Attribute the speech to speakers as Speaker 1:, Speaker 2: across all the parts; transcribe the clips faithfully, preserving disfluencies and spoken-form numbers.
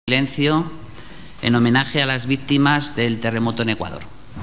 Speaker 1: Silencio en homenaje a las víctimas del terremoto en Ecuador.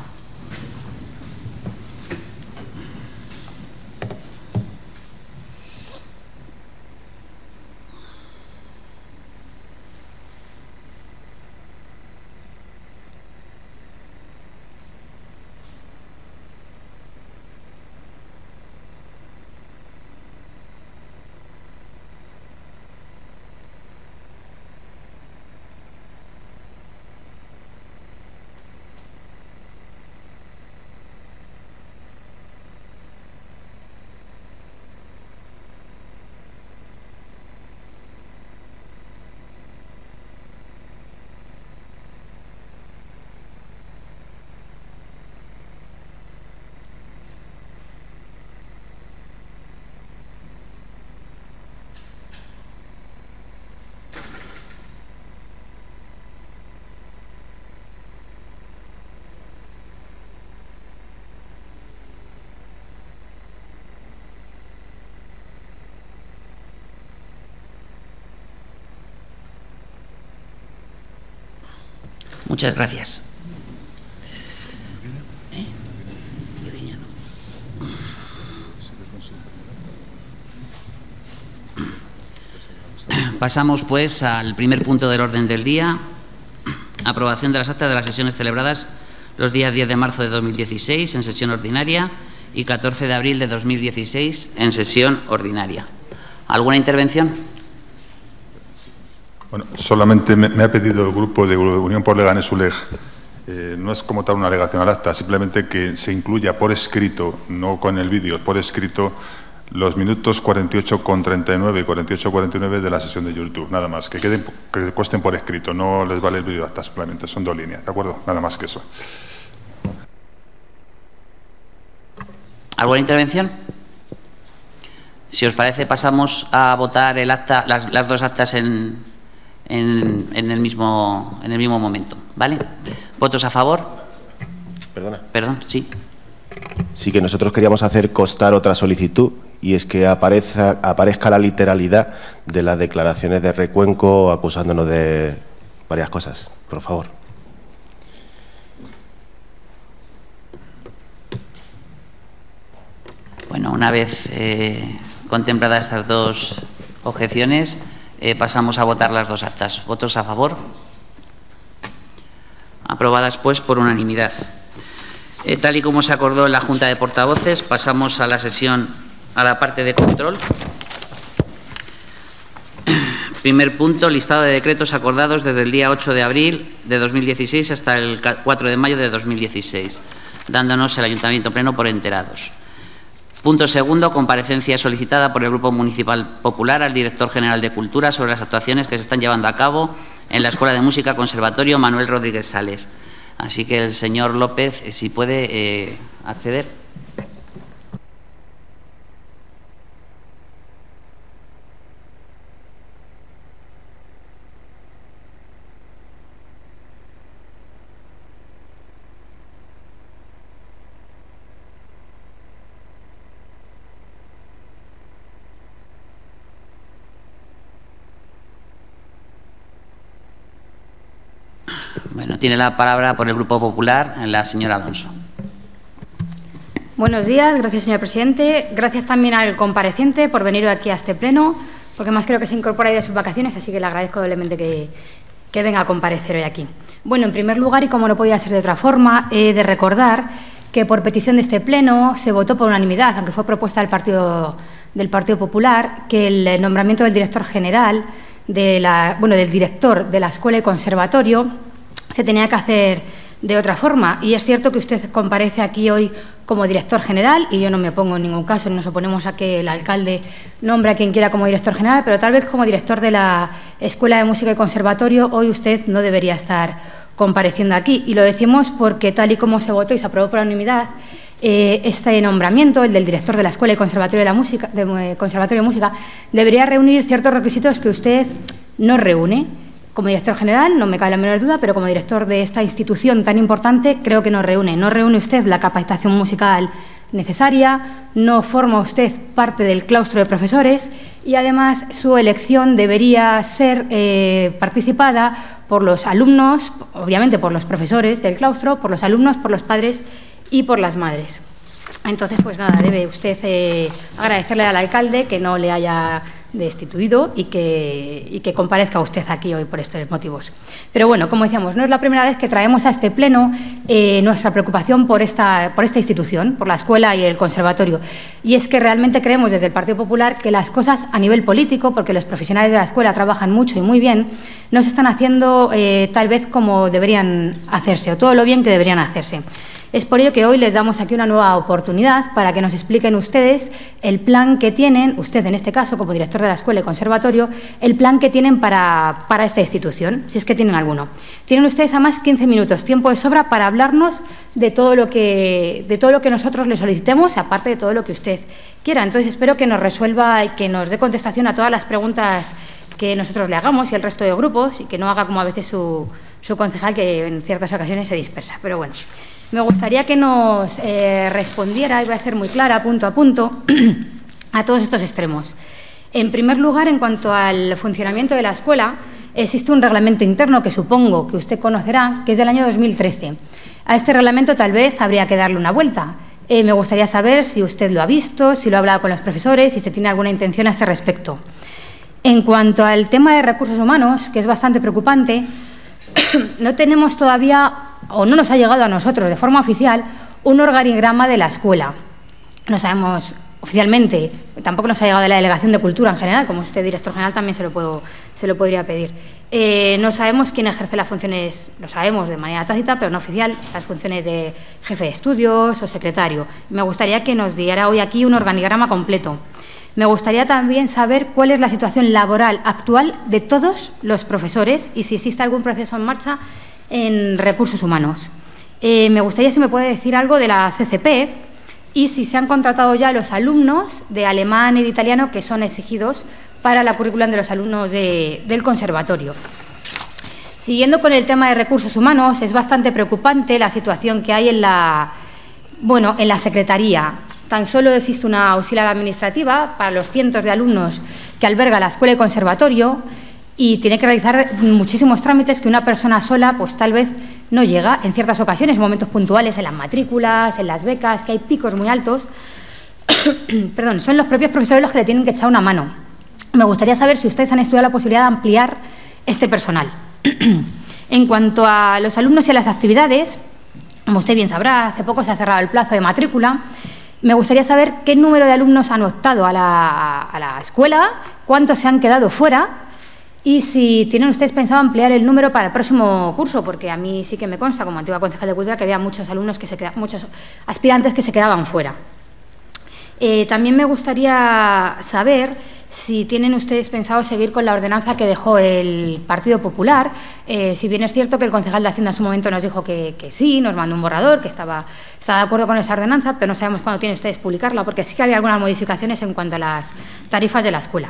Speaker 1: Muchas gracias. ¿Eh? Pasamos, pues, al primer punto del orden del día: aprobación de las actas de las sesiones celebradas los días diez de marzo de dos mil dieciséis en sesión ordinaria y catorce de abril de dos mil dieciséis en sesión ordinaria. ¿Alguna intervención?
Speaker 2: Bueno, solamente me, me ha pedido el grupo de Unión por Leganés U L E G, eh, no es como tal una alegación al acta, simplemente que se incluya por escrito, no con el vídeo, por escrito, los minutos cuarenta y ocho con treinta y nueve y cuarenta y ocho cuarenta y nueve de la sesión de YouTube, nada más, que queden, que cuesten por escrito, no les vale el vídeo de acta, simplemente, son dos líneas, ¿de acuerdo? Nada más que eso.
Speaker 1: ¿Alguna intervención? Si os parece, pasamos a votar el acta, las, las dos actas en... En, en, el mismo, en el mismo momento, ¿vale? ¿Votos a favor?
Speaker 3: Perdona.
Speaker 1: Perdón, sí.
Speaker 3: Sí, que nosotros queríamos hacer constar otra solicitud, y es que aparezca, aparezca la literalidad de las declaraciones de Recuenco acusándonos de varias cosas, por favor.
Speaker 1: Bueno, una vez eh, contempladas estas dos objeciones, Eh, pasamos a votar las dos actas. ¿Votos a favor? Aprobadas, pues, por unanimidad. Eh, tal y como se acordó en la Junta de Portavoces, pasamos a la sesión, a la parte de control. Primer punto: listado de decretos acordados desde el día ocho de abril de dos mil dieciséis hasta el cuatro de mayo de dos mil dieciséis, dándonos el Ayuntamiento Pleno por enterados. Punto segundo: comparecencia solicitada por el Grupo Municipal Popular al Director General de Cultura sobre las actuaciones que se están llevando a cabo en la Escuela de Música Conservatorio Manuel Rodríguez Sales. Así que el señor López, eh, si puede eh, acceder. Bueno, tiene la palabra por el Grupo Popular la señora Alonso.
Speaker 4: Buenos días, gracias, señor presidente. Gracias también al compareciente por venir aquí a este pleno, porque más creo que se incorpora ahí de sus vacaciones, así que le agradezco doblemente que, que venga a comparecer hoy aquí. Bueno, en primer lugar, y como no podía ser de otra forma, he de recordar que por petición de este pleno se votó por unanimidad, aunque fue propuesta del Partido, del Partido Popular, que el nombramiento del director general, de la, bueno, del director de la Escuela y Conservatorio, se tenía que hacer de otra forma. Y es cierto que usted comparece aquí hoy como director general, y yo no me opongo en ningún caso, ni nos oponemos a que el alcalde nombre a quien quiera como director general, pero tal vez como director de la Escuela de Música y Conservatorio, hoy usted no debería estar compareciendo aquí. Y lo decimos porque, tal y como se votó y se aprobó por unanimidad, eh, este nombramiento, el del director de la Escuela y Conservatorio de la Música, de, eh, Conservatorio de Música, debería reunir ciertos requisitos que usted no reúne. Como director general, no me cabe la menor duda, pero como director de esta institución tan importante, creo que no reúne. No reúne usted la capacitación musical necesaria, no forma usted parte del claustro de profesores y además su elección debería ser eh, participada por los alumnos, obviamente por los profesores del claustro, por los alumnos, por los padres y por las madres. Entonces, pues nada, debe usted eh, agradecerle al alcalde que no le haya destituido y que, y que comparezca usted aquí hoy por estos motivos. Pero bueno, como decíamos, no es la primera vez que traemos a este pleno eh, nuestra preocupación por esta, por esta institución, por la escuela y el conservatorio. Y es que realmente creemos desde el Partido Popular que las cosas a nivel político, porque los profesionales de la escuela trabajan mucho y muy bien, no se están haciendo eh, tal vez como deberían hacerse o todo lo bien que deberían hacerse. Es por ello que hoy les damos aquí una nueva oportunidad para que nos expliquen ustedes el plan que tienen, usted en este caso como director de la escuela y conservatorio, el plan que tienen para, para esta institución, si es que tienen alguno. Tienen ustedes además quince minutos, tiempo de sobra para hablarnos de todo lo que, de todo lo que nosotros le solicitemos, aparte de todo lo que usted quiera. Entonces espero que nos resuelva y que nos dé contestación a todas las preguntas que nosotros le hagamos y el resto de grupos y que no haga como a veces su, su concejal, que en ciertas ocasiones se dispersa. Pero bueno, me gustaría que nos eh, respondiera, y voy a ser muy clara, punto a punto, a todos estos extremos. En primer lugar, en cuanto al funcionamiento de la escuela, existe un reglamento interno que supongo que usted conocerá, que es del año dos mil trece. A este reglamento tal vez habría que darle una vuelta. Eh, me gustaría saber si usted lo ha visto, si lo ha hablado con los profesores, si se tiene alguna intención a ese respecto. En cuanto al tema de recursos humanos, que es bastante preocupante, no tenemos todavía, o no nos ha llegado a nosotros de forma oficial, un organigrama de la escuela. No sabemos oficialmente, tampoco nos ha llegado de la Delegación de Cultura en general, como usted, director general, también se lo, puedo, se lo podría pedir. Eh, no sabemos quién ejerce las funciones, lo sabemos de manera tácita, pero no oficial, las funciones de jefe de estudios o secretario. Me gustaría que nos diera hoy aquí un organigrama completo. Me gustaría también saber cuál es la situación laboral actual de todos los profesores y si existe algún proceso en marcha en recursos humanos. Eh, me gustaría si me puede decir algo de la C C P y si se han contratado ya los alumnos de alemán y de italiano que son exigidos para la currículum de los alumnos de, del conservatorio. Siguiendo con el tema de recursos humanos, es bastante preocupante la situación que hay en la, bueno, en la secretaría. Tan solo existe una auxiliar administrativa para los cientos de alumnos que alberga la escuela y conservatorio y tiene que realizar muchísimos trámites que una persona sola pues tal vez no llega en ciertas ocasiones, momentos puntuales, en las matrículas, en las becas, que hay picos muy altos. Perdón, son los propios profesores los que le tienen que echar una mano. Me gustaría saber si ustedes han estudiado la posibilidad de ampliar este personal. En cuanto a los alumnos y a las actividades, como usted bien sabrá, hace poco se ha cerrado el plazo de matrícula. Me gustaría saber qué número de alumnos han optado a la, a la escuela, cuántos se han quedado fuera y si tienen ustedes pensado ampliar el número para el próximo curso, porque a mí sí que me consta, como antigua concejal de Cultura, que había muchos alumnos, que se quedaban, muchos aspirantes que se quedaban fuera. Eh, también me gustaría saber si tienen ustedes pensado seguir con la ordenanza que dejó el Partido Popular. Eh, si bien es cierto que el concejal de Hacienda en su momento nos dijo que, que sí, nos mandó un borrador, que estaba, estaba de acuerdo con esa ordenanza, pero no sabemos cuándo tienen ustedes publicarla, porque sí que había algunas modificaciones en cuanto a las tarifas de la escuela.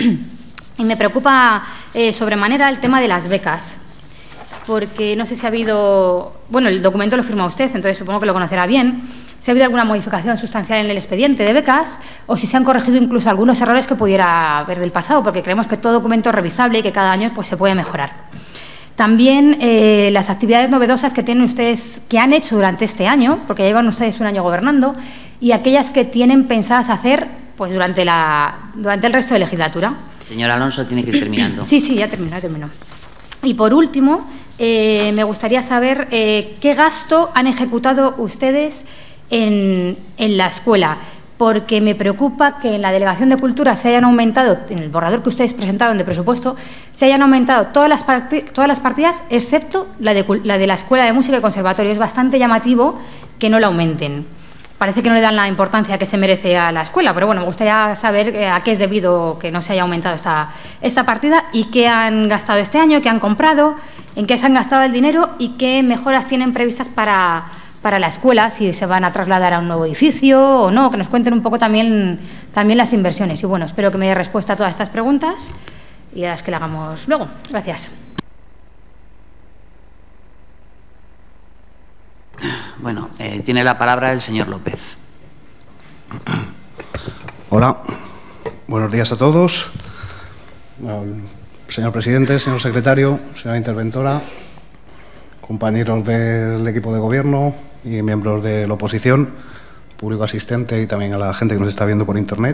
Speaker 4: Y me preocupa eh, sobremanera el tema de las becas, porque no sé si ha habido, bueno, el documento lo firma usted, entonces supongo que lo conocerá bien, si ha habido alguna modificación sustancial en el expediente de becas o si se han corregido incluso algunos errores que pudiera haber del pasado, porque creemos que todo documento es revisable y que cada año pues, se puede mejorar. También eh, las actividades novedosas que tienen ustedes, que han hecho durante este año, porque llevan ustedes un año gobernando, y aquellas que tienen pensadas hacer pues, durante, la, durante el resto de legislatura.
Speaker 1: Señor Alonso, tiene que ir terminando.
Speaker 4: Sí, sí, ya terminó, ya terminó. Y por último, eh, me gustaría saber eh, qué gasto han ejecutado ustedes en, en la escuela, porque me preocupa que en la Delegación de Cultura se hayan aumentado, en el borrador que ustedes presentaron de presupuesto, se hayan aumentado todas las, todas las partidas, excepto la de, la de la Escuela de Música y Conservatorio. Es bastante llamativo que no la aumenten. Parece que no le dan la importancia que se merece a la escuela, pero bueno, me gustaría saber a qué es debido que no se haya aumentado esta, esta partida y qué han gastado este año, qué han comprado, en qué se han gastado el dinero y qué mejoras tienen previstas para, para la escuela, si se van a trasladar a un nuevo edificio o no, que nos cuenten un poco también, también las inversiones. Y bueno, espero que me dé respuesta a todas estas preguntas y a las que le hagamos luego. Gracias.
Speaker 1: Bueno, eh, tiene la palabra el señor López.
Speaker 5: Hola, buenos días a todos. Señor presidente, señor secretario, señora interventora, compañeros del equipo de gobierno y miembros de la oposición, público asistente y también a la gente que nos está viendo por internet.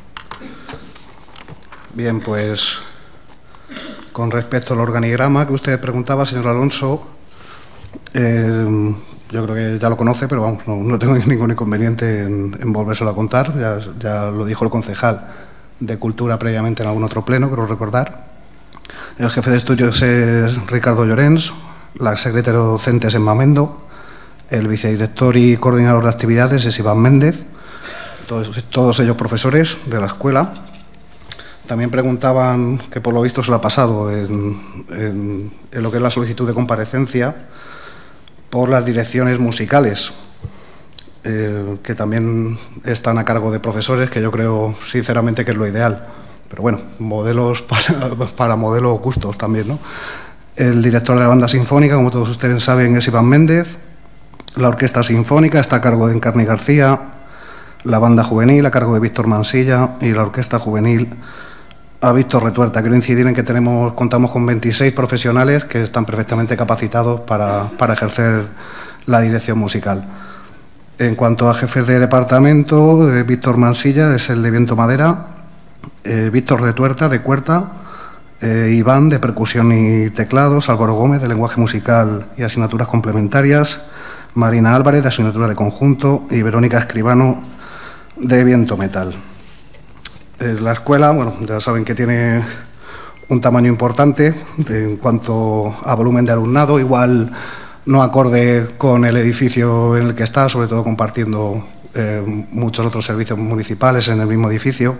Speaker 5: Bien, pues con respecto al organigrama que usted preguntaba, señor Alonso, eh, yo creo que ya lo conoce, pero vamos, no, no tengo ningún inconveniente en, en volvérselo a contar. Ya, ya lo dijo el concejal de Cultura previamente en algún otro pleno, creo recordar. El jefe de estudios es Ricardo Llorens, la secretaria docente es Emma Mendo, el vicedirector y coordinador de actividades es Iván Méndez, todos, todos ellos profesores de la escuela. También preguntaban, que por lo visto se lo ha pasado en, en, en lo que es la solicitud de comparecencia, por las direcciones musicales, eh, que también están a cargo de profesores, que yo creo sinceramente que es lo ideal. Pero bueno, modelos para, para modelos gustos también, ¿no? El director de la banda sinfónica, como todos ustedes saben, es Iván Méndez. La orquesta sinfónica está a cargo de Encarni García. La banda juvenil a cargo de Víctor Mansilla y la orquesta juvenil a Víctor Retuerta. Quiero incidir en que tenemos, contamos con veintiséis profesionales que están perfectamente capacitados para, para ejercer la dirección musical. En cuanto a jefes de departamento, eh, Víctor Mansilla es el de viento madera, eh, Víctor Retuerta de cuerda, eh, Iván de percusión y teclados, Álvaro Gómez de lenguaje musical y asignaturas complementarias, Marina Álvarez de asignatura de conjunto y Verónica Escribano de viento metal. La escuela, bueno, ya saben que tiene un tamaño importante en cuanto a volumen de alumnado, igual no acorde con el edificio en el que está, sobre todo compartiendo eh, muchos otros servicios municipales en el mismo edificio.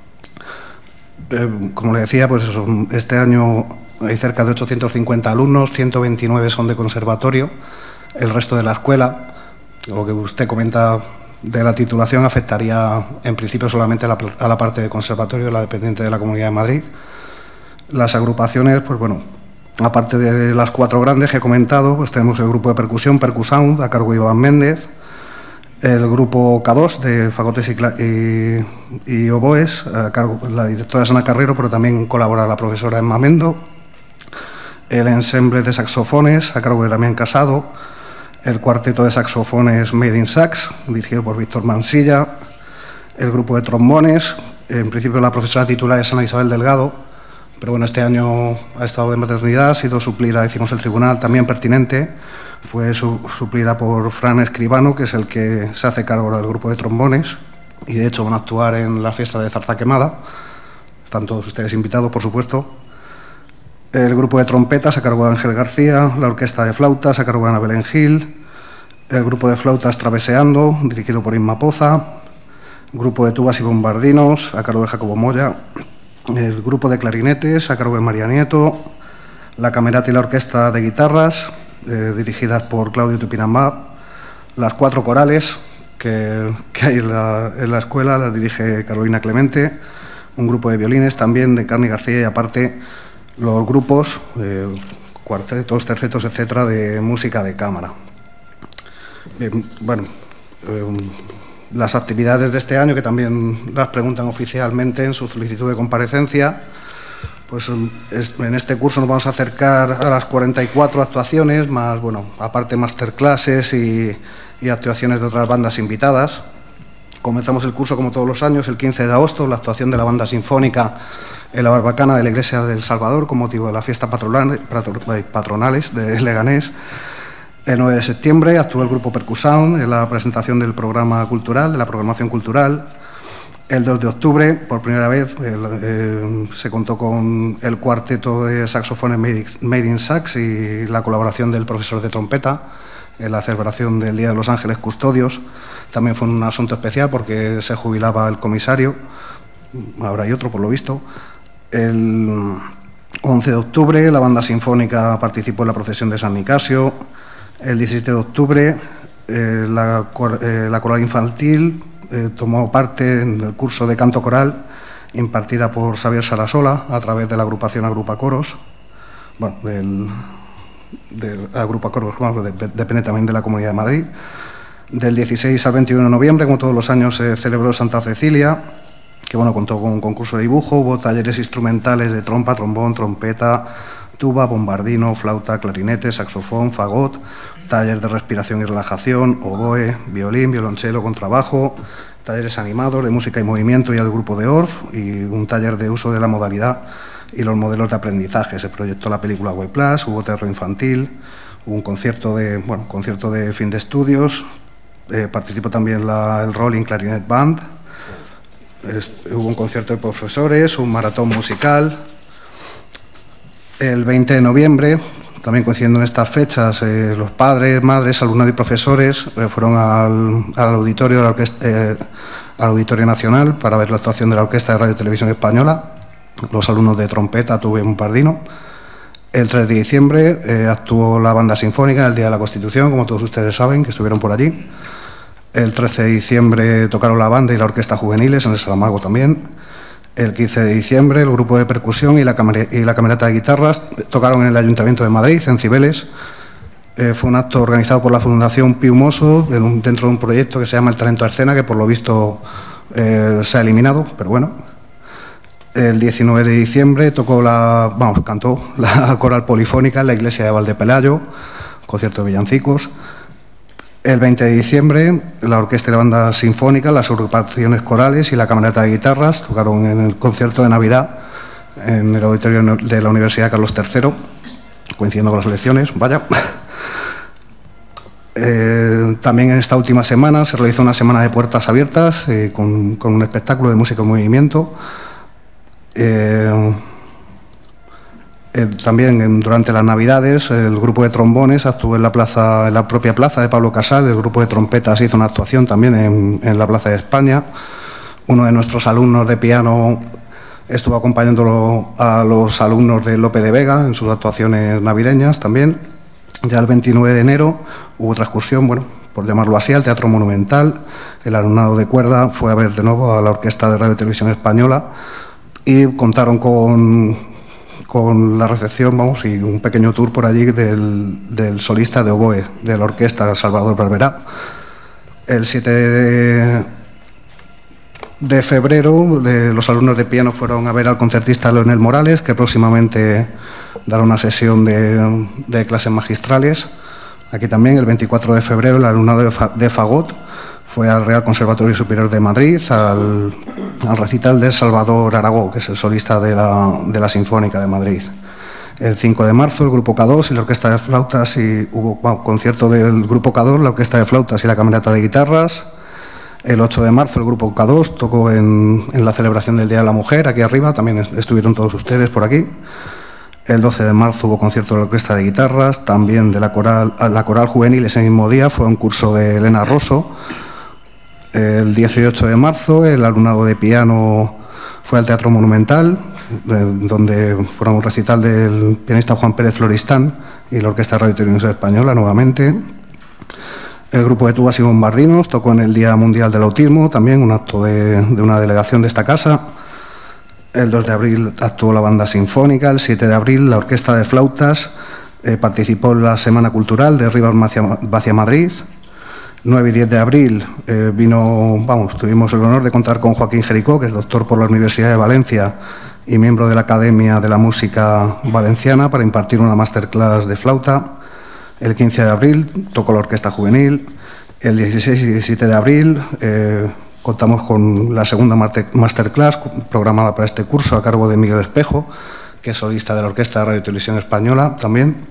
Speaker 5: Eh, como le decía, pues eso, este año hay cerca de ochocientos cincuenta alumnos, ciento veintinueve son de conservatorio, el resto de la escuela, lo que usted comenta de la titulación afectaría en principio solamente a la, a la parte de conservatorio, la dependiente de la Comunidad de Madrid. Las agrupaciones, pues bueno, aparte de las cuatro grandes que he comentado, pues tenemos el grupo de percusión, Percusound, a cargo de Iván Méndez, el grupo K dos de fagotes y, y, y oboes, a cargo de la directora Sana Carrero, pero también colabora la profesora Emma Mendo, el ensemble de saxofones, a cargo de Damián Casado, el cuarteto de saxofones Made in Sax, dirigido por Víctor Mansilla, el grupo de trombones, en principio la profesora titular es Ana Isabel Delgado, pero bueno, este año ha estado de maternidad, ha sido suplida, decimos el tribunal, también pertinente, fue su, suplida por Fran Escribano, que es el que se hace cargo del grupo de trombones, y de hecho van a actuar en la fiesta de Zarza Quemada, están todos ustedes invitados, por supuesto. El grupo de trompetas a cargo de Ángel García, la orquesta de flautas a cargo de Ana Belén Gil, el grupo de flautas Traveseando, dirigido por Inma Poza, grupo de tubas y bombardinos a cargo de Jacobo Moya, el grupo de clarinetes a cargo de María Nieto, la camerata y la orquesta de guitarras, eh, dirigidas por Claudio Tupinambá, las cuatro corales que, que hay en la, en la escuela, las dirige Carolina Clemente, un grupo de violines también de Encarni García y aparte los grupos, eh, cuartetos, tercetos, etcétera, de música de cámara. Bien, bueno, eh, las actividades de este año, que también las preguntan oficialmente en su solicitud de comparecencia, pues es, en este curso nos vamos a acercar a las cuarenta y cuatro actuaciones, más, bueno, aparte masterclasses y, y actuaciones de otras bandas invitadas. Comenzamos el curso, como todos los años, el quince de agosto, la actuación de la banda sinfónica en la barbacana de la Iglesia del Salvador, con motivo de la fiesta patronales, patronales de Leganés. El nueve de septiembre actuó el grupo Percusound en la presentación del programa cultural, de la programación cultural. El dos de octubre, por primera vez, el, eh, se contó con el cuarteto de saxofones Made in Sax y la colaboración del profesor de trompeta en la celebración del Día de los Ángeles Custodios. También fue un asunto especial porque se jubilaba el comisario, ahora hay otro por lo visto. El once de octubre la banda sinfónica participó en la procesión de San Nicasio. El diecisiete de octubre eh, la, eh, la coral infantil eh, tomó parte en el curso de canto coral impartida por Xavier Sarasola a través de la agrupación Agrupa Coros. Bueno, del, del Agrupa Coros, bueno, de, depende también de la Comunidad de Madrid. Del dieciséis al veintiuno de noviembre, como todos los años, se celebró Santa Cecilia, que bueno, contó con un concurso de dibujo, hubo talleres instrumentales de trompa, trombón, trompeta, tuba, bombardino, flauta, clarinete, saxofón, fagot, taller de respiración y relajación, oboe, violín, violonchelo, contrabajo, talleres animados de música y movimiento y al grupo de Orff, y un taller de uso de la modalidad y los modelos de aprendizaje. Se proyectó la película Web Plus, hubo teatro infantil, hubo un concierto de, bueno, concierto de fin de estudios, eh, participó también la, el Rolling Clarinet Band, es, hubo un concierto de profesores, un maratón musical. El veinte de noviembre, también coincidiendo en estas fechas, eh, los padres, madres, alumnos y profesores eh, fueron al, al, auditorio de la orquesta, eh, al Auditorio Nacional para ver la actuación de la Orquesta de Radio y Televisión Española. Los alumnos de trompeta, tuba y bombardino. El tres de diciembre eh, actuó la Banda Sinfónica en el Día de la Constitución, como todos ustedes saben, que estuvieron por allí. El trece de diciembre tocaron la banda y la orquesta juveniles en el Saramago también. El quince de diciembre el grupo de percusión y la, y la camerata de guitarras tocaron en el Ayuntamiento de Madrid, en Cibeles. Eh, fue un acto organizado por la Fundación Piu Mosso dentro de un proyecto que se llama El Talento a Escena, que por lo visto eh, se ha eliminado, pero bueno. El diecinueve de diciembre tocó la, vamos, cantó la coral polifónica en la iglesia de Valdepelayo, concierto de villancicos. El veinte de diciembre, la orquesta y la banda sinfónica, las agrupaciones corales y la camerata de guitarras tocaron en el concierto de Navidad en el auditorio de la Universidad Carlos tercero, coincidiendo con las elecciones, vaya. Eh, también en esta última semana se realizó una semana de puertas abiertas eh, con, con un espectáculo de música y movimiento. Eh, eh, también en, durante las Navidades el grupo de trombones actuó en la plaza, en la propia plaza de Pablo Casal. El grupo de trompetas hizo una actuación también en, en la Plaza de España. Uno de nuestros alumnos de piano estuvo acompañando a los alumnos de Lope de Vega en sus actuaciones navideñas también. Ya el veintinueve de enero hubo otra excursión, bueno, por llamarlo así, al Teatro Monumental. El alumnado de cuerda fue a ver de nuevo a la Orquesta de Radio y Televisión Española y contaron con, con la recepción, vamos, y un pequeño tour por allí del, del solista de oboe de la orquesta, Salvador Barberá. El siete de, de febrero eh, los alumnos de piano fueron a ver al concertista Leonel Morales, que próximamente dará una sesión de, de clases magistrales. Aquí también, el veinticuatro de febrero, el alumnado de, fa, de Fagot fue al Real Conservatorio Superior de Madrid, al, al recital de Salvador Aragó, que es el solista de la, de la Sinfónica de Madrid. El cinco de marzo, el Grupo K dos y la Orquesta de Flautas, y hubo bueno, concierto del Grupo K dos, la Orquesta de Flautas y la Camerata de Guitarras. El ocho de marzo, el Grupo K dos tocó en, en la celebración del Día de la Mujer, aquí arriba, también estuvieron todos ustedes por aquí. El doce de marzo hubo concierto de la Orquesta de Guitarras, también de la Coral, la coral Juvenil ese mismo día, fue un curso de Elena Rosso. El dieciocho de marzo el alumnado de piano fue al Teatro Monumental, donde fueron un recital del pianista Juan Pérez Floristán y la Orquesta de Radio y Televisión Española nuevamente. El grupo de tubas y bombardinos tocó en el Día Mundial del Autismo, también un acto de, de una delegación de esta casa. El dos de abril actuó la Banda Sinfónica, el siete de abril la Orquesta de Flautas eh, participó en la Semana Cultural de Rivas Vacia Madrid. nueve y diez de abril eh, vino, vamos, tuvimos el honor de contar con Joaquín Jericó, que es doctor por la Universidad de Valencia y miembro de la Academia de la Música Valenciana, para impartir una masterclass de flauta. El quince de abril tocó la Orquesta Juvenil. El dieciséis y diecisiete de abril eh, contamos con la segunda masterclass programada para este curso a cargo de Miguel Espejo, que es solista de la Orquesta de Radio y Televisión Española también.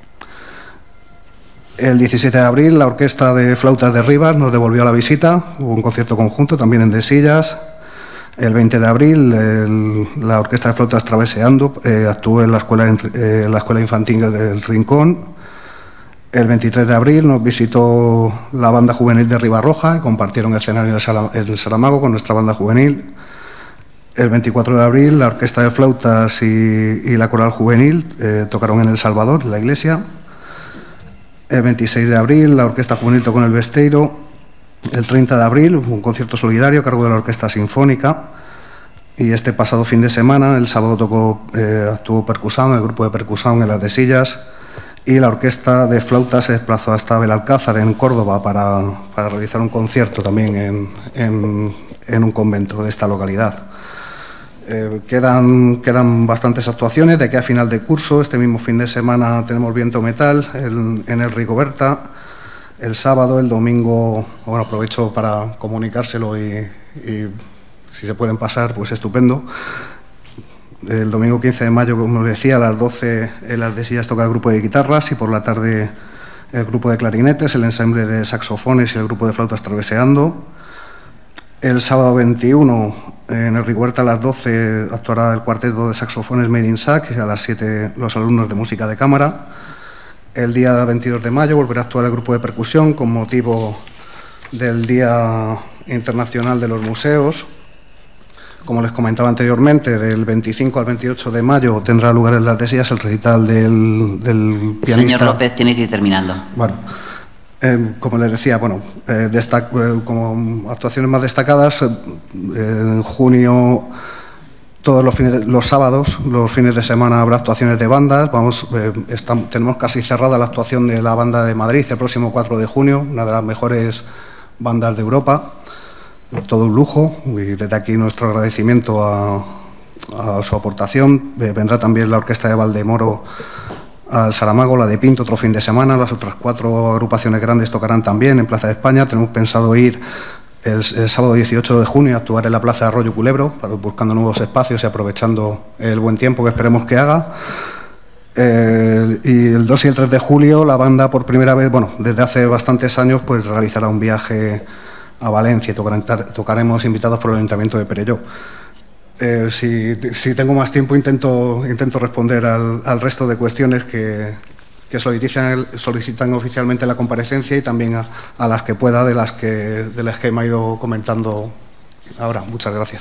Speaker 5: El diecisiete de abril la Orquesta de Flautas de Rivas nos devolvió la visita, hubo un concierto conjunto también en Desillas. El veinte de abril el, la Orquesta de Flautas Traveseando eh, actuó en la, escuela, eh, en la Escuela Infantil del Rincón. El veintitrés de abril nos visitó la Banda Juvenil de Ribarroja y compartieron el escenario en el Saramago con nuestra banda juvenil. El veinticuatro de abril la Orquesta de Flautas y, y la Coral Juvenil eh, tocaron en El Salvador, en la iglesia. El veintiséis de abril la Orquesta Juvenil tocó en el Besteiro. El treinta de abril hubo un concierto solidario a cargo de la Orquesta Sinfónica. Y este pasado fin de semana, el sábado, tocó, eh, actuó percusión, el grupo de percusión en las Desillas. y la orquesta de flauta se desplazó hasta Belalcázar, en Córdoba, para, para realizar un concierto también en, en, en un convento de esta localidad. Eh, quedan, quedan bastantes actuaciones de aquí a final de curso. Este mismo fin de semana tenemos Viento Metal el, en el Rigoberta. El sábado, el domingo, bueno, aprovecho para comunicárselo y, y si se pueden pasar, pues estupendo. El domingo quince de mayo, como decía, a las doce en las Desillas toca el grupo de guitarras y por la tarde el grupo de clarinetes, el ensamble de saxofones y el grupo de flautas traveseando. El sábado veintiuno, en el Rigoberta a las doce, actuará el cuarteto de saxofones Made in Sac y a las siete los alumnos de música de cámara. El día veintidós de mayo volverá a actuar el grupo de percusión con motivo del Día Internacional de los Museos. Como les comentaba anteriormente, del veinticinco al veintiocho de mayo tendrá lugar en las Desillas el recital del, del pianista.
Speaker 1: Señor López, tiene que ir terminando.
Speaker 5: Bueno, eh, como les decía, bueno, eh, destac eh, como actuaciones más destacadas, eh, en junio, todos los, fines de, los sábados, los fines de semana habrá actuaciones de bandas. Vamos, eh, estamos, tenemos casi cerrada la actuación de la banda de Madrid el próximo cuatro de junio, una de las mejores bandas de Europa. Todo un lujo y desde aquí nuestro agradecimiento a, a su aportación. Eh, vendrá también la orquesta de Valdemoro al Saramago, la de Pinto otro fin de semana. Las otras cuatro agrupaciones grandes tocarán también en Plaza de España. Tenemos pensado ir el, el sábado dieciocho de junio a actuar en la Plaza de Arroyo Culebro, buscando nuevos espacios y aprovechando el buen tiempo que esperemos que haga. Eh, y el dos y el tres de julio la banda por primera vez, bueno, desde hace bastantes años, pues realizará un viaje a Valencia y tocaremos invitados por el Ayuntamiento de Perelló. Eh, si, si tengo más tiempo intento, intento responder al, al resto de cuestiones que, que solicitan, solicitan oficialmente la comparecencia y también a, a las que pueda de las que, de las que me ha ido comentando ahora. Muchas gracias.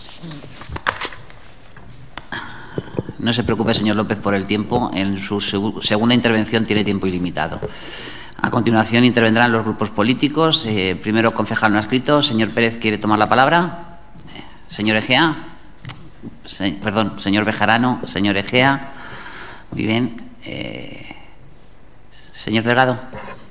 Speaker 1: No se preocupe, señor López, por el tiempo. En su seg segunda intervención tiene tiempo ilimitado. A continuación intervendrán los grupos políticos. Eh, primero, concejal no adscrito. Señor Pérez, ¿quiere tomar la palabra? Eh, señor Egea. Se, perdón, señor Bejarano. Señor Egea. Muy bien. Eh, señor Delgado.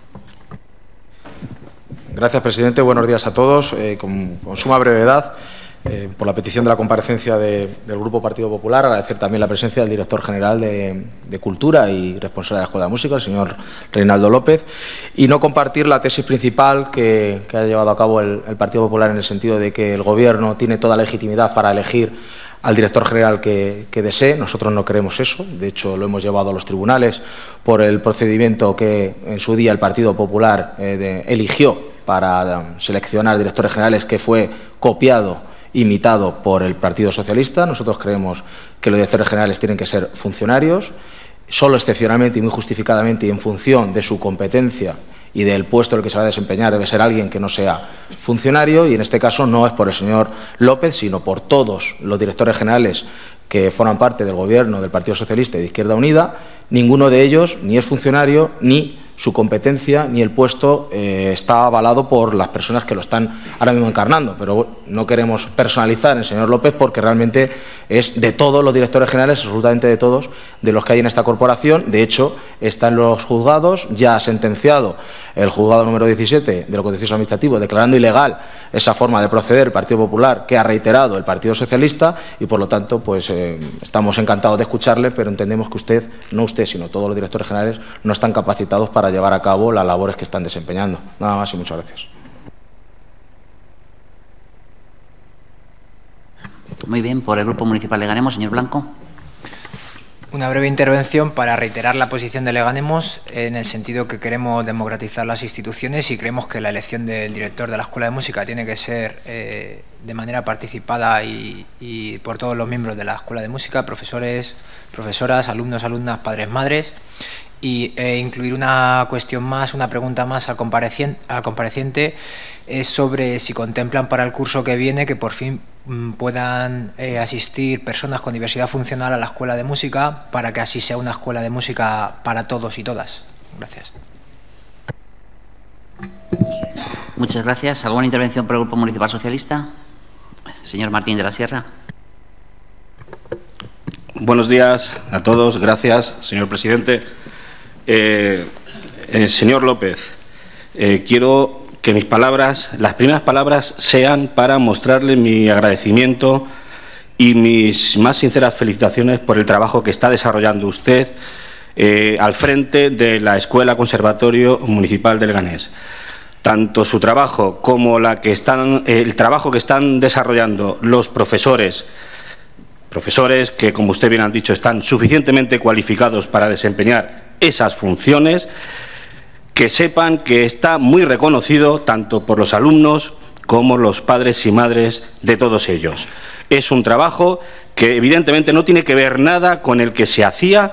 Speaker 6: Gracias, presidente. Buenos días a todos. Eh, con, con suma brevedad, eh, por la petición de la comparecencia de, del Grupo Partido Popular, agradecer también la presencia del director general de, de Cultura y responsable de la Escuela de Música, el señor Reinaldo López, y no compartir la tesis principal que, que ha llevado a cabo el, el Partido Popular, en el sentido de que el Gobierno tiene toda legitimidad para elegir al director general que, que desee. Nosotros no queremos eso. De hecho, lo hemos llevado a los tribunales por el procedimiento que en su día el Partido Popular eh, de, eligió para um, seleccionar directores generales, que fue copiado, imitado por el Partido Socialista. Nosotros creemos que los directores generales tienen que ser funcionarios, solo excepcionalmente y muy justificadamente y en función de su competencia y del puesto en el que se va a desempeñar debe ser alguien que no sea funcionario, y en este caso no es por el señor López, sino por todos los directores generales que forman parte del Gobierno del Partido Socialista y de Izquierda Unida. Ninguno de ellos ni es funcionario, ni su competencia ni el puesto eh, está avalado por las personas que lo están ahora mismo encarnando. Pero no queremos personalizar en el señor López, porque realmente es de todos los directores generales, absolutamente de todos, de los que hay en esta corporación. De hecho, está en los juzgados, ya ha sentenciado el juzgado número diecisiete de lo contencioso administrativo, declarando ilegal esa forma de proceder el Partido Popular, que ha reiterado el Partido Socialista, y por lo tanto pues eh, estamos encantados de escucharle, pero entendemos que usted, no usted, sino todos los directores generales, no están capacitados para llevar a cabo las labores que están desempeñando. Nada más y muchas gracias.
Speaker 1: Muy bien, por el Grupo Municipal Leganemos, señor Blanco.
Speaker 7: Una breve intervención para reiterar la posición de Leganemos, en el sentido que queremos democratizar las instituciones y creemos que la elección del director de la Escuela de Música tiene que ser eh, de manera participada y, y por todos los miembros de la Escuela de Música, profesores, profesoras, alumnos, alumnas, padres, madres, y eh, incluir una cuestión más, una pregunta más al compareciente, al compareciente es sobre si contemplan para el curso que viene que por fin mm, puedan eh, asistir personas con diversidad funcional a la Escuela de Música, para que así sea una escuela de música para todos y todas. Gracias.
Speaker 1: Muchas gracias. ¿Alguna intervención por el Grupo Municipal Socialista? Señor Martín de la Sierra.
Speaker 8: Buenos días a todos. Gracias, señor presidente. Eh, eh, señor López, eh, quiero que mis palabras, las primeras palabras, sean para mostrarle mi agradecimiento y mis más sinceras felicitaciones por el trabajo que está desarrollando usted eh, al frente de la Escuela Conservatorio Municipal de Leganés. Tanto su trabajo como la que están, el trabajo que están desarrollando los profesores, profesores que, como usted bien ha dicho, están suficientemente cualificados para desempeñar esas funciones, que sepan que está muy reconocido tanto por los alumnos como los padres y madres de todos ellos. Es un trabajo que evidentemente no tiene que ver nada con el que se hacía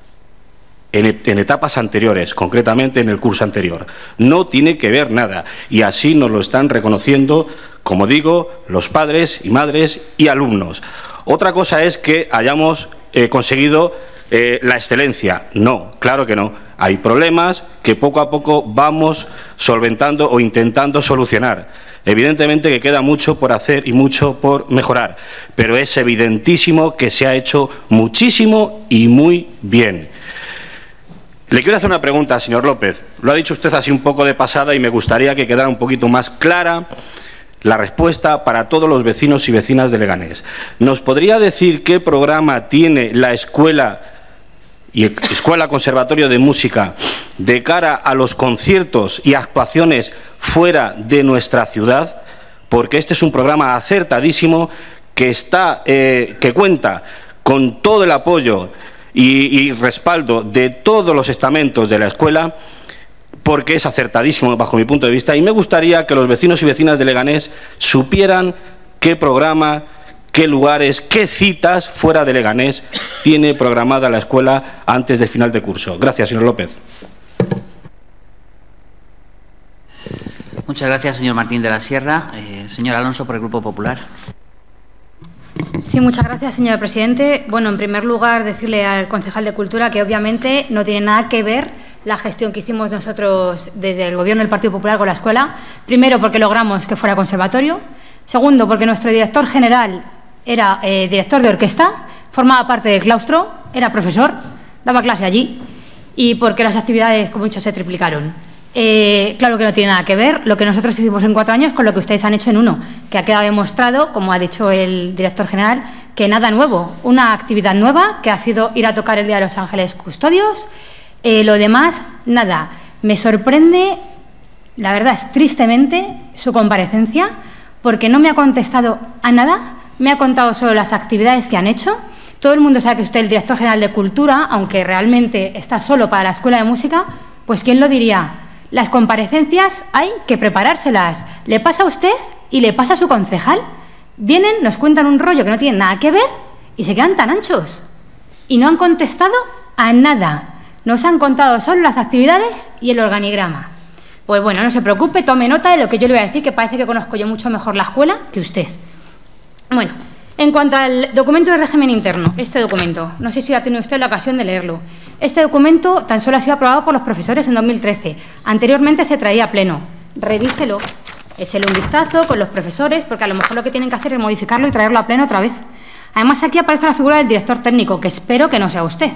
Speaker 8: en, en etapas anteriores, concretamente en el curso anterior. No tiene que ver nada y así nos lo están reconociendo, como digo, los padres y madres y alumnos. Otra cosa es que hayamos eh, conseguido eh, la excelencia. No, claro que no. Hay problemas que poco a poco vamos solventando o intentando solucionar. Evidentemente que queda mucho por hacer y mucho por mejorar, pero es evidentísimo que se ha hecho muchísimo y muy bien. Le quiero hacer una pregunta, señor López. Lo ha dicho usted así un poco de pasada y me gustaría que quedara un poquito más clara la respuesta para todos los vecinos y vecinas de Leganés. ¿Nos podría decir qué programa tiene la escuela y Escuela Conservatorio de Música de cara a los conciertos y actuaciones fuera de nuestra ciudad? Porque este es un programa acertadísimo que, está, eh, que cuenta con todo el apoyo y, y respaldo de todos los estamentos de la escuela, porque es acertadísimo bajo mi punto de vista, y me gustaría que los vecinos y vecinas de Leganés supieran qué programa, qué lugares, qué citas fuera de Leganés tiene programada la escuela antes de final de curso. Gracias, señor López.
Speaker 1: Muchas gracias, señor Martín de la Sierra. Eh, señor Alonso, por el Grupo Popular.
Speaker 4: Sí, muchas gracias, señor presidente. Bueno, en primer lugar, decirle al concejal de Cultura que obviamente no tiene nada que ver la gestión que hicimos nosotros desde el Gobierno del Partido Popular con la escuela. Primero, porque logramos que fuera conservatorio. Segundo, porque nuestro director general era eh, director de orquesta, formaba parte del claustro, era profesor, daba clase allí, y porque las actividades, como he dicho, se triplicaron. Eh, claro que no tiene nada que ver lo que nosotros hicimos en cuatro años con lo que ustedes han hecho en uno, que ha quedado demostrado, como ha dicho el director general, que nada nuevo, una actividad nueva, que ha sido ir a tocar el Día de los Ángeles Custodios. Eh, lo demás, nada. Me sorprende, la verdad es tristemente, su comparecencia, porque no me ha contestado a nada, me ha contado solo las actividades que han hecho. Todo el mundo sabe que usted es el director general de Cultura, aunque realmente está solo para la Escuela de Música, pues ¿quién lo diría? Las comparecencias hay que preparárselas. Le pasa a usted y le pasa a su concejal. Vienen, nos cuentan un rollo que no tiene nada que ver y se quedan tan anchos. Y no han contestado a nada. Nos han contado solo las actividades y el organigrama. Pues bueno, no se preocupe, tome nota de lo que yo le voy a decir, que parece que conozco yo mucho mejor la escuela que usted. Bueno, en cuanto al documento de régimen interno, este documento, no sé si ha tenido usted la ocasión de leerlo. Este documento tan solo ha sido aprobado por los profesores en dos mil trece. Anteriormente se traía a pleno. Revíselo, échele un vistazo con los profesores, porque a lo mejor lo que tienen que hacer es modificarlo y traerlo a pleno otra vez. Además, aquí aparece la figura del director técnico, que espero que no sea usted.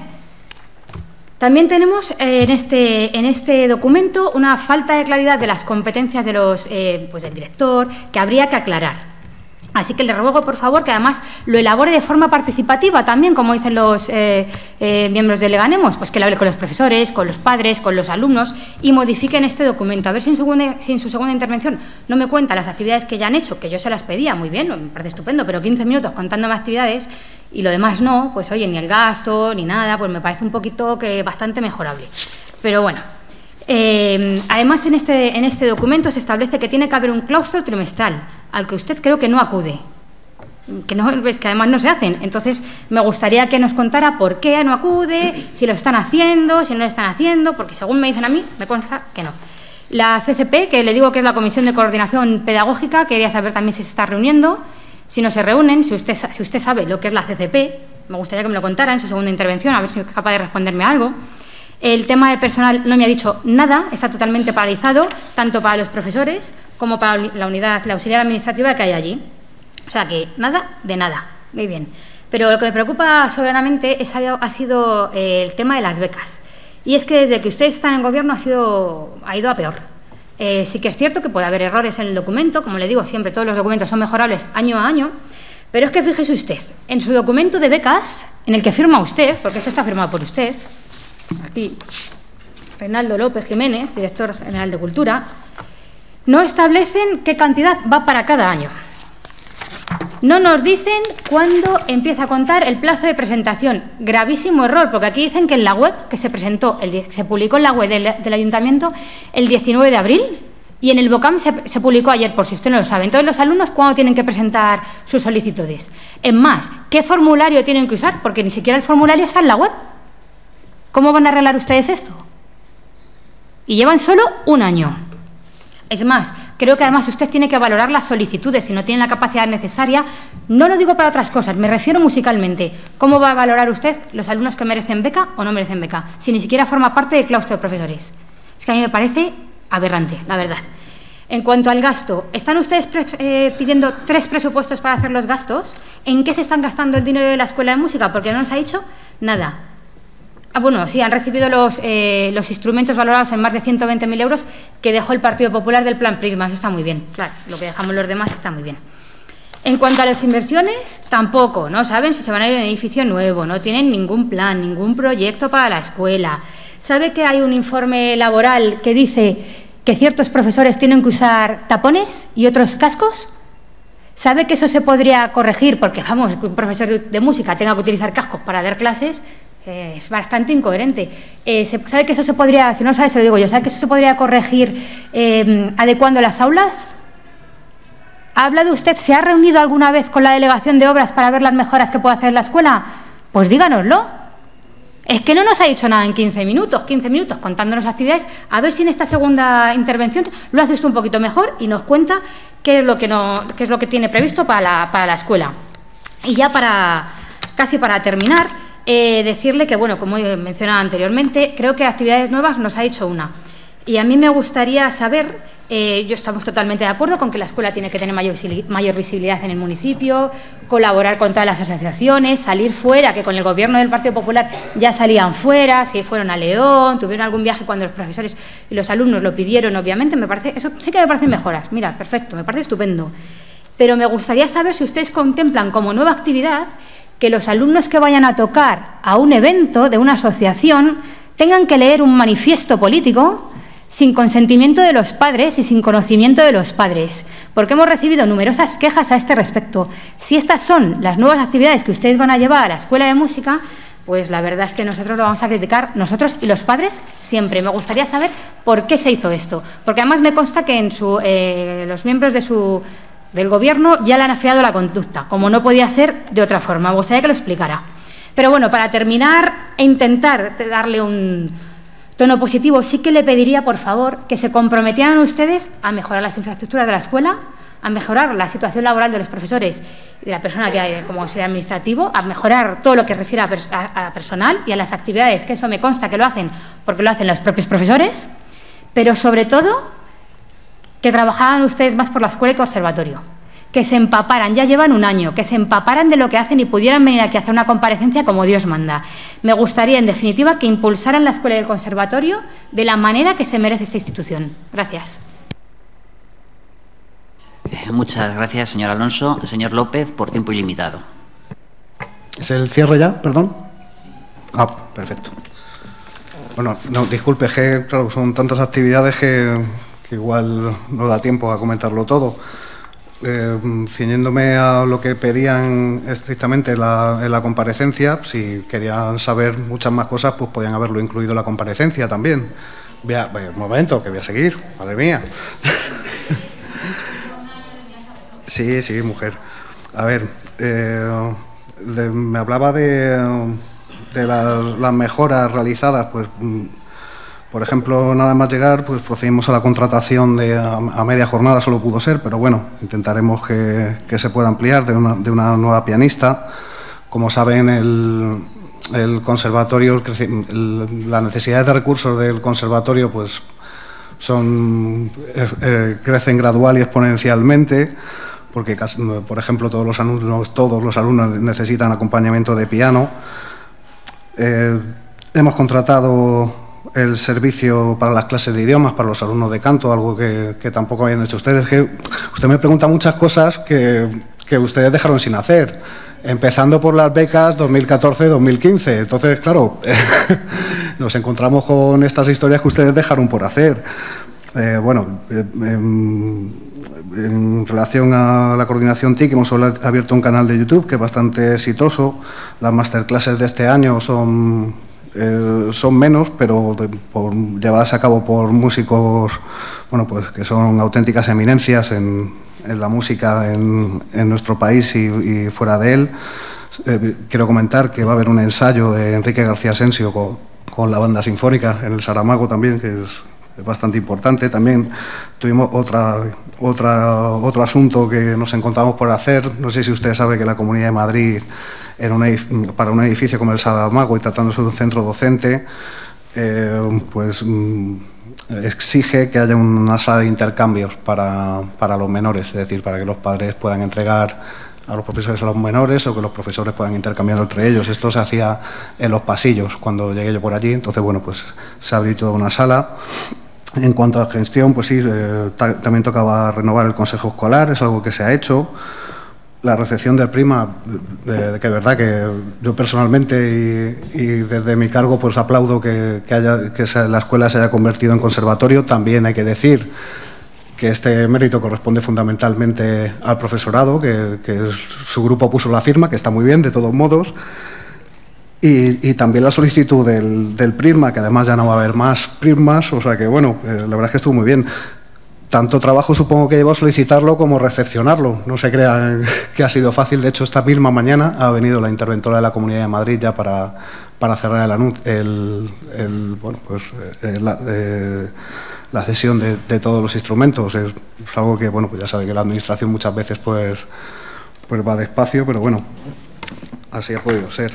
Speaker 4: También tenemos eh, en, este, en este documento una falta de claridad de las competencias de los, eh, pues del director, que habría que aclarar. Así que le ruego, por favor, que además lo elabore de forma participativa también, como dicen los eh, eh, miembros de Leganemos, pues que lo hable con los profesores, con los padres, con los alumnos y modifiquen este documento. A ver si en, segunda, si en su segunda intervención no me cuenta las actividades que ya han hecho, que yo se las pedía, muy bien, me parece estupendo, pero quince minutos contándome actividades y lo demás no, pues oye, ni el gasto, ni nada, pues me parece un poquito que bastante mejorable. Pero bueno. Eh, además, en este, en este documento se establece que tiene que haber un claustro trimestral, al que usted creo que no acude, que, no, que además no se hacen. Entonces, me gustaría que nos contara por qué no acude, si lo están haciendo, si no lo están haciendo, porque según me dicen a mí, me consta que no. La C C P, que le digo que es la Comisión de Coordinación Pedagógica, quería saber también si se está reuniendo, si no se reúnen, si usted, si usted sabe lo que es la C C P, me gustaría que me lo contara en su segunda intervención, a ver si es capaz de responderme algo. El tema de personal no me ha dicho nada, está totalmente paralizado, tanto para los profesores como para la unidad, la auxiliar administrativa que hay allí. O sea que nada de nada, muy bien. Pero lo que me preocupa soberanamente es, ha sido eh, el tema de las becas. Y es que desde que ustedes están en gobierno ha, sido, ha ido a peor. Eh, sí que es cierto que puede haber errores en el documento, como le digo, siempre todos los documentos son mejorables año a año, pero es que fíjese usted, en su documento de becas, en el que firma usted, porque esto está firmado por usted, aquí, Reinaldo López Jiménez, director general de Cultura, no establecen qué cantidad va para cada año. No nos dicen cuándo empieza a contar el plazo de presentación. Gravísimo error, porque aquí dicen que en la web que se presentó, el, se publicó en la web del, del Ayuntamiento el diecinueve de abril y en el BOCAM se, se publicó ayer, por si usted no lo sabe. Entonces, los alumnos, ¿cuándo tienen que presentar sus solicitudes? Es más, ¿qué formulario tienen que usar? Porque ni siquiera el formulario está en la web. ¿Cómo van a arreglar ustedes esto? Y llevan solo un año. Es más, creo que además usted tiene que valorar las solicitudes. Si no tienen la capacidad necesaria, no lo digo para otras cosas, me refiero musicalmente. ¿Cómo va a valorar usted los alumnos que merecen beca o no merecen beca? Si ni siquiera forma parte del claustro de profesores. Es que a mí me parece aberrante, la verdad. En cuanto al gasto, ¿están ustedes eh, pidiendo tres presupuestos para hacer los gastos? ¿En qué se están gastando el dinero de la Escuela de Música? Porque no nos ha dicho nada. Ah, bueno, sí, han recibido los, eh, los instrumentos valorados en más de ciento veinte mil euros que dejó el Partido Popular del Plan Prisma. Eso está muy bien, claro, lo que dejamos los demás está muy bien. En cuanto a las inversiones, tampoco, no saben si se van a ir a un edificio nuevo, no tienen ningún plan, ningún proyecto para la escuela. ¿Sabe que hay un informe laboral que dice que ciertos profesores tienen que usar tapones y otros cascos? ¿Sabe que eso se podría corregir? Porque, vamos, que un profesor de, de música tenga que utilizar cascos para dar clases, eh, es bastante incoherente. Eh, ¿Sabe que eso se podría, si no lo sabe, se lo digo yo, ¿sabe que eso se podría corregir eh, adecuando las aulas? ¿Ha hablado usted, se ha reunido alguna vez con la delegación de obras para ver las mejoras que puede hacer la escuela? Pues díganoslo. Es que no nos ha dicho nada en quince minutos, quince minutos contándonos actividades. A ver si en esta segunda intervención lo hace usted un poquito mejor y nos cuenta qué es lo que, no, qué es lo que tiene previsto para la, para la escuela. Y ya para, casi para terminar, eh, decirle que, bueno, como he mencionado anteriormente, creo que actividades nuevas nos ha dicho una. Y a mí me gustaría saber, eh, yo estamos totalmente de acuerdo con que la escuela tiene que tener mayor, mayor visibilidad en el municipio, colaborar con todas las asociaciones, salir fuera, que con el gobierno del Partido Popular ya salían fuera, si fueron a León, tuvieron algún viaje cuando los profesores y los alumnos lo pidieron, obviamente, me parece, eso sí que me parecen mejoras. Mira, perfecto, me parece estupendo. Pero me gustaría saber si ustedes contemplan como nueva actividad que los alumnos que vayan a tocar a un evento de una asociación tengan que leer un manifiesto político sin consentimiento de los padres y sin conocimiento de los padres, porque hemos recibido numerosas quejas a este respecto. Si estas son las nuevas actividades que ustedes van a llevar a la Escuela de Música, pues la verdad es que nosotros lo vamos a criticar, nosotros y los padres siempre. Me gustaría saber por qué se hizo esto, porque además me consta que en su, eh, los miembros de su, del Gobierno ya le han afeado la conducta, como no podía ser de otra forma. Me gustaría que lo explicara. Pero bueno, para terminar e intentar darle un tono positivo, sí que le pediría, por favor, que se comprometieran ustedes a mejorar las infraestructuras de la escuela, a mejorar la situación laboral de los profesores y de la persona que hay como auxiliar administrativo, a mejorar todo lo que refiere a, pers a, a personal y a las actividades, que eso me consta que lo hacen porque lo hacen los propios profesores, pero sobre todo que trabajaran ustedes más por la escuela y conservatorio, que se empaparan, ya llevan un año, que se empaparan de lo que hacen y pudieran venir aquí a hacer una comparecencia como Dios manda. Me gustaría, en definitiva, que impulsaran la escuela y el conservatorio de la manera que se merece esta institución. Gracias.
Speaker 1: Muchas gracias, señor Alonso. Señor López, por tiempo ilimitado.
Speaker 5: ¿Es el cierre ya? Perdón. Ah, perfecto. Bueno, no, disculpe, es que claro, son tantas actividades que, que igual no da tiempo a comentarlo todo. Eh, ciñéndome a lo que pedían estrictamente la, en la comparecencia, si querían saber muchas más cosas, pues podían haberlo incluido en la comparecencia también. Vea, un momento, que voy a seguir, madre mía. Sí, sí, mujer. A ver, eh, le, me hablaba de, de las, las mejoras realizadas, pues... Por ejemplo, nada más llegar, pues procedimos a la contratación de a, a media jornada, solo pudo ser, pero bueno, intentaremos que, que se pueda ampliar de una, de una nueva pianista. Como saben, el, el conservatorio, el, el, las necesidades de recursos del conservatorio, pues son eh, eh, crecen gradual y exponencialmente, porque, por ejemplo, todos los alumnos, todos los alumnos necesitan acompañamiento de piano. Eh, hemos contratado el servicio para las clases de idiomas, para los alumnos de canto, algo que, que tampoco habían hecho ustedes. Que usted me pregunta muchas cosas que, que ustedes dejaron sin hacer, empezando por las becas dos mil catorce dos mil quince. Entonces, claro, nos encontramos con estas historias que ustedes dejaron por hacer. Eh, bueno, eh, en, en relación a la coordinación T I C, hemos abierto un canal de YouTube que es bastante exitoso. Las masterclasses de este año son, eh, son menos, pero de, por, llevadas a cabo por músicos, bueno, pues que son auténticas eminencias en, en la música en, en nuestro país y, y fuera de él. Eh, quiero comentar que va a haber un ensayo de Enrique García Asensio con, con la banda sinfónica en el Saramago también, que es Es bastante importante. También tuvimos otra, otra, otro asunto que nos encontramos por hacer. No sé si usted sabe que la Comunidad de Madrid, en un, para un edificio como el Saramago y tratándose de un centro docente, eh, pues exige que haya una sala de intercambios para, para los menores, es decir, para que los padres puedan entregar a los profesores a los menores o que los profesores puedan intercambiar entre ellos. Esto se hacía en los pasillos cuando llegué yo por allí. Entonces, bueno, pues se abrió toda una sala. En cuanto a gestión, pues sí, eh, también tocaba renovar el consejo escolar, es algo que se ha hecho. La recepción del Prima, de, de que es verdad que yo personalmente y, y desde mi cargo pues aplaudo que, que, haya, que la escuela se haya convertido en conservatorio. También hay que decir que este mérito corresponde fundamentalmente al profesorado, que, que su grupo puso la firma, que está muy bien de todos modos. Y, y también la solicitud del, del Prisma, que además ya no va a haber más Prismas, o sea que, bueno, eh, la verdad es que estuvo muy bien. Tanto trabajo supongo que llevó solicitarlo como recepcionarlo. No se crean que ha sido fácil. De hecho, esta misma mañana ha venido la interventora de la Comunidad de Madrid ya para, para cerrar el, el, el, bueno, pues, eh, la, eh, la cesión de, de todos los instrumentos. Es, es algo que, bueno, pues ya sabe que la Administración muchas veces pues, pues va despacio, pero bueno, así ha podido ser.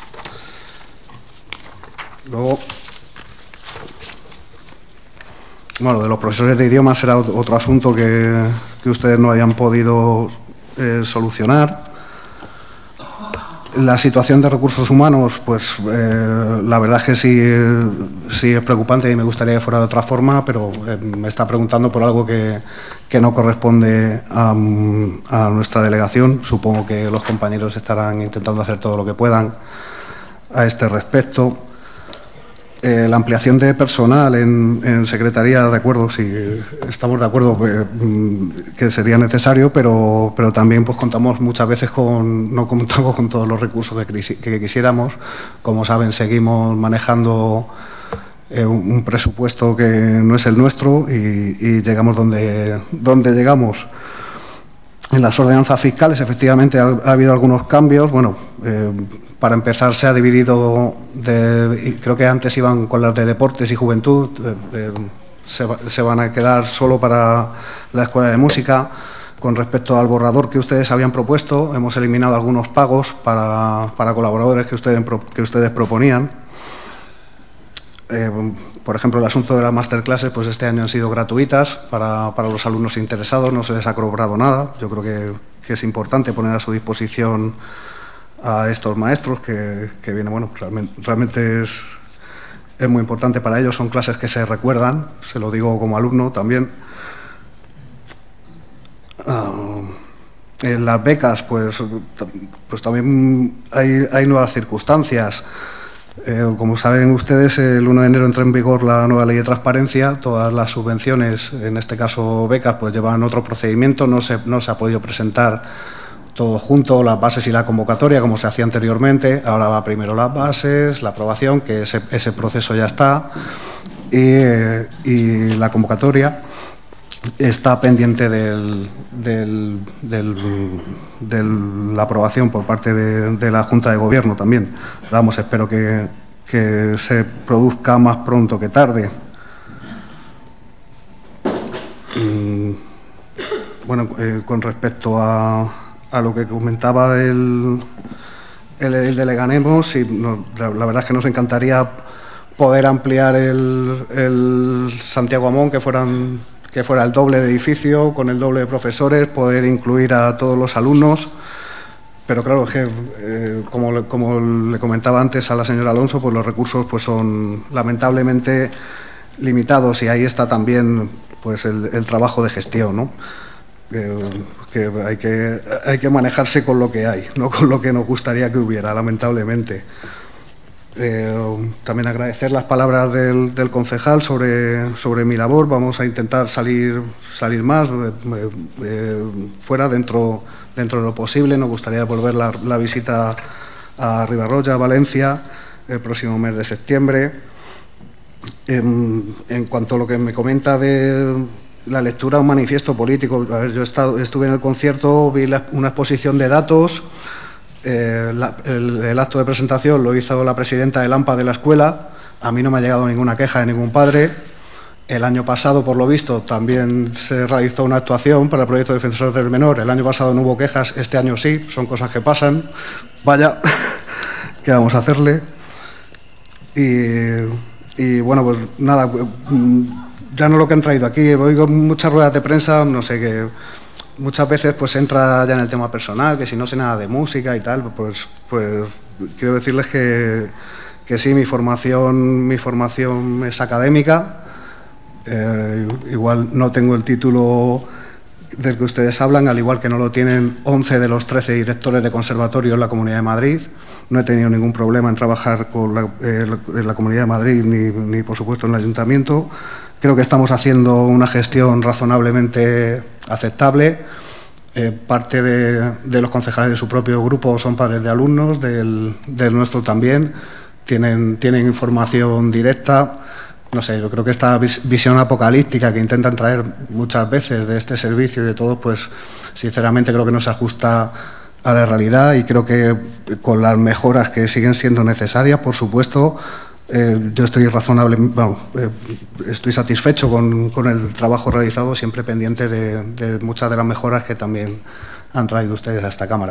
Speaker 5: Luego, bueno, de los profesores de idiomas era otro asunto que, que ustedes no habían podido eh, solucionar. La situación de recursos humanos, pues eh, la verdad es que sí, sí es preocupante y me gustaría que fuera de otra forma, pero eh, me está preguntando por algo que, que no corresponde a, a nuestra delegación. Supongo que los compañeros estarán intentando hacer todo lo que puedan a este respecto. Eh, la ampliación de personal en, en Secretaría, de acuerdo, sí, estamos de acuerdo eh, que sería necesario, pero, pero también pues contamos muchas veces con, no contamos con todos los recursos que, que quisiéramos. Como saben, seguimos manejando eh, un, un presupuesto que no es el nuestro y, y llegamos donde, donde llegamos. En las ordenanzas fiscales, efectivamente, ha, ha habido algunos cambios. Bueno, eh, para empezar, se ha dividido, de, creo que antes iban con las de deportes y juventud, eh, eh, se, se van a quedar solo para la escuela de música. Con respecto al borrador que ustedes habían propuesto, hemos eliminado algunos pagos para, para colaboradores que ustedes, que ustedes proponían. Eh, por ejemplo, el asunto de las masterclasses, pues este año han sido gratuitas para, para los alumnos interesados, no se les ha cobrado nada. Yo creo que, que es importante poner a su disposición a estos maestros, que, que vienen, bueno, realmente, realmente es, es muy importante para ellos, son clases que se recuerdan, se lo digo como alumno también. Uh, en las becas, pues, pues también hay, hay nuevas circunstancias. Eh, como saben ustedes, el uno de enero entra en vigor la nueva ley de transparencia. Todas las subvenciones, en este caso becas, pues llevan otro procedimiento. No se, no se ha podido presentar todo junto, las bases y la convocatoria, como se hacía anteriormente. Ahora va primero las bases, la aprobación, que ese, ese proceso ya está, y, eh, y la convocatoria está pendiente del, del, del, de la aprobación por parte de, de la Junta de Gobierno también. Vamos, espero que, que se produzca más pronto que tarde. Bueno, eh, con respecto a, a lo que comentaba el, el, el de Leganemos, sí, no, la, la verdad es que nos encantaría poder ampliar el, el Santiago Amón, que fueran... que fuera el doble de edificio, con el doble de profesores, poder incluir a todos los alumnos. pero claro, es que, eh, como, le, como le comentaba antes a la señora Alonso, pues los recursos pues son lamentablemente limitados, y ahí está también pues el, el trabajo de gestión, ¿no? Eh, que hay que hay que manejarse con lo que hay, no con lo que nos gustaría que hubiera, lamentablemente. Eh, también agradecer las palabras del, del concejal sobre, sobre mi labor. Vamos a intentar salir, salir más eh, eh, fuera, dentro, dentro de lo posible. Nos gustaría volver la, la visita a Ribarroya, Valencia, el próximo mes de septiembre. En, en cuanto a lo que me comenta de la lectura de un manifiesto político, a ver, yo he estado, estuve en el concierto, vi la, una exposición de datos. Eh, la, el, el acto de presentación lo hizo la presidenta del AMPA de la escuela. A mí no me ha llegado ninguna queja de ningún padre. El año pasado, por lo visto, también se realizó una actuación para el proyecto Defensores del Menor. El año pasado no hubo quejas, este año sí, son cosas que pasan. Vaya, ¿qué vamos a hacerle? Y, y bueno, pues nada, ya no lo que han traído aquí. Oigo muchas ruedas de prensa, no sé qué. Muchas veces pues entra ya en el tema personal, que si no sé nada de música y tal, pues, pues quiero decirles que, que sí, mi formación, mi formación es académica. Eh, igual no tengo el título del que ustedes hablan, al igual que no lo tienen once de los trece directores de conservatorio en la Comunidad de Madrid. No he tenido ningún problema en trabajar con la, eh, en la Comunidad de Madrid ni, ni, por supuesto, en el Ayuntamiento. Creo que estamos haciendo una gestión razonablemente aceptable. Eh, parte de, de los concejales de su propio grupo son padres de alumnos, del, del nuestro también. Tienen, tienen información directa. No sé, yo creo que esta visión apocalíptica que intentan traer muchas veces de este servicio y de todo, pues sinceramente creo que no se ajusta a la realidad, y creo que con las mejoras que siguen siendo necesarias, por supuesto, Eh, yo estoy razonable, bueno, eh, estoy satisfecho con, con el trabajo realizado, siempre pendiente de, de muchas de las mejoras que también han traído ustedes a esta Cámara.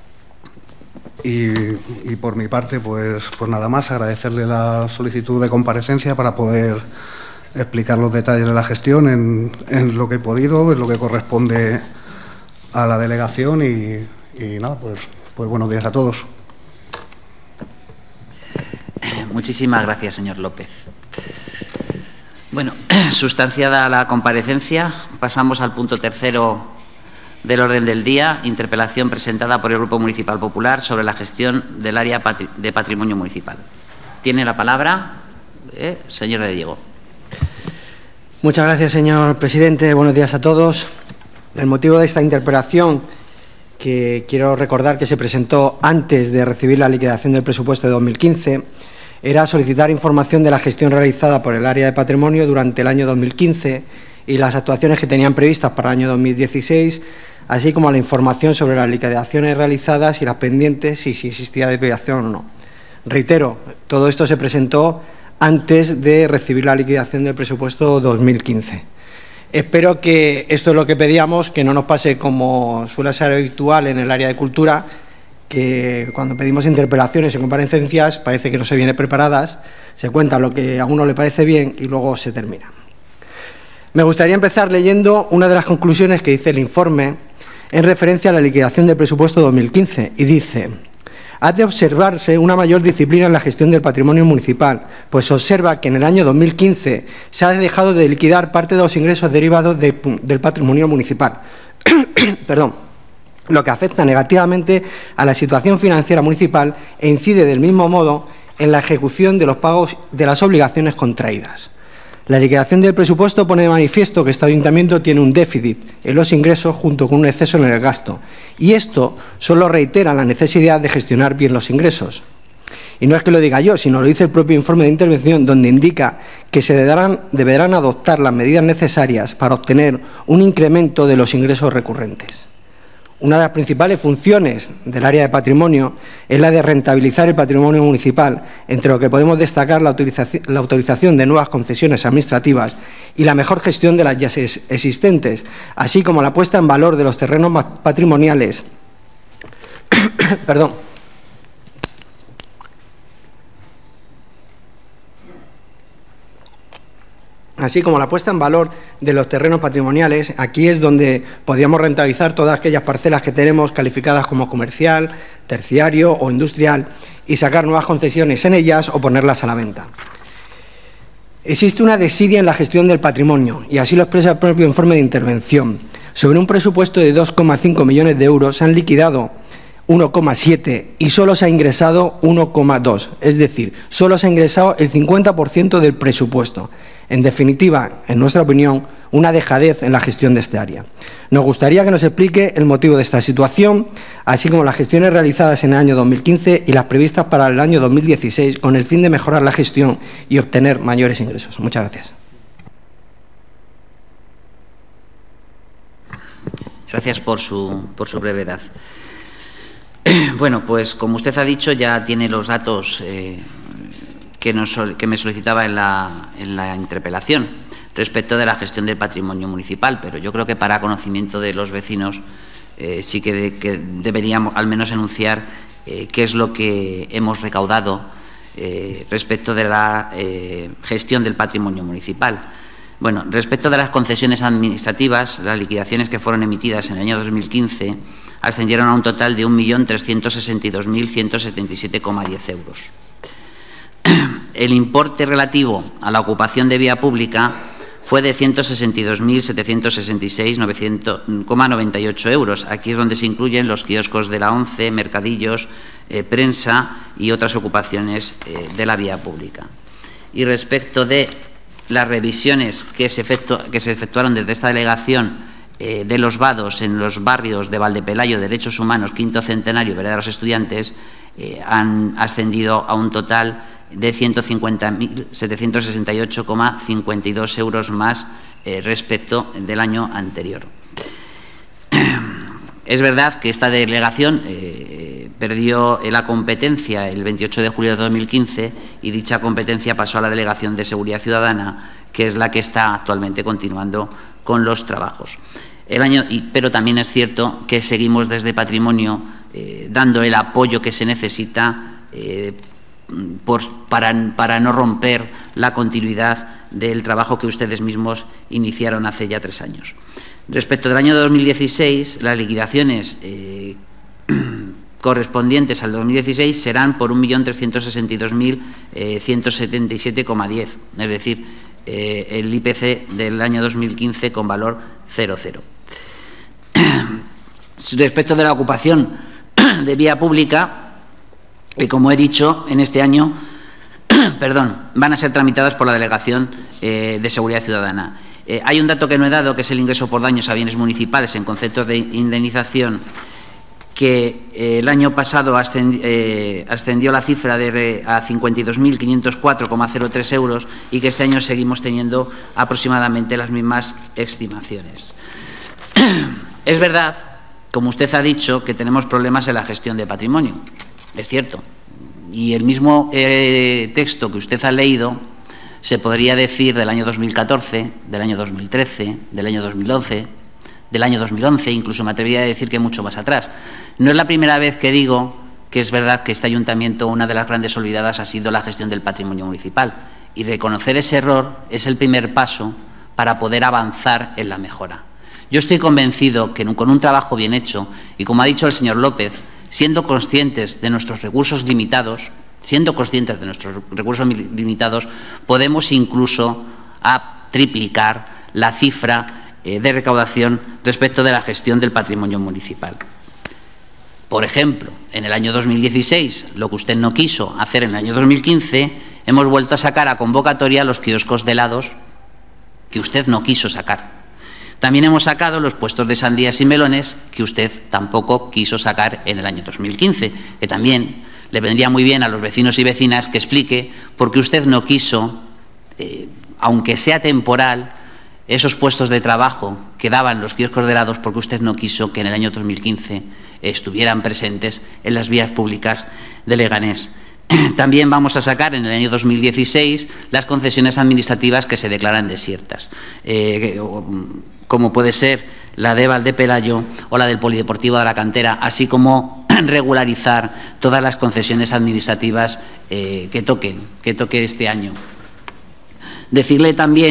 Speaker 5: Y, y por mi parte, pues, pues nada más, agradecerle la solicitud de comparecencia para poder explicar los detalles de la gestión en, en lo que he podido, en lo que corresponde a la delegación, y, y nada, pues, pues buenos días a todos.
Speaker 1: Muchísimas gracias, señor López. Bueno, sustanciada la comparecencia, pasamos al punto tercero del orden del día, interpelación presentada por el Grupo Municipal Popular sobre la gestión del área de patrimonio municipal. Tiene la palabra eh, señor de Diego.
Speaker 9: Muchas gracias, señor presidente. Buenos días a todos. El motivo de esta interpelación, que quiero recordar que se presentó antes de recibir la liquidación del presupuesto de dos mil quince, era solicitar información de la gestión realizada por el área de patrimonio durante el año dos mil quince y las actuaciones que tenían previstas para el año dos mil dieciséis, así como la información sobre las liquidaciones realizadas y las pendientes y si existía desviación o no. Reitero, todo esto se presentó antes de recibir la liquidación del presupuesto dos mil quince. Espero que esto es lo que pedíamos, que no nos pase como suele ser habitual en el área de cultura, que cuando pedimos interpelaciones y comparecencias parece que no se viene preparadas, se cuenta lo que a uno le parece bien y luego se termina. Me gustaría empezar leyendo una de las conclusiones que dice el informe en referencia a la liquidación del presupuesto dos mil quince, y dice: ha de observarse una mayor disciplina en la gestión del patrimonio municipal, pues se observa que en el año dos mil quince se ha dejado de liquidar parte de los ingresos derivados de, del patrimonio municipal. Perdón. Lo que afecta negativamente a la situación financiera municipal e incide del mismo modo en la ejecución de los pagos de las obligaciones contraídas. La liquidación del presupuesto pone de manifiesto que este ayuntamiento tiene un déficit en los ingresos junto con un exceso en el gasto, y esto solo reitera la necesidad de gestionar bien los ingresos. Y no es que lo diga yo, sino lo dice el propio informe de intervención, donde indica que se deberán, deberán adoptar las medidas necesarias para obtener un incremento de los ingresos recurrentes. Una de las principales funciones del área de patrimonio es la de rentabilizar el patrimonio municipal, entre lo que podemos destacar la autorización, la autorización de nuevas concesiones administrativas y la mejor gestión de las ya existentes, así como la puesta en valor de los terrenos patrimoniales. Perdón. así como la puesta en valor de los terrenos patrimoniales. Aquí es donde podríamos rentabilizar todas aquellas parcelas que tenemos calificadas como comercial, terciario o industrial y sacar nuevas concesiones en ellas o ponerlas a la venta. Existe una desidia en la gestión del patrimonio y así lo expresa el propio informe de intervención. Sobre un presupuesto de dos coma cinco millones de euros se han liquidado uno coma siete y solo se ha ingresado uno coma dos, es decir, solo se ha ingresado el cincuenta por ciento del presupuesto. En definitiva, en nuestra opinión, una dejadez en la gestión de este área. Nos gustaría que nos explique el motivo de esta situación, así como las gestiones realizadas en el año dos mil quince y las previstas para el año dos mil dieciséis, con el fin de mejorar la gestión y obtener mayores ingresos. Muchas gracias.
Speaker 1: Gracias por su, por su brevedad. Bueno, pues como usted ha dicho, ya tiene los datos eh, que, nos, que me solicitaba en la, en la interpelación respecto de la gestión del patrimonio municipal, pero yo creo que para conocimiento de los vecinos eh, sí que, de, que deberíamos al menos enunciar eh, qué es lo que hemos recaudado eh, respecto de la eh, gestión del patrimonio municipal. Bueno, respecto de las concesiones administrativas, las liquidaciones que fueron emitidas en el año dos mil quince ascendieron a un total de un millón trescientos sesenta y dos mil ciento setenta y siete coma diez euros. El importe relativo a la ocupación de vía pública fue de ciento sesenta y dos mil setecientos sesenta y seis coma noventa y ocho euros. Aquí es donde se incluyen los kioscos de la ONCE, mercadillos, eh, prensa y otras ocupaciones eh, de la vía pública. Y respecto de las revisiones que se, efectu que se efectuaron desde esta delegación eh, de los vados en los barrios de Valdepelayo, Derechos Humanos, Quinto Centenario, Vereda de los Estudiantes, eh, han ascendido a un total de ciento cincuenta mil setecientos sesenta y ocho coma cincuenta y dos euros más eh, respecto del año anterior. Es verdad que esta delegación eh, perdió la competencia el veintiocho de julio de dos mil quince y dicha competencia pasó a la Delegación de Seguridad Ciudadana, que es la que está actualmente continuando con los trabajos. El año, pero también es cierto que seguimos desde Patrimonio eh, dando el apoyo que se necesita eh, por, para, para no romper la continuidad del trabajo que ustedes mismos iniciaron hace ya tres años. Respecto del año dos mil dieciséis, las liquidaciones eh, correspondientes al dos mil dieciséis serán por un millón trescientos sesenta y dos mil ciento setenta y siete coma diez, es decir, eh, el I P C del año dos mil quince con valor cero cero. Respecto de la ocupación de vía pública, eh, como he dicho, en este año perdón, van a ser tramitadas por la Delegación eh, de Seguridad Ciudadana. Eh, hay un dato que no he dado, que es el ingreso por daños a bienes municipales en conceptos de indemnización, que eh, el año pasado ascendi, eh, ascendió la cifra de re, a cincuenta y dos mil quinientos cuatro coma cero tres euros y que este año seguimos teniendo aproximadamente las mismas estimaciones. Es verdad, como usted ha dicho, que tenemos problemas en la gestión de patrimonio. Es cierto. Y el mismo eh, texto que usted ha leído se podría decir del año dos mil catorce, del año dos mil trece, del año dos mil once, del año dos mil once, incluso me atrevería a decir que mucho más atrás. No es la primera vez que digo que es verdad que este ayuntamiento, una de las grandes olvidadas, ha sido la gestión del patrimonio municipal. Y reconocer ese error es el primer paso para poder avanzar en la mejora. Yo estoy convencido que con un trabajo bien hecho, y como ha dicho el señor López, siendo conscientes de nuestros recursos limitados, siendo conscientes de nuestros recursos limitados, podemos incluso a triplicar la cifra eh, de recaudación respecto de la gestión del patrimonio municipal. Por ejemplo, en el año dos mil dieciséis, lo que usted no quiso hacer en el año dos mil quince, hemos vuelto a sacar a convocatoria los kioscos de helados que usted no quiso sacar. También hemos sacado los puestos de sandías y melones que usted tampoco quiso sacar en el año dos mil quince, que también le vendría muy bien a los vecinos y vecinas que explique por qué usted no quiso, eh, aunque sea temporal, esos puestos de trabajo que daban los kioscos de helados, porque usted no quiso que en el año dos mil quince estuvieran presentes en las vías públicas de Leganés. También vamos a sacar en el año dos mil dieciséis las concesiones administrativas que se declaran desiertas, eh, como puede ser la de Valdepelayo o la del Polideportivo de la Cantera, así como regularizar todas las concesiones administrativas eh, que toquen, que toque este año. Decirle también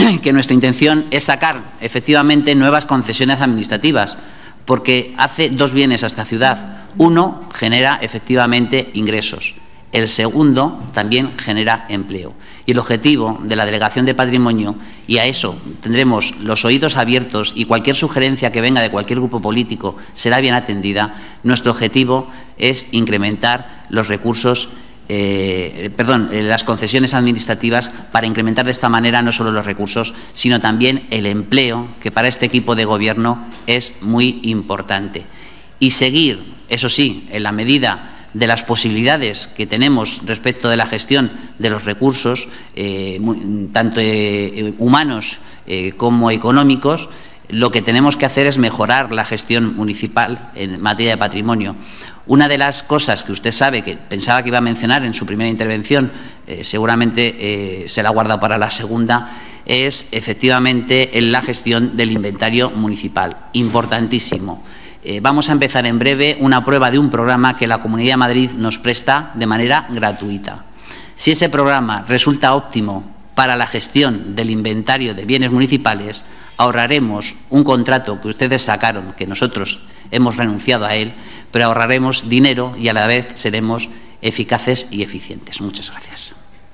Speaker 1: que nuestra intención es sacar efectivamente nuevas concesiones administrativas, porque hace dos bienes a esta ciudad. Uno, genera efectivamente ingresos. El segundo, también genera empleo. Y el objetivo de la Delegación de Patrimonio, y a eso tendremos los oídos abiertos y cualquier sugerencia que venga de cualquier grupo político será bien atendida, nuestro objetivo es incrementar los recursos, eh, perdón, las concesiones administrativas para incrementar de esta manera no solo los recursos, sino también el empleo, que para este equipo de gobierno es muy importante. Y seguir, eso sí, en la medida de las posibilidades que tenemos respecto de la gestión de los recursos, eh, tanto eh, humanos eh, como económicos, lo que tenemos que hacer es mejorar la gestión municipal en materia de patrimonio. Una de las cosas que usted sabe, que pensaba que iba a mencionar en su primera intervención, eh, seguramente eh, se la ha guardado para la segunda, es efectivamente en la gestión del inventario municipal. Importantísimo. Eh, vamos a empezar en breve una prueba de un programa que la Comunidad de Madrid nos presta de manera gratuita. Si ese programa resulta óptimo para la gestión del inventario de bienes municipales, ahorraremos un contrato que ustedes sacaron, que nosotros hemos renunciado a él, pero ahorraremos dinero y a la vez seremos eficaces y eficientes. Muchas gracias.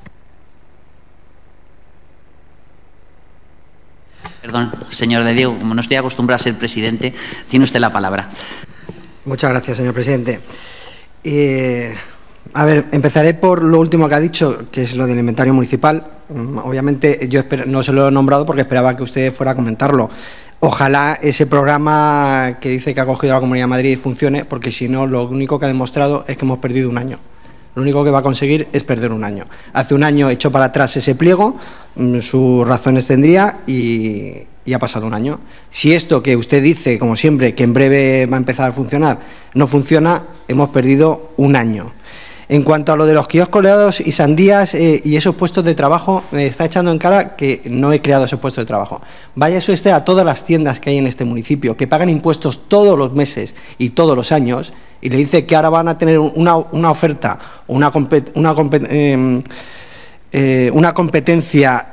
Speaker 1: Perdón, señor de Diego, como no estoy acostumbrado a ser presidente, tiene usted la palabra.
Speaker 9: Muchas gracias, señor presidente. Eh, a ver, empezaré por lo último que ha dicho, que es lo del inventario municipal. Obviamente, yo no se lo he nombrado porque esperaba que usted fuera a comentarlo. Ojalá ese programa que dice que ha cogido la Comunidad de Madrid funcione, porque si no, lo único que ha demostrado es que hemos perdido un año. Lo único que va a conseguir es perder un año. Hace un año echó para atrás ese pliego, sus razones tendría y, y ha pasado un año. Si esto que usted dice, como siempre, que en breve va a empezar a funcionar, no funciona, hemos perdido un año. En cuanto a lo de los kioscos y sandías eh, y esos puestos de trabajo, me está echando en cara que no he creado esos puestos de trabajo. Vaya eso esté a todas las tiendas que hay en este municipio, que pagan impuestos todos los meses y todos los años, y le dice que ahora van a tener una, una oferta, una, una, eh, eh, una competencia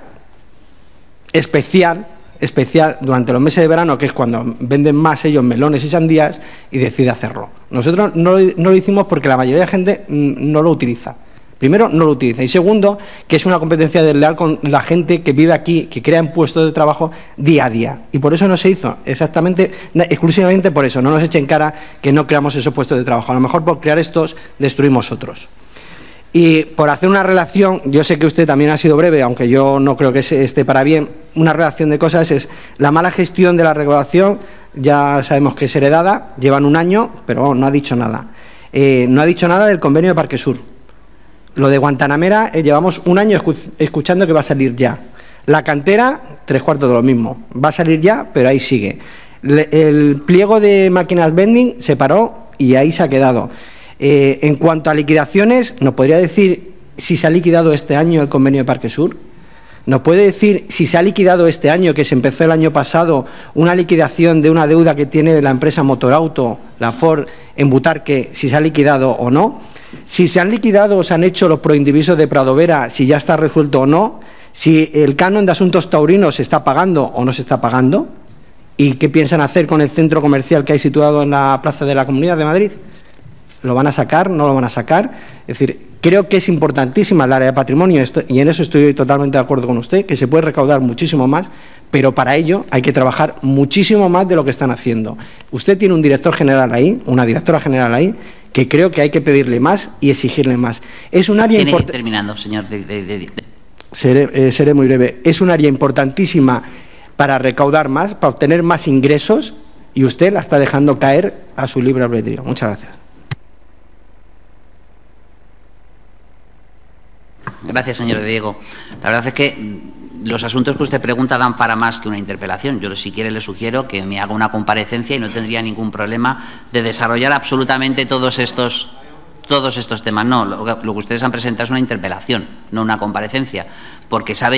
Speaker 9: especial, especial durante los meses de verano, que es cuando venden más ellos melones y sandías, y decide hacerlo. Nosotros no, no lo hicimos porque la mayoría de gente no lo utiliza. Primero, no lo utiliza. Y segundo, que es una competencia desleal con la gente que vive aquí, que crea puestos de trabajo día a día. Y por eso no se hizo, exactamente, exclusivamente por eso. No nos echen cara que no creamos esos puestos de trabajo. A lo mejor por crear estos, destruimos otros. Y por hacer una relación, yo sé que usted también ha sido breve, aunque yo no creo que esté para bien, una relación de cosas es la mala gestión de la recaudación, ya sabemos que es heredada, llevan un año, pero no ha dicho nada. Eh, no ha dicho nada del convenio de Parque Sur. Lo de Guantanamera, eh, llevamos un año escuchando que va a salir ya. La cantera, tres cuartos de lo mismo. Va a salir ya, pero ahí sigue. Le, el pliego de máquinas vending se paró y ahí se ha quedado. Eh, en cuanto a liquidaciones, ¿nos podría decir si se ha liquidado este año el convenio de Parque Sur? ¿Nos puede decir si se ha liquidado este año, que se empezó el año pasado, una liquidación de una deuda que tiene la empresa Motorauto, la Ford, en Butarque, si se ha liquidado o no? Si se han liquidado o se han hecho los proindivisos de Pradovera, si ya está resuelto o no, si el canon de asuntos taurinos se está pagando o no se está pagando, y qué piensan hacer con el centro comercial que hay situado en la Plaza de la Comunidad de Madrid. ¿Lo van a sacar? ¿No lo van a sacar? Es decir, creo que es importantísima el área de patrimonio y en eso estoy totalmente de acuerdo con usted, que se puede recaudar muchísimo más, pero para ello hay que trabajar muchísimo más de lo que están haciendo. Usted tiene un director general ahí, una directora general ahí, que creo que hay que pedirle más y exigirle más. Es un área importante.
Speaker 1: Terminando, señor. De, de, de, de.
Speaker 9: Seré, eh, seré muy breve. Es un área importantísima para recaudar más, para obtener más ingresos, y usted la está dejando caer a su libre albedrío. Muchas gracias.
Speaker 1: Gracias, señor Diego. La verdad es que los asuntos que usted pregunta dan para más que una interpelación. Yo, si quiere, le sugiero que me haga una comparecencia y no tendría ningún problema de desarrollar absolutamente todos estos, todos estos temas. No, lo, lo que ustedes han presentado es una interpelación, no una comparecencia, porque saben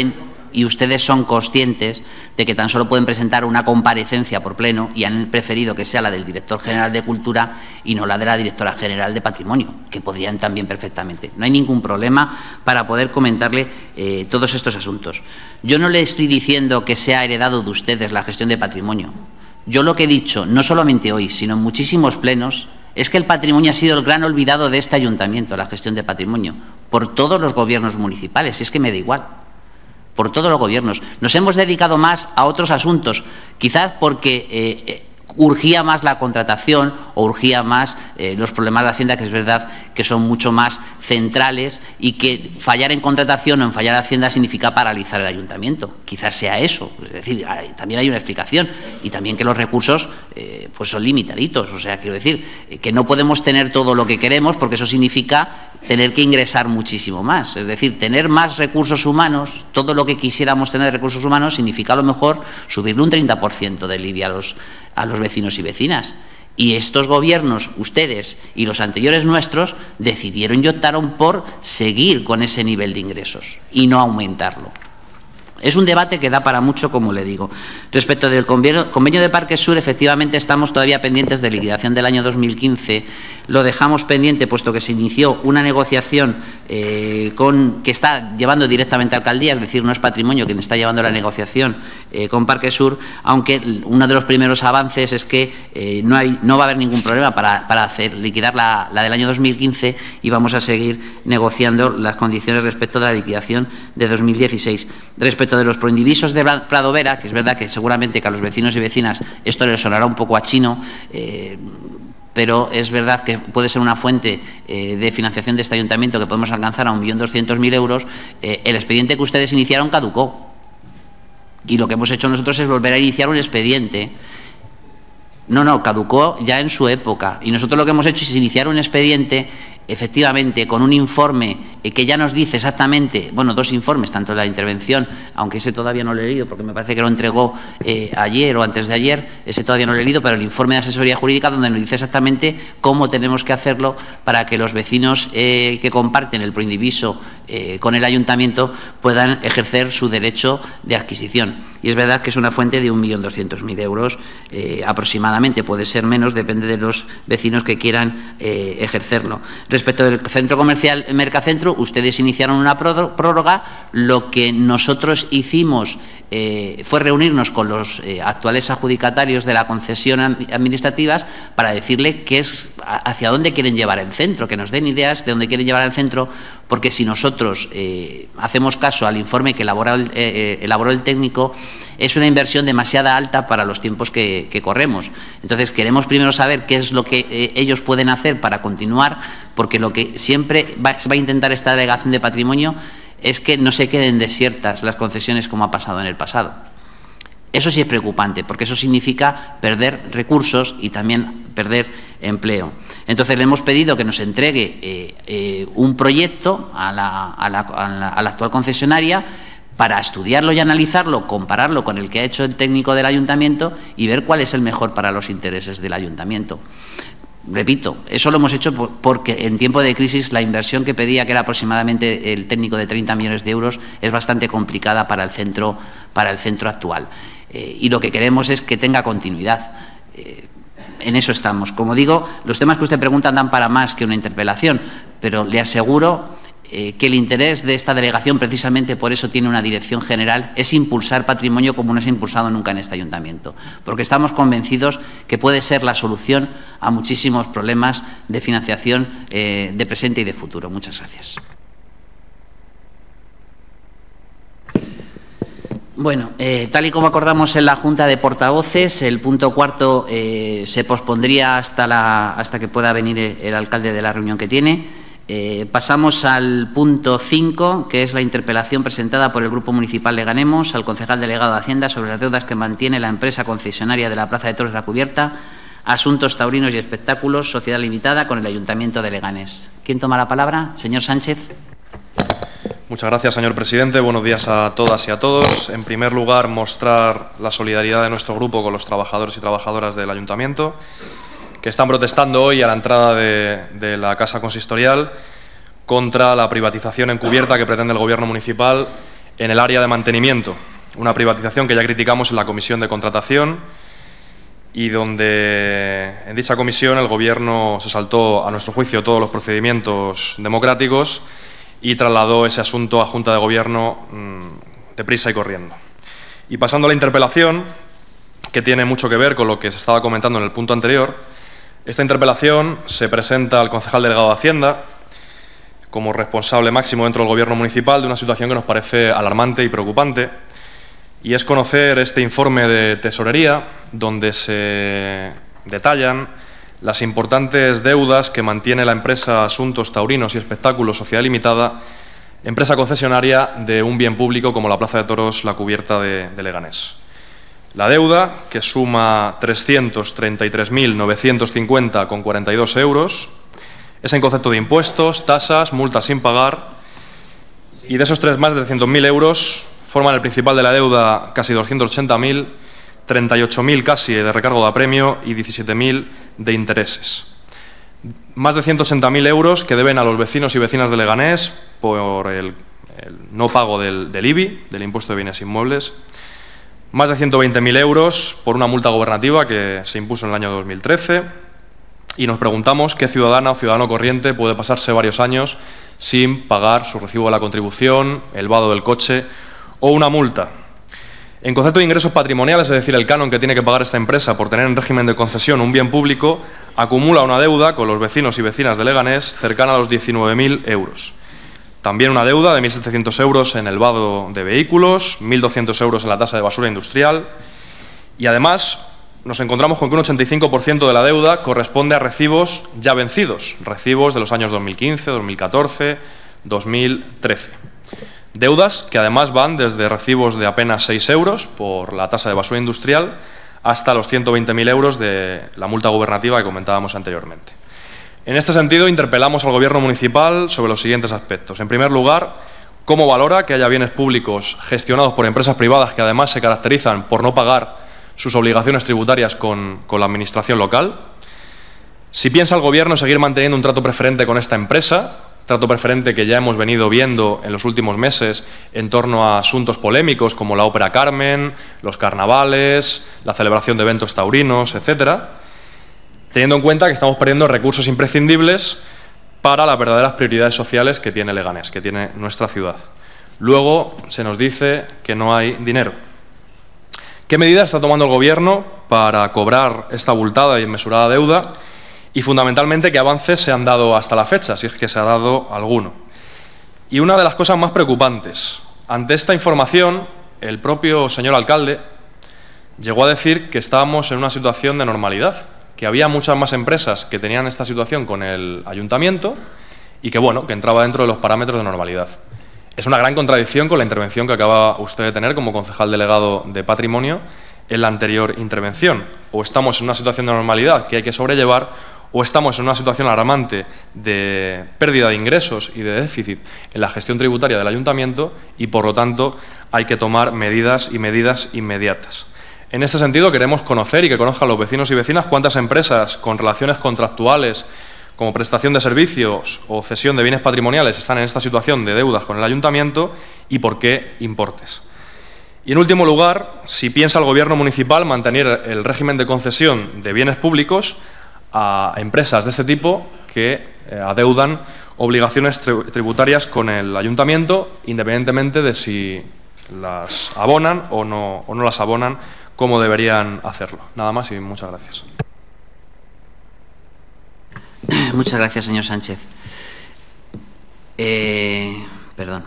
Speaker 1: y ustedes son conscientes de que tan solo pueden presentar una comparecencia por pleno y han preferido que sea la del director general de Cultura y no la de la directora general de Patrimonio, que podrían también perfectamente. No hay ningún problema para poder comentarle eh, todos estos asuntos. Yo no le estoy diciendo que sea heredado de ustedes la gestión de patrimonio. Yo lo que he dicho, no solamente hoy, sino en muchísimos plenos, es que el patrimonio ha sido el gran olvidado de este ayuntamiento, la gestión de patrimonio, por todos los gobiernos municipales, y es que me da igual, por todos los gobiernos. Nos hemos dedicado más a otros asuntos, quizás porque eh, urgía más la contratación o urgía más eh, los problemas de Hacienda, que es verdad que son mucho más centrales y que fallar en contratación o en fallar Hacienda significa paralizar el ayuntamiento. Quizás sea eso, es decir, hay, también hay una explicación y también que los recursos eh, pues son limitaditos, o sea, quiero decir, eh, que no podemos tener todo lo que queremos porque eso significa tener que ingresar muchísimo más, es decir, tener más recursos humanos, todo lo que quisiéramos tener de recursos humanos significa a lo mejor subirle un treinta por ciento del I B I a los, a los vecinos y vecinas. Y estos gobiernos, ustedes y los anteriores nuestros, decidieron y optaron por seguir con ese nivel de ingresos y no aumentarlo. Es un debate que da para mucho, como le digo. Respecto del convenio, convenio de Parques Sur, efectivamente estamos todavía pendientes de liquidación del año dos mil quince. Lo dejamos pendiente puesto que se inició una negociación eh, con, que está llevando directamente a Alcaldía, es decir, no es Patrimonio quien está llevando la negociación eh, con Parques Sur, aunque uno de los primeros avances es que eh, no, hay, no va a haber ningún problema para, para hacer liquidar la, la del año dos mil quince y vamos a seguir negociando las condiciones respecto de la liquidación de dos mil dieciséis. Respecto de los proindivisos de Prado Vera, que es verdad que seguramente que a los vecinos y vecinas esto les sonará un poco a chino, eh, pero es verdad que puede ser una fuente eh, de financiación de este ayuntamiento que podemos alcanzar a un millón doscientos mil euros. Eh, el expediente que ustedes iniciaron caducó y lo que hemos hecho nosotros es volver a iniciar un expediente. No, no, caducó ya en su época y nosotros lo que hemos hecho es iniciar un expediente efectivamente con un informe que ya nos dice exactamente, bueno, dos informes, tanto de la intervención, aunque ese todavía no lo he leído porque me parece que lo entregó eh, ayer o antes de ayer, ese todavía no lo he leído, pero el informe de asesoría jurídica donde nos dice exactamente cómo tenemos que hacerlo para que los vecinos eh, que comparten el proindiviso eh, con el ayuntamiento puedan ejercer su derecho de adquisición. Y es verdad que es una fuente de un millón doscientos mil euros eh, aproximadamente, puede ser menos, depende de los vecinos que quieran eh, ejercerlo. Respecto del centro comercial Mercacentro, ustedes iniciaron una prórroga, lo que nosotros hicimos eh, fue reunirnos con los eh, actuales adjudicatarios de la concesión administrativas para decirle qué es, hacia dónde quieren llevar el centro, que nos den ideas de dónde quieren llevar el centro, porque si nosotros eh, hacemos caso al informe que elaboró el, eh, elaboró el técnico, es una inversión demasiado alta para los tiempos que, que corremos. Entonces, queremos primero saber qué es lo que eh, ellos pueden hacer para continuar, porque lo que siempre va, va a intentar esta delegación de patrimonio es que no se queden desiertas las concesiones como ha pasado en el pasado. Eso sí es preocupante, porque eso significa perder recursos y también perder empleo. Entonces, le hemos pedido que nos entregue eh, eh, un proyecto a la, a, la, a, la, a la actual concesionaria para estudiarlo y analizarlo, compararlo con el que ha hecho el técnico del ayuntamiento y ver cuál es el mejor para los intereses del ayuntamiento. Repito, eso lo hemos hecho porque en tiempo de crisis la inversión que pedía, que era aproximadamente el técnico de treinta millones de euros, es bastante complicada para el centro, para el centro actual. Eh, y lo que queremos es que tenga continuidad. Eh, en eso estamos. Como digo, los temas que usted pregunta dan para más que una interpelación, pero le aseguro eh, que el interés de esta delegación, precisamente por eso tiene una dirección general, es impulsar patrimonio como no se ha impulsado nunca en este ayuntamiento, porque estamos convencidos que puede ser la solución a muchísimos problemas de financiación eh, de presente y de futuro. Muchas gracias. Bueno, eh, tal y como acordamos en la Junta de Portavoces, el punto cuarto eh, se pospondría hasta, la, hasta que pueda venir el, el alcalde de la reunión que tiene. Eh, pasamos al punto cinco, que es la interpelación presentada por el Grupo Municipal de Ganemos al concejal delegado de Hacienda sobre las deudas que mantiene la empresa concesionaria de la Plaza de Toros de la Cubierta, Asuntos Taurinos y Espectáculos, Sociedad Limitada, con el Ayuntamiento de Leganés. ¿Quién toma la palabra? Señor Sánchez.
Speaker 10: Muchas gracias, señor presidente. Buenos días a todas y a todos. En primer lugar, mostrar la solidaridad de nuestro grupo con los trabajadores y trabajadoras del ayuntamiento que están protestando hoy a la entrada de, de la Casa Consistorial contra la privatización encubierta que pretende el Gobierno municipal en el área de mantenimiento, una privatización que ya criticamos en la Comisión de Contratación y donde en dicha comisión el Gobierno se saltó, a nuestro juicio, todos los procedimientos democráticos y trasladó ese asunto a Junta de Gobierno mmm, deprisa y corriendo. Y pasando a la interpelación, que tiene mucho que ver con lo que se estaba comentando en el punto anterior, esta interpelación se presenta al concejal delegado de Hacienda como responsable máximo dentro del Gobierno municipal de una situación que nos parece alarmante y preocupante, y es conocer este informe de Tesorería donde se detallan las importantes deudas que mantiene la empresa Asuntos Taurinos y Espectáculos Sociedad Limitada, empresa concesionaria de un bien público como la Plaza de Toros La Cubierta de, de Leganés. La deuda, que suma trescientos treinta y tres mil novecientos cincuenta coma cuarenta y dos euros, es en concepto de impuestos, tasas, multas sin pagar, y de esos tres más de trescientos mil euros forman el principal de la deuda, casi doscientos ochenta mil, treinta y ocho mil casi de recargo de apremio y diecisiete mil de intereses. Más de ciento ochenta mil euros que deben a los vecinos y vecinas de Leganés por el, el no pago del, del I B I, del Impuesto de Bienes Inmuebles. Más de ciento veinte mil euros por una multa gobernativa que se impuso en el año dos mil trece. Y nos preguntamos qué ciudadana o ciudadano corriente puede pasarse varios años sin pagar su recibo de la contribución, el vado del coche o una multa. En concepto de ingresos patrimoniales, es decir, el canon que tiene que pagar esta empresa por tener en régimen de concesión un bien público, acumula una deuda con los vecinos y vecinas de Leganés cercana a los diecinueve mil euros. También una deuda de mil setecientos euros en el vado de vehículos, mil doscientos euros en la tasa de basura industrial, y además nos encontramos con que un ochenta y cinco por ciento de la deuda corresponde a recibos ya vencidos, recibos de los años dos mil quince, dos mil catorce, dos mil trece. Deudas que además van desde recibos de apenas seis euros por la tasa de basura industrial hasta los ciento veinte mil euros de la multa gubernativa que comentábamos anteriormente. En este sentido, interpelamos al Gobierno municipal sobre los siguientes aspectos. En primer lugar, ¿cómo valora que haya bienes públicos gestionados por empresas privadas que además se caracterizan por no pagar sus obligaciones tributarias con, con la Administración local? Si piensa el Gobierno seguir manteniendo un trato preferente con esta empresa, trato preferente que ya hemos venido viendo en los últimos meses en torno a asuntos polémicos como la Ópera Carmen, los carnavales, la celebración de eventos taurinos, etcétera, teniendo en cuenta que estamos perdiendo recursos imprescindibles para las verdaderas prioridades sociales que tiene Leganés, que tiene nuestra ciudad. Luego se nos dice que no hay dinero. ¿Qué medidas está tomando el Gobierno para cobrar esta abultada y inmesurada deuda? Y fundamentalmente, ¿qué avances se han dado hasta la fecha, si es que se ha dado alguno? Y una de las cosas más preocupantes, ante esta información, el propio señor alcalde llegó a decir que estábamos en una situación de normalidad, que había muchas más empresas que tenían esta situación con el ayuntamiento y que, bueno, que entraba dentro de los parámetros de normalidad. Es una gran contradicción con la intervención que acaba usted de tener como concejal delegado de Patrimonio en la anterior intervención. O estamos en una situación de normalidad que hay que sobrellevar, o estamos en una situación alarmante de pérdida de ingresos y de déficit en la gestión tributaria del ayuntamiento y, por lo tanto, hay que tomar medidas y medidas inmediatas. En este sentido, queremos conocer y que conozcan los vecinos y vecinas cuántas empresas con relaciones contractuales como prestación de servicios o cesión de bienes patrimoniales están en esta situación de deudas con el ayuntamiento y por qué importes. Y, en último lugar, si piensa el Gobierno municipal mantener el régimen de concesión de bienes públicos a empresas de este tipo que eh, adeudan obligaciones tributarias con el ayuntamiento, independientemente de si las abonan o no, o no las abonan como deberían hacerlo. Nada más y muchas gracias.
Speaker 1: Muchas gracias, señor Sánchez. Eh, perdón.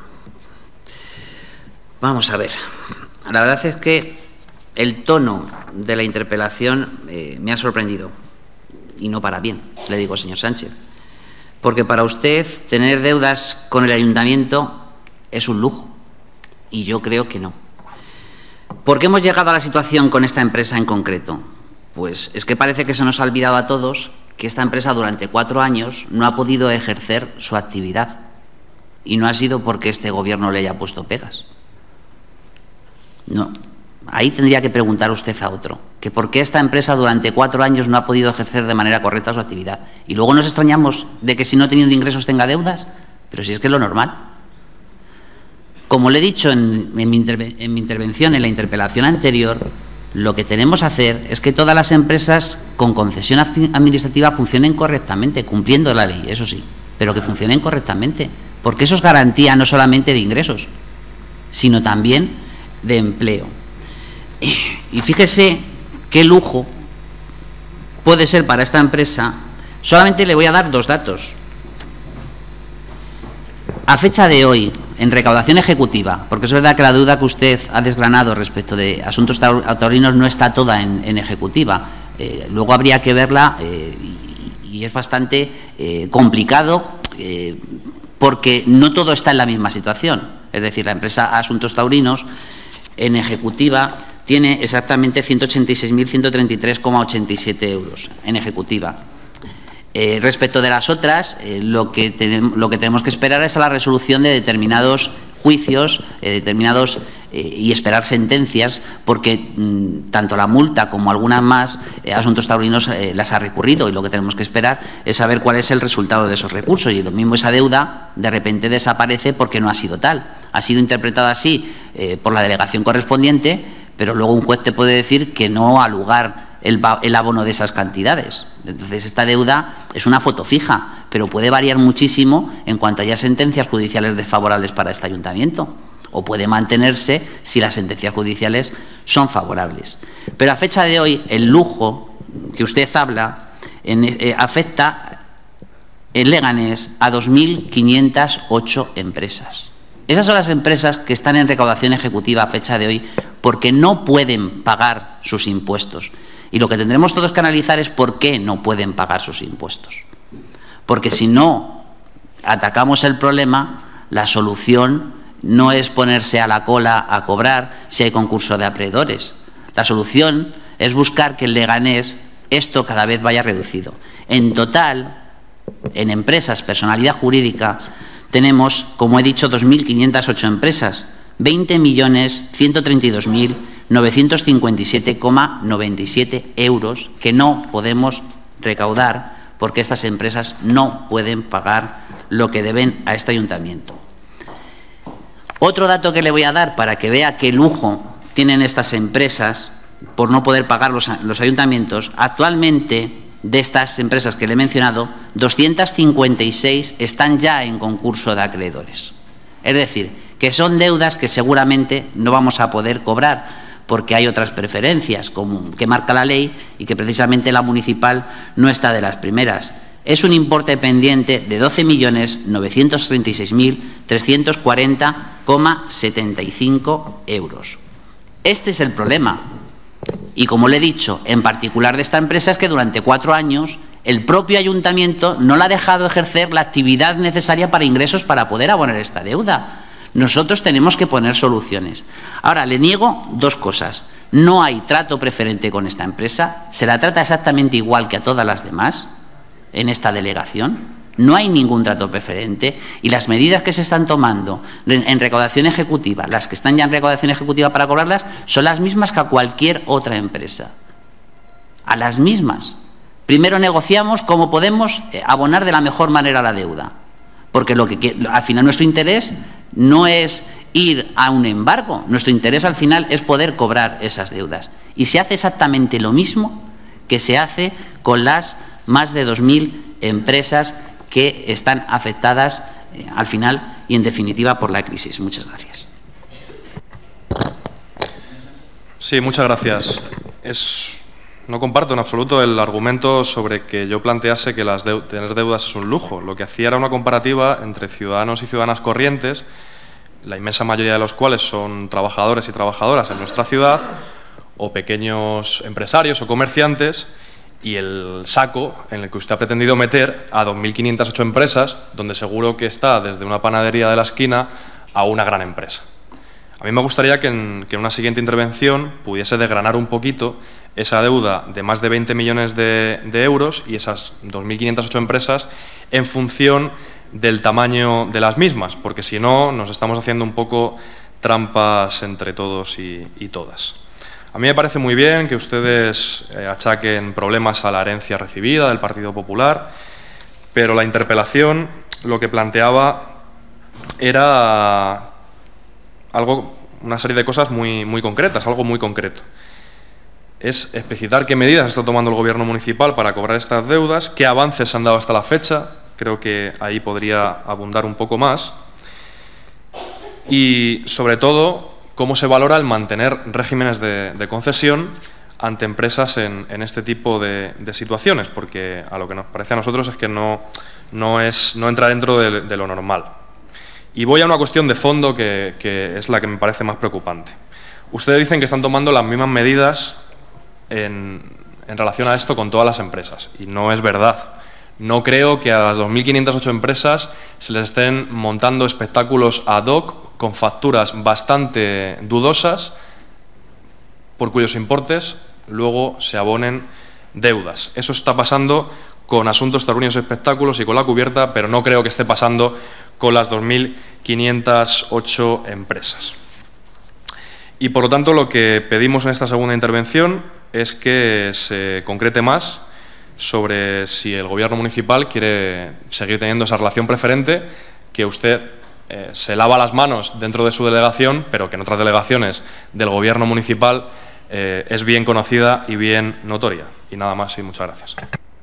Speaker 1: Vamos a ver. La verdad es que el tono de la interpelación eh, me ha sorprendido. Y no para bien, le digo, señor Sánchez. Porque para usted tener deudas con el ayuntamiento es un lujo. Y yo creo que no. ¿Por qué hemos llegado a la situación con esta empresa en concreto? Pues es que parece que se nos ha olvidado a todos que esta empresa durante cuatro años no ha podido ejercer su actividad. Y no ha sido porque este Gobierno le haya puesto pegas. No. Ahí tendría que preguntar usted a otro, que por qué esta empresa durante cuatro años no ha podido ejercer de manera correcta su actividad. Y luego nos extrañamos de que si no ha tenido ingresos tenga deudas, pero si es que es lo normal. Como le he dicho en, en, mi en mi intervención, en la interpelación anterior, lo que tenemos que hacer es que todas las empresas con concesión administrativa funcionen correctamente, cumpliendo la ley, eso sí, pero que funcionen correctamente, porque eso es garantía no solamente de ingresos, sino también de empleo. Y fíjese qué lujo puede ser para esta empresa. Solamente le voy a dar dos datos. A fecha de hoy, en recaudación ejecutiva, porque es verdad que la deuda que usted ha desgranado respecto de asuntos taurinos no está toda en, en ejecutiva. Eh, luego habría que verla eh, y, y es bastante eh, complicado eh, porque no todo está en la misma situación. Es decir, la empresa Asuntos Taurinos en ejecutiva tiene exactamente ciento ochenta y seis mil ciento treinta y tres coma ochenta y siete euros en ejecutiva. Eh, respecto de las otras, eh, lo, que tenemos, lo que tenemos que esperar es a la resolución de determinados juicios, eh, determinados eh, y esperar sentencias, porque mmm, tanto la multa como algunas más, eh, Asuntos Taurinos eh, las ha recurrido, y lo que tenemos que esperar es saber cuál es el resultado de esos recursos. Y lo mismo, esa deuda de repente desaparece porque no ha sido tal. Ha sido interpretada así eh, por la delegación correspondiente, pero luego un juez te puede decir que no ha lugar El, el abono de esas cantidades. Entonces, esta deuda es una foto fija, pero puede variar muchísimo en cuanto haya sentencias judiciales desfavorables para este ayuntamiento, o puede mantenerse si las sentencias judiciales son favorables. Pero a fecha de hoy, el lujo que usted habla en, eh, afecta en Leganés a dos mil quinientas ocho empresas. Esas son las empresas que están en recaudación ejecutiva a fecha de hoy porque no pueden pagar sus impuestos. Y lo que tendremos todos que analizar es por qué no pueden pagar sus impuestos. Porque si no atacamos el problema, la solución no es ponerse a la cola a cobrar si hay concurso de acreedores. La solución es buscar que en Leganés esto cada vez vaya reducido. En total, en empresas, personalidad jurídica, tenemos, como he dicho, dos mil quinientas ocho empresas, veinte millones ciento treinta y dos mil novecientos cincuenta y siete coma noventa y siete euros que no podemos recaudar porque estas empresas no pueden pagar lo que deben a este ayuntamiento. Otro dato que le voy a dar para que vea qué lujo tienen estas empresas por no poder pagar los, los ayuntamientos. Actualmente, de estas empresas que le he mencionado, doscientas cincuenta y seis están ya en concurso de acreedores. Es decir, que son deudas que seguramente no vamos a poder cobrar porque hay otras preferencias como, que marca la ley y que precisamente la municipal no está de las primeras. Es un importe pendiente de doce millones novecientos treinta y seis mil trescientos cuarenta coma setenta y cinco euros. Este es el problema. Y como le he dicho, en particular de esta empresa, es que durante cuatro años el propio ayuntamiento no le ha dejado ejercer la actividad necesaria para ingresos para poder abonar esta deuda. Nosotros tenemos que poner soluciones. Ahora, le niego dos cosas. No hay trato preferente con esta empresa, se la trata exactamente igual que a todas las demás en esta delegación. No hay ningún trato preferente y las medidas que se están tomando en, en recaudación ejecutiva, las que están ya en recaudación ejecutiva para cobrarlas, son las mismas que a cualquier otra empresa. A las mismas. Primero negociamos cómo podemos abonar de la mejor manera la deuda, porque lo que al final nuestro interés no es ir a un embargo, nuestro interés al final es poder cobrar esas deudas. Y se hace exactamente lo mismo que se hace con las más de dos mil empresas que están afectadas eh, al final y en definitiva por la crisis. Muchas gracias.
Speaker 10: Sí, muchas gracias. Es, no comparto en absoluto el argumento sobre que yo plantease que las deu- tener deudas es un lujo. Lo que hacía era una comparativa entre ciudadanos y ciudadanas corrientes, la inmensa mayoría de los cuales son trabajadores y trabajadoras en nuestra ciudad, o pequeños empresarios o comerciantes, y el saco en el que usted ha pretendido meter a dos mil quinientas ocho empresas, donde seguro que está desde una panadería de la esquina a una gran empresa. A mí me gustaría que en, que en una siguiente intervención pudiese desgranar un poquito esa deuda de más de veinte millones de, de euros y esas dos mil quinientas ocho empresas en función del tamaño de las mismas, porque si no nos estamos haciendo un poco trampas entre todos y, y todas. A mí me parece muy bien que ustedes eh, achaquen problemas a la herencia recibida del Partido Popular, pero la interpelación lo que planteaba era algo, una serie de cosas muy, muy concretas, algo muy concreto. Es explicitar qué medidas está tomando el Gobierno municipal para cobrar estas deudas, qué avances se han dado hasta la fecha, creo que ahí podría abundar un poco más, y sobre todo cómo se valora el mantener regímenes de, de concesión ante empresas en, en este tipo de, de situaciones, porque a lo que nos parece a nosotros es que no, no, es, no entra dentro de, de lo normal. Y voy a una cuestión de fondo que, que es la que me parece más preocupante. Ustedes dicen que están tomando las mismas medidas en, en relación a esto con todas las empresas, y no es verdad. No creo que a las dos mil quinientas ocho empresas se les estén montando espectáculos ad hoc con facturas bastante dudosas, por cuyos importes luego se abonen deudas. Eso está pasando con Asuntos Taurinos y Espectáculos y con La Cubierta, pero no creo que esté pasando con las dos mil quinientas ocho empresas. Y por lo tanto lo que pedimos en esta segunda intervención es que se concrete más sobre si el Gobierno municipal quiere seguir teniendo esa relación preferente, que usted eh, se lava las manos dentro de su delegación, pero que en otras delegaciones del Gobierno municipal eh, es bien conocida y bien notoria. Y nada más y muchas gracias.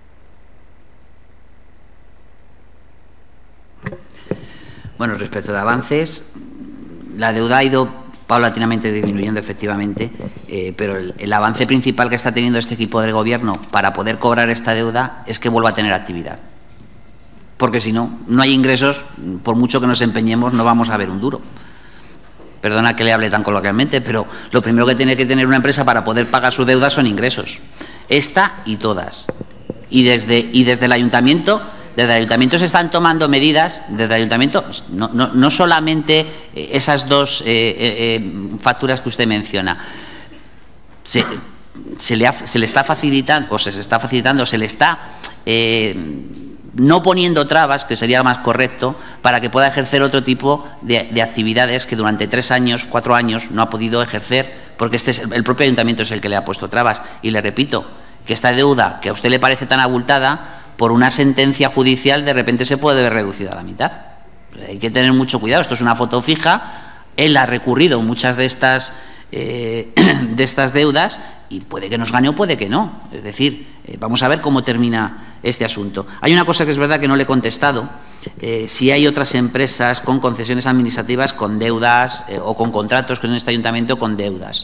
Speaker 1: Bueno, respecto de avances, la deuda ha ido paulatinamente disminuyendo, efectivamente, eh, pero el, el avance principal que está teniendo este equipo del Gobierno para poder cobrar esta deuda es que vuelva a tener actividad. Porque si no, no hay ingresos, por mucho que nos empeñemos, no vamos a ver un duro. Perdona que le hable tan coloquialmente, pero lo primero que tiene que tener una empresa para poder pagar su deuda son ingresos. Esta y todas. Y desde, y desde el Ayuntamiento... Desde el Ayuntamiento se están tomando medidas, desde el Ayuntamiento, no, no, no solamente esas dos eh, eh, facturas que usted menciona, se, se, le ha, se le está facilitando, o se, se está facilitando, se le está eh, no poniendo trabas, que sería más correcto, para que pueda ejercer otro tipo de, de actividades que durante tres años, cuatro años no ha podido ejercer, porque este es el, el propio Ayuntamiento es el que le ha puesto trabas. Y le repito, que esta deuda, que a usted le parece tan abultada, por una sentencia judicial de repente se puede ver reducida a la mitad. Hay que tener mucho cuidado, esto es una foto fija, él ha recurrido muchas de estas, eh, de estas deudas y puede que nos gane o puede que no. Es decir, eh, vamos a ver cómo termina este asunto. Hay una cosa que es verdad que no le he contestado, eh, si hay otras empresas con concesiones administrativas con deudas eh, o con contratos con este ayuntamiento con deudas.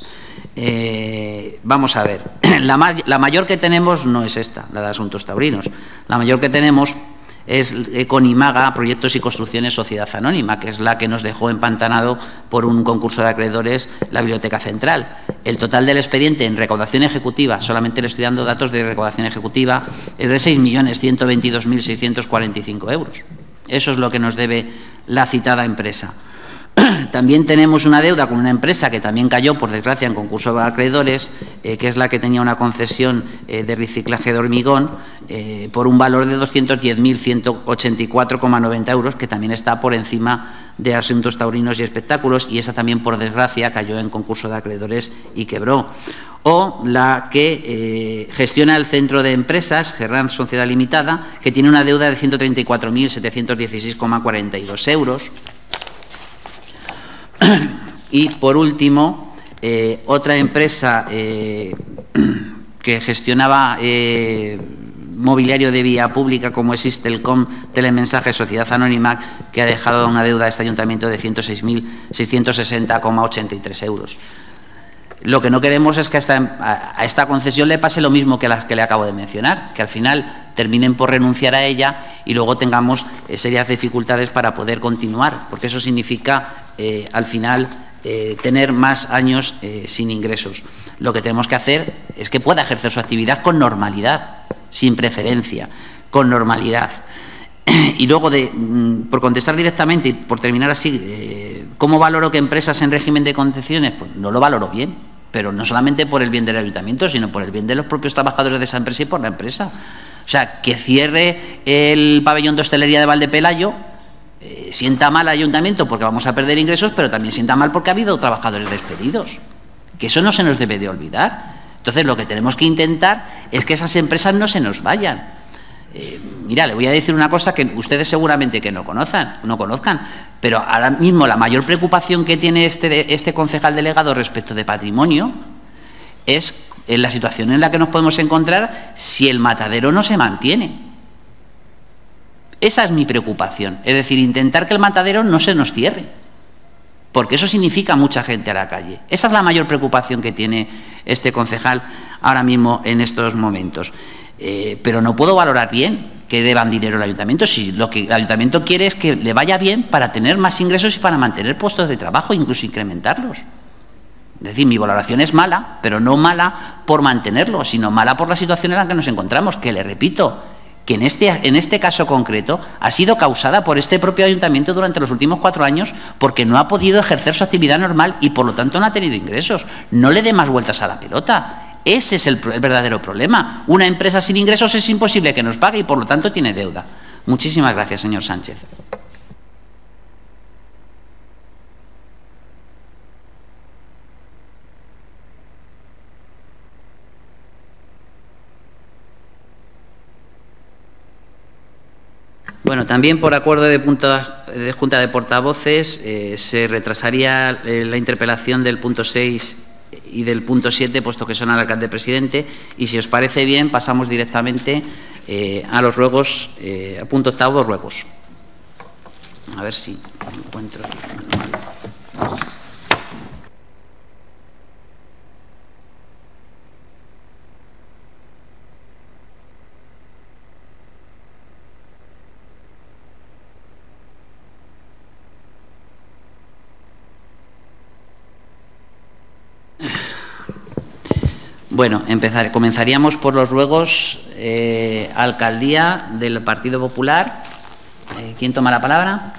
Speaker 1: Eh, vamos a ver, la, ma la mayor que tenemos no es esta, la de Asuntos Taurinos. La mayor que tenemos es eh, con Imaga, Proyectos y Construcciones Sociedad Anónima, que es la que nos dejó empantanado por un concurso de acreedores la Biblioteca Central. El total del expediente en recaudación ejecutiva, solamente le estoy dando datos de recaudación ejecutiva, es de seis millones ciento veintidós mil seiscientos cuarenta y cinco euros. Eso es lo que nos debe la citada empresa. También tenemos una deuda con una empresa que también cayó, por desgracia, en concurso de acreedores, eh, que es la que tenía una concesión eh, de reciclaje de hormigón eh, por un valor de doscientos diez mil ciento ochenta y cuatro coma noventa euros, que también está por encima de Asuntos Taurinos y Espectáculos, y esa también, por desgracia, cayó en concurso de acreedores y quebró. O la que eh, gestiona el Centro de Empresas, Gerrans Sociedad Limitada, que tiene una deuda de ciento treinta y cuatro mil setecientos dieciséis coma cuarenta y dos euros. Y, por último, eh, otra empresa eh, que gestionaba eh, mobiliario de vía pública, como es Sistelcom Telemensaje Sociedad Anónima, que ha dejado una deuda a este ayuntamiento de ciento seis mil seiscientos sesenta coma ochenta y tres euros. Lo que no queremos es que a esta, a esta concesión le pase lo mismo que a las que le acabo de mencionar, que al final terminen por renunciar a ella y luego tengamos eh, serias dificultades para poder continuar, porque eso significa, eh, al final, eh, tener más años eh, sin ingresos. Lo que tenemos que hacer es que pueda ejercer su actividad con normalidad, sin preferencia, con normalidad. Y luego, de, por contestar directamente y por terminar así, eh, ¿cómo valoro que empresas en régimen de concesiones? Pues no lo valoro bien, pero no solamente por el bien del ayuntamiento, sino por el bien de los propios trabajadores de esa empresa y por la empresa. O sea, que cierre el pabellón de hostelería de Valdepelayo, eh, sienta mal al ayuntamiento porque vamos a perder ingresos, pero también sienta mal porque ha habido trabajadores despedidos. Que eso no se nos debe de olvidar. Entonces, lo que tenemos que intentar es que esas empresas no se nos vayan. Eh, mira, le voy a decir una cosa que ustedes seguramente que no conozcan, no conozcan, pero ahora mismo la mayor preocupación que tiene este, este concejal delegado respecto de patrimonio es en la situación en la que nos podemos encontrar si el matadero no se mantiene. Esa es mi preocupación, es decir, intentar que el matadero no se nos cierre, porque eso significa mucha gente a la calle. Esa es la mayor preocupación que tiene este concejal ahora mismo en estos momentos. Eh, pero no puedo valorar bien que deban dinero al ayuntamiento si lo que el ayuntamiento quiere es que le vaya bien para tener más ingresos y para mantener puestos de trabajo, incluso incrementarlos. Es decir, mi valoración es mala, pero no mala por mantenerlo, sino mala por la situación en la que nos encontramos, que le repito, que en este, en este caso concreto ha sido causada por este propio ayuntamiento durante los últimos cuatro años porque no ha podido ejercer su actividad normal y por lo tanto no ha tenido ingresos. No le dé más vueltas a la pelota. Ese es el, el verdadero problema. Una empresa sin ingresos es imposible que nos pague y por lo tanto tiene deuda. Muchísimas gracias, señor Sánchez. Bueno, también por acuerdo de, punto, de Junta de Portavoces eh, se retrasaría eh, la interpelación del punto seis y del punto siete, puesto que son al alcalde presidente, y si os parece bien pasamos directamente eh, a los ruegos, eh, a punto octavo, ruegos. A ver si encuentro el manual. Bueno, empezar, comenzaríamos por los ruegos eh, alcaldía del Partido Popular. Eh, ¿Quién toma la palabra?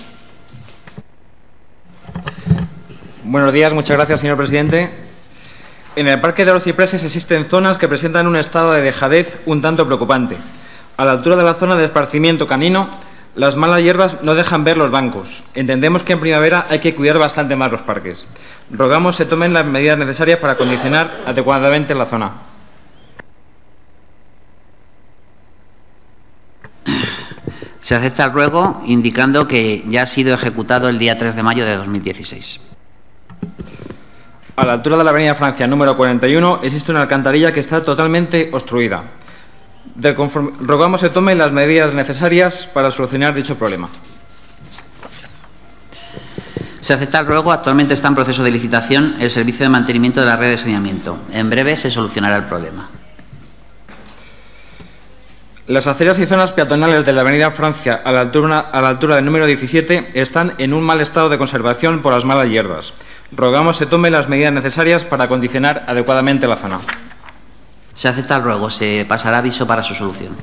Speaker 11: Buenos días, muchas gracias, señor presidente. En el Parque de los Cipreses existen zonas que presentan un estado de dejadez un tanto preocupante. A la altura de la zona de esparcimiento canino, las malas hierbas no dejan ver los bancos. Entendemos que en primavera hay que cuidar bastante más los parques. Rogamos se tomen las medidas necesarias para acondicionar adecuadamente la zona.
Speaker 1: Se acepta el ruego indicando que ya ha sido ejecutado el día tres de mayo de dos mil dieciséis.
Speaker 11: A la altura de la avenida Francia número cuarenta y uno existe una alcantarilla que está totalmente obstruida. De conforme, rogamos se tomen las medidas necesarias para solucionar dicho problema.
Speaker 1: Se acepta el ruego. Actualmente está en proceso de licitación el servicio de mantenimiento de la red de saneamiento. En breve se solucionará el problema.
Speaker 11: Las aceras y zonas peatonales de la avenida Francia a la altura, a la altura del número diecisiete están en un mal estado de conservación por las malas hierbas. Rogamos se tomen las medidas necesarias para acondicionar adecuadamente la zona.
Speaker 1: Se acepta el ruego. Se pasará aviso para su solución.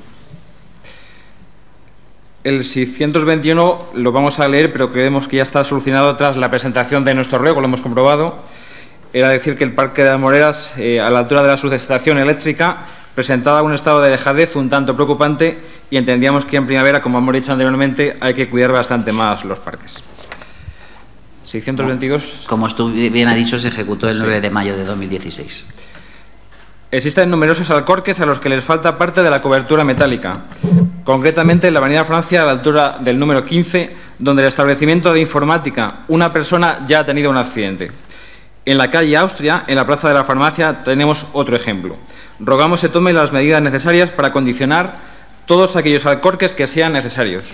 Speaker 11: El seiscientos veintiuno lo vamos a leer, pero creemos que ya está solucionado tras la presentación de nuestro ruego, lo hemos comprobado. Era decir que el Parque de las Moreras, eh, a la altura de la subestación eléctrica, presentaba un estado de dejadez un tanto preocupante y entendíamos que en primavera, como hemos dicho anteriormente, hay que cuidar bastante más los parques. seiscientos veintidós.
Speaker 1: Como usted bien ha dicho, se ejecutó el nueve de mayo de dos mil dieciséis.
Speaker 11: Existen numerosos alcorques a los que les falta parte de la cobertura metálica, concretamente en la avenida Francia a la altura del número quince, donde el establecimiento de informática, una persona ya ha tenido un accidente. En la calle Austria, en la plaza de la farmacia, tenemos otro ejemplo. Rogamos se tomen las medidas necesarias para condicionar todos aquellos alcorques que sean necesarios.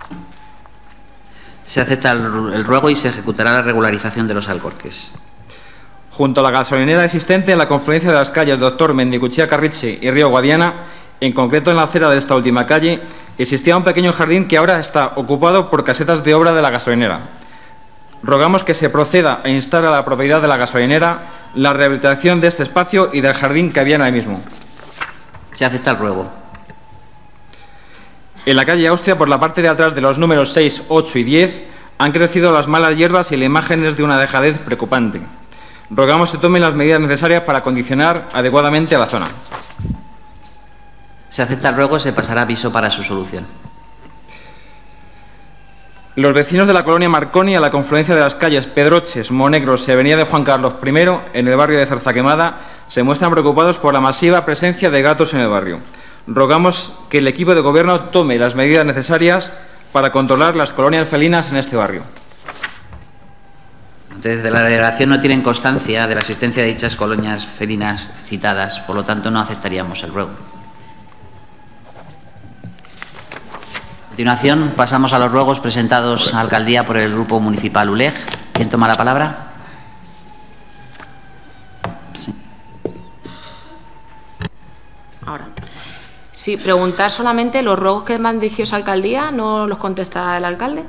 Speaker 1: Se acepta el, el ruego y se ejecutará la regularización de los alcorques.
Speaker 11: Junto a la gasolinera existente en la confluencia de las calles Doctor Mendicuchía Carriche y Río Guadiana, en concreto en la acera de esta última calle, existía un pequeño jardín que ahora está ocupado por casetas de obra de la gasolinera. Rogamos que se proceda a instar a la propiedad de la gasolinera la rehabilitación de este espacio y del jardín que había en el mismo.
Speaker 1: Se acepta el ruego.
Speaker 11: En la calle Austria, por la parte de atrás de los números seis, ocho y diez, han crecido las malas hierbas y la imagen es de una dejadez preocupante. Rogamos se tomen las medidas necesarias para acondicionar adecuadamente a la zona.
Speaker 1: Se acepta el ruego, se pasará aviso para su solución.
Speaker 11: Los vecinos de la colonia Marconi, a la confluencia de las calles Pedroches, Monegros y avenida de Juan Carlos primero, en el barrio de Zarzaquemada, se muestran preocupados por la masiva presencia de gatos en el barrio. rogamos que el equipo de Gobierno tome las medidas necesarias para controlar las colonias felinas en este barrio.
Speaker 1: Desde la delegación no tienen constancia de la existencia de dichas colonias felinas citadas, por lo tanto no aceptaríamos el ruego. A continuación pasamos a los ruegos presentados a la alcaldía por el Grupo Municipal U L E G. ¿Quién toma la palabra? Sí.
Speaker 12: Ahora. Sí, preguntar solamente los ruegos que van dirigidos a la alcaldía, ¿no los contesta el alcalde?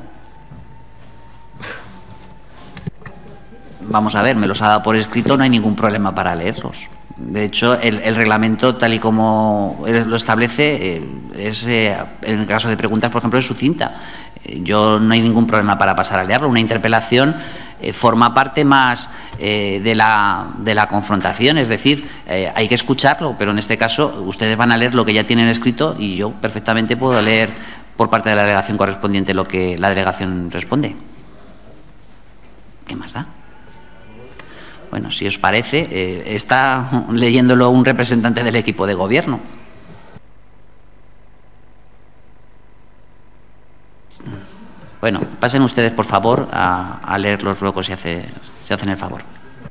Speaker 1: Vamos a ver, me los ha dado por escrito, no hay ningún problema para leerlos. De hecho, el, el reglamento, tal y como lo establece, eh, es, eh, en el caso de preguntas, por ejemplo, es sucinta. Eh, yo no hay ningún problema para pasar a leerlo. Una interpelación eh, forma parte más eh, de, la, de la confrontación, es decir, eh, hay que escucharlo, pero en este caso ustedes van a leer lo que ya tienen escrito y yo perfectamente puedo leer por parte de la delegación correspondiente lo que la delegación responde. ¿Qué más da? Bueno, si os parece, eh, está leyéndolo un representante del equipo de gobierno. Bueno, pasen ustedes, por favor, a, a leer los ruegos si, hace, si hacen el favor.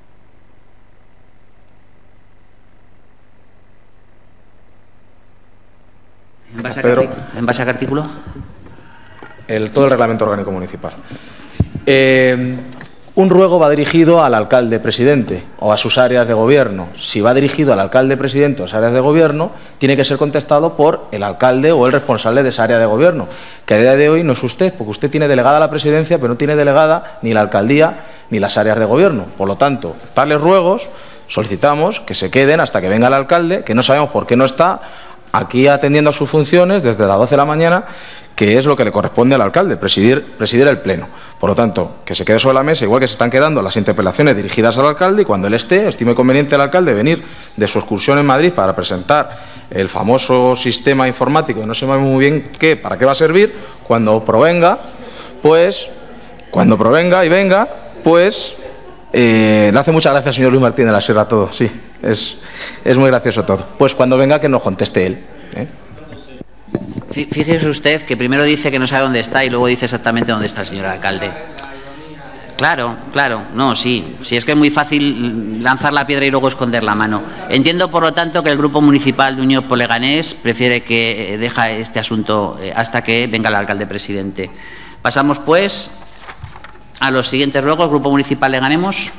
Speaker 1: ¿En base a qué, ¿en base a qué artículo?
Speaker 6: El, todo el reglamento orgánico municipal. Eh, Un ruego va dirigido al alcalde presidente o a sus áreas de gobierno. Si va dirigido al alcalde presidente o a sus áreas de gobierno, tiene que ser contestado por el alcalde o el responsable de esa área de gobierno, que a día de hoy no es usted, porque usted tiene delegada la presidencia, pero no tiene delegada ni la alcaldía ni las áreas de gobierno. Por lo tanto, tales ruegos solicitamos que se queden hasta que venga el alcalde, que no sabemos por qué no está aquí atendiendo a sus funciones desde las doce de la mañana, que es lo que le corresponde al alcalde, presidir, presidir el pleno. Por lo tanto, que se quede sobre la mesa, igual que se están quedando las interpelaciones dirigidas al alcalde, y cuando él esté, estime conveniente el alcalde venir de su excursión en Madrid para presentar el famoso sistema informático, que no sé muy bien qué, para qué va a servir, cuando provenga, pues, cuando provenga y venga, pues, eh, le hace muchas gracias al señor Luis Martín de la Sierra todo, sí, es, es muy gracioso todo. Pues cuando venga que nos conteste él, ¿eh?
Speaker 1: Fíjese usted que primero dice que no sabe dónde está y luego dice exactamente dónde está el señor alcalde. Claro, claro, no, sí, sí, es que es muy fácil lanzar la piedra y luego esconder la mano. Entiendo, por lo tanto, que el Grupo Municipal de Unión por Leganés prefiere que deja este asunto hasta que venga el alcalde presidente. Pasamos, pues, a los siguientes ruegos. Grupo Municipal Leganemos.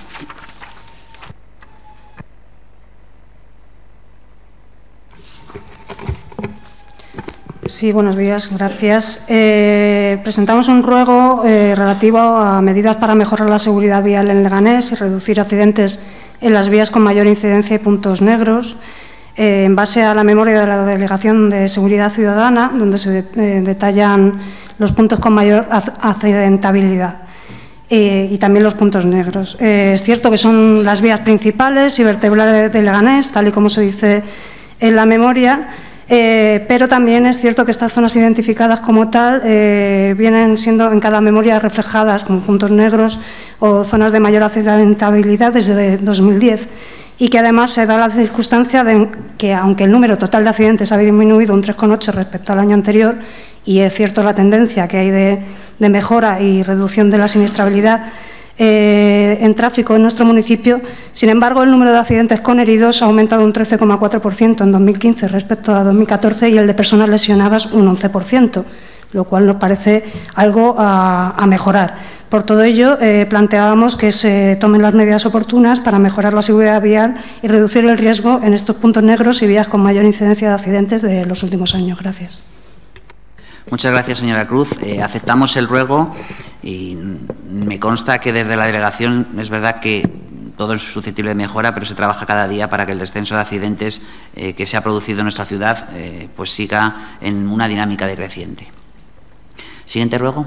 Speaker 13: Sí, buenos días, gracias. Eh, presentamos un ruego eh, relativo a medidas para mejorar la seguridad vial en Leganés y reducir accidentes en las vías con mayor incidencia y puntos negros, eh, en base a la memoria de la Delegación de Seguridad Ciudadana, donde se eh, detallan los puntos con mayor accidentabilidad eh, y también los puntos negros. Eh, es cierto que son las vías principales y vertebrales de Leganés, tal y como se dice en la memoria. Eh, pero también es cierto que estas zonas identificadas como tal eh, vienen siendo en cada memoria reflejadas como puntos negros o zonas de mayor accidentabilidad desde dos mil diez y que además se da la circunstancia de que, aunque el número total de accidentes ha disminuido un tres coma ocho respecto al año anterior y es cierto la tendencia que hay de, de mejora y reducción de la siniestrabilidad Eh, en tráfico en nuestro municipio, sin embargo, el número de accidentes con heridos ha aumentado un trece coma cuatro por ciento en dos mil quince respecto a dos mil catorce y el de personas lesionadas un once por ciento, lo cual nos parece algo a, a mejorar. Por todo ello, eh, planteábamos que se tomen las medidas oportunas para mejorar la seguridad vial y reducir el riesgo en estos puntos negros y vías con mayor incidencia de accidentes de los últimos años. Gracias.
Speaker 1: Muchas gracias, señora Cruz. Eh, aceptamos el ruego y me consta que desde la delegación es verdad que todo es susceptible de mejora, pero se trabaja cada día para que el descenso de accidentes eh, que se ha producido en nuestra ciudad eh, pues siga en una dinámica decreciente. Siguiente ruego.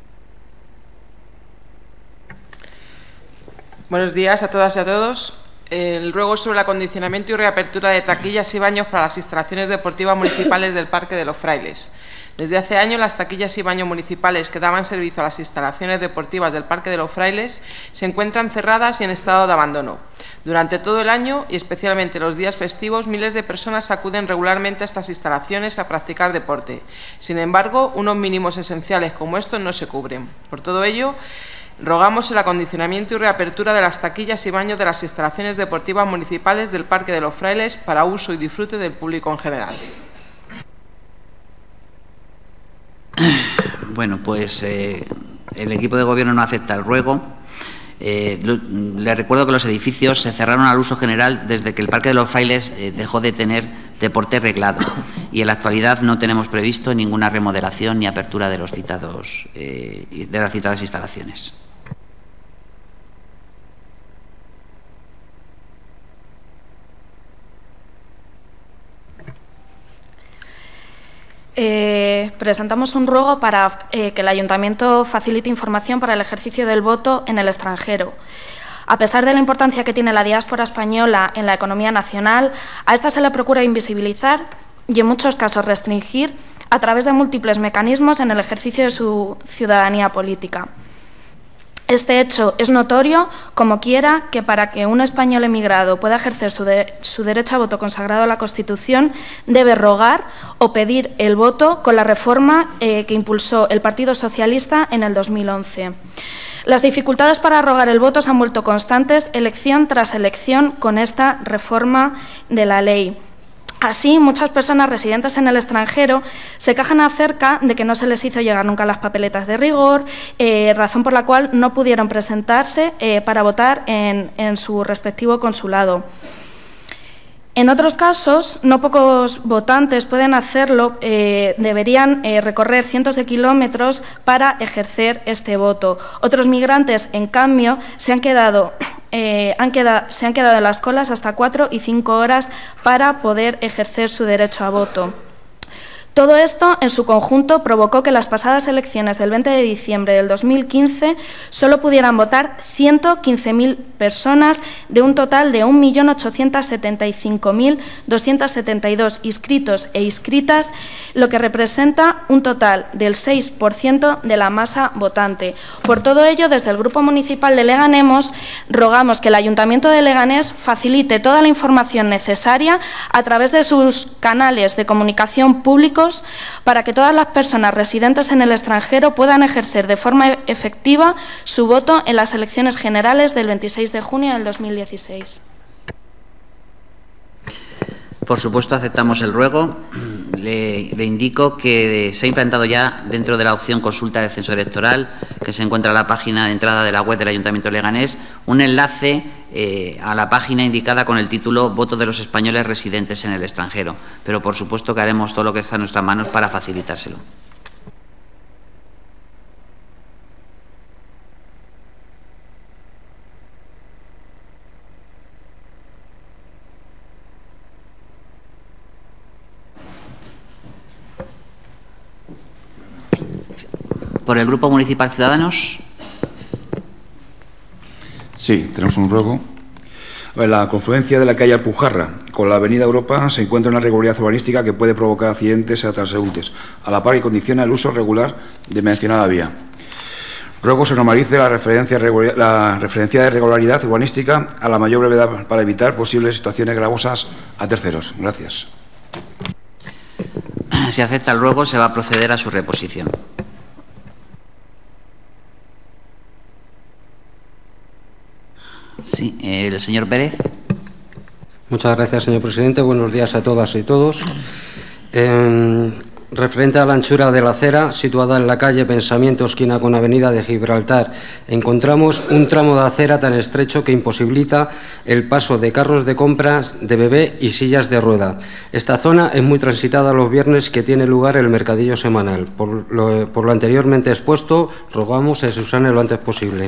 Speaker 14: Buenos días a todas y a todos. El ruego sobre el acondicionamiento y reapertura de taquillas y baños para las instalaciones deportivas municipales del Parque de los Frailes. Desde hace años, las taquillas y baños municipales que daban servicio a las instalaciones deportivas del Parque de los Frailes se encuentran cerradas y en estado de abandono. Durante todo el año, y especialmente los días festivos, miles de personas acuden regularmente a estas instalaciones a practicar deporte. Sin embargo, unos mínimos esenciales como estos no se cubren. Por todo ello, rogamos el acondicionamiento y reapertura de las taquillas y baños de las instalaciones deportivas municipales del Parque de los Frailes para uso y disfrute del público en general.
Speaker 1: Bueno, pues eh, el equipo de gobierno no acepta el ruego. Eh, lo, le recuerdo que los edificios se cerraron al uso general desde que el Parque de los Frailes eh, dejó de tener deporte reglado y en la actualidad no tenemos previsto ninguna remodelación ni apertura de, los citados, eh, de las citadas instalaciones.
Speaker 12: Eh, presentamos un ruego para eh, que el Ayuntamiento facilite información para el ejercicio del voto en el extranjero. A pesar de la importancia que tiene la diáspora española en la economía nacional, a esta se le procura invisibilizar y en muchos casos restringir a través de múltiples mecanismos en el ejercicio de su ciudadanía política. Este hecho es notorio, como quiera, que para que un español emigrado pueda ejercer su, de, su derecho a voto consagrado a la Constitución, debe rogar o pedir el voto con la reforma eh, que impulsó el Partido Socialista en el dos mil once. Las dificultades para rogar el voto se han vuelto constantes elección tras elección con esta reforma de la ley. Así, muchas personas residentes en el extranjero se quejan acerca de que no se les hizo llegar nunca las papeletas de rigor, eh, razón por la cual no pudieron presentarse eh, para votar en, en su respectivo consulado. En otros casos, no pocos votantes pueden hacerlo, eh, deberían eh, recorrer cientos de kilómetros para ejercer este voto. Otros migrantes, en cambio, se han quedado, eh, han quedado, se han quedado en las colas hasta cuatro y cinco horas para poder ejercer su derecho a voto. Todo esto, en su conjunto, provocó que las pasadas elecciones del veinte de diciembre del dos mil quince solo pudieran votar ciento quince mil personas de un total de un millón ochocientos setenta y cinco mil doscientos setenta y dos inscritos e inscritas, lo que representa un total del seis por ciento de la masa votante. Por todo ello, desde el Grupo Municipal de Leganemos, rogamos que el Ayuntamiento de Leganés facilite toda la información necesaria a través de sus canales de comunicación públicos para que todas las personas residentes en el extranjero puedan ejercer de forma efectiva su voto en las elecciones generales del veintiséis de junio del dos mil dieciséis.
Speaker 1: Por supuesto, aceptamos el ruego. Le, le indico que se ha implantado ya dentro de la opción consulta del censo electoral, que se encuentra en la página de entrada de la web del Ayuntamiento de Leganés, un enlace eh, a la página indicada con el título Voto de los españoles residentes en el extranjero. Pero, por supuesto, que haremos todo lo que está en nuestras manos para facilitárselo. Por el Grupo Municipal Ciudadanos.
Speaker 15: Sí, tenemos un ruego. La confluencia de la calle Alpujarra con la avenida Europa se encuentra una irregularidad urbanística que puede provocar accidentes a transeúntes, a la par que condiciona el uso regular de mencionada vía. Ruego se normalice la referencia, la referencia de regularidad urbanística a la mayor brevedad para evitar posibles situaciones gravosas a terceros. Gracias.
Speaker 1: Si acepta el ruego, se va a proceder a su reposición. Sí, el señor Pérez.
Speaker 16: Muchas gracias, señor presidente. Buenos días a todas y todos. Eh, referente a la anchura de la acera, situada en la calle Pensamiento, esquina con Avenida de Gibraltar, encontramos un tramo de acera tan estrecho que imposibilita el paso de carros de compras, de bebé y sillas de rueda. Esta zona es muy transitada los viernes, que tiene lugar el mercadillo semanal. Por lo, por lo anteriormente expuesto, rogamos que se subsane lo antes posible.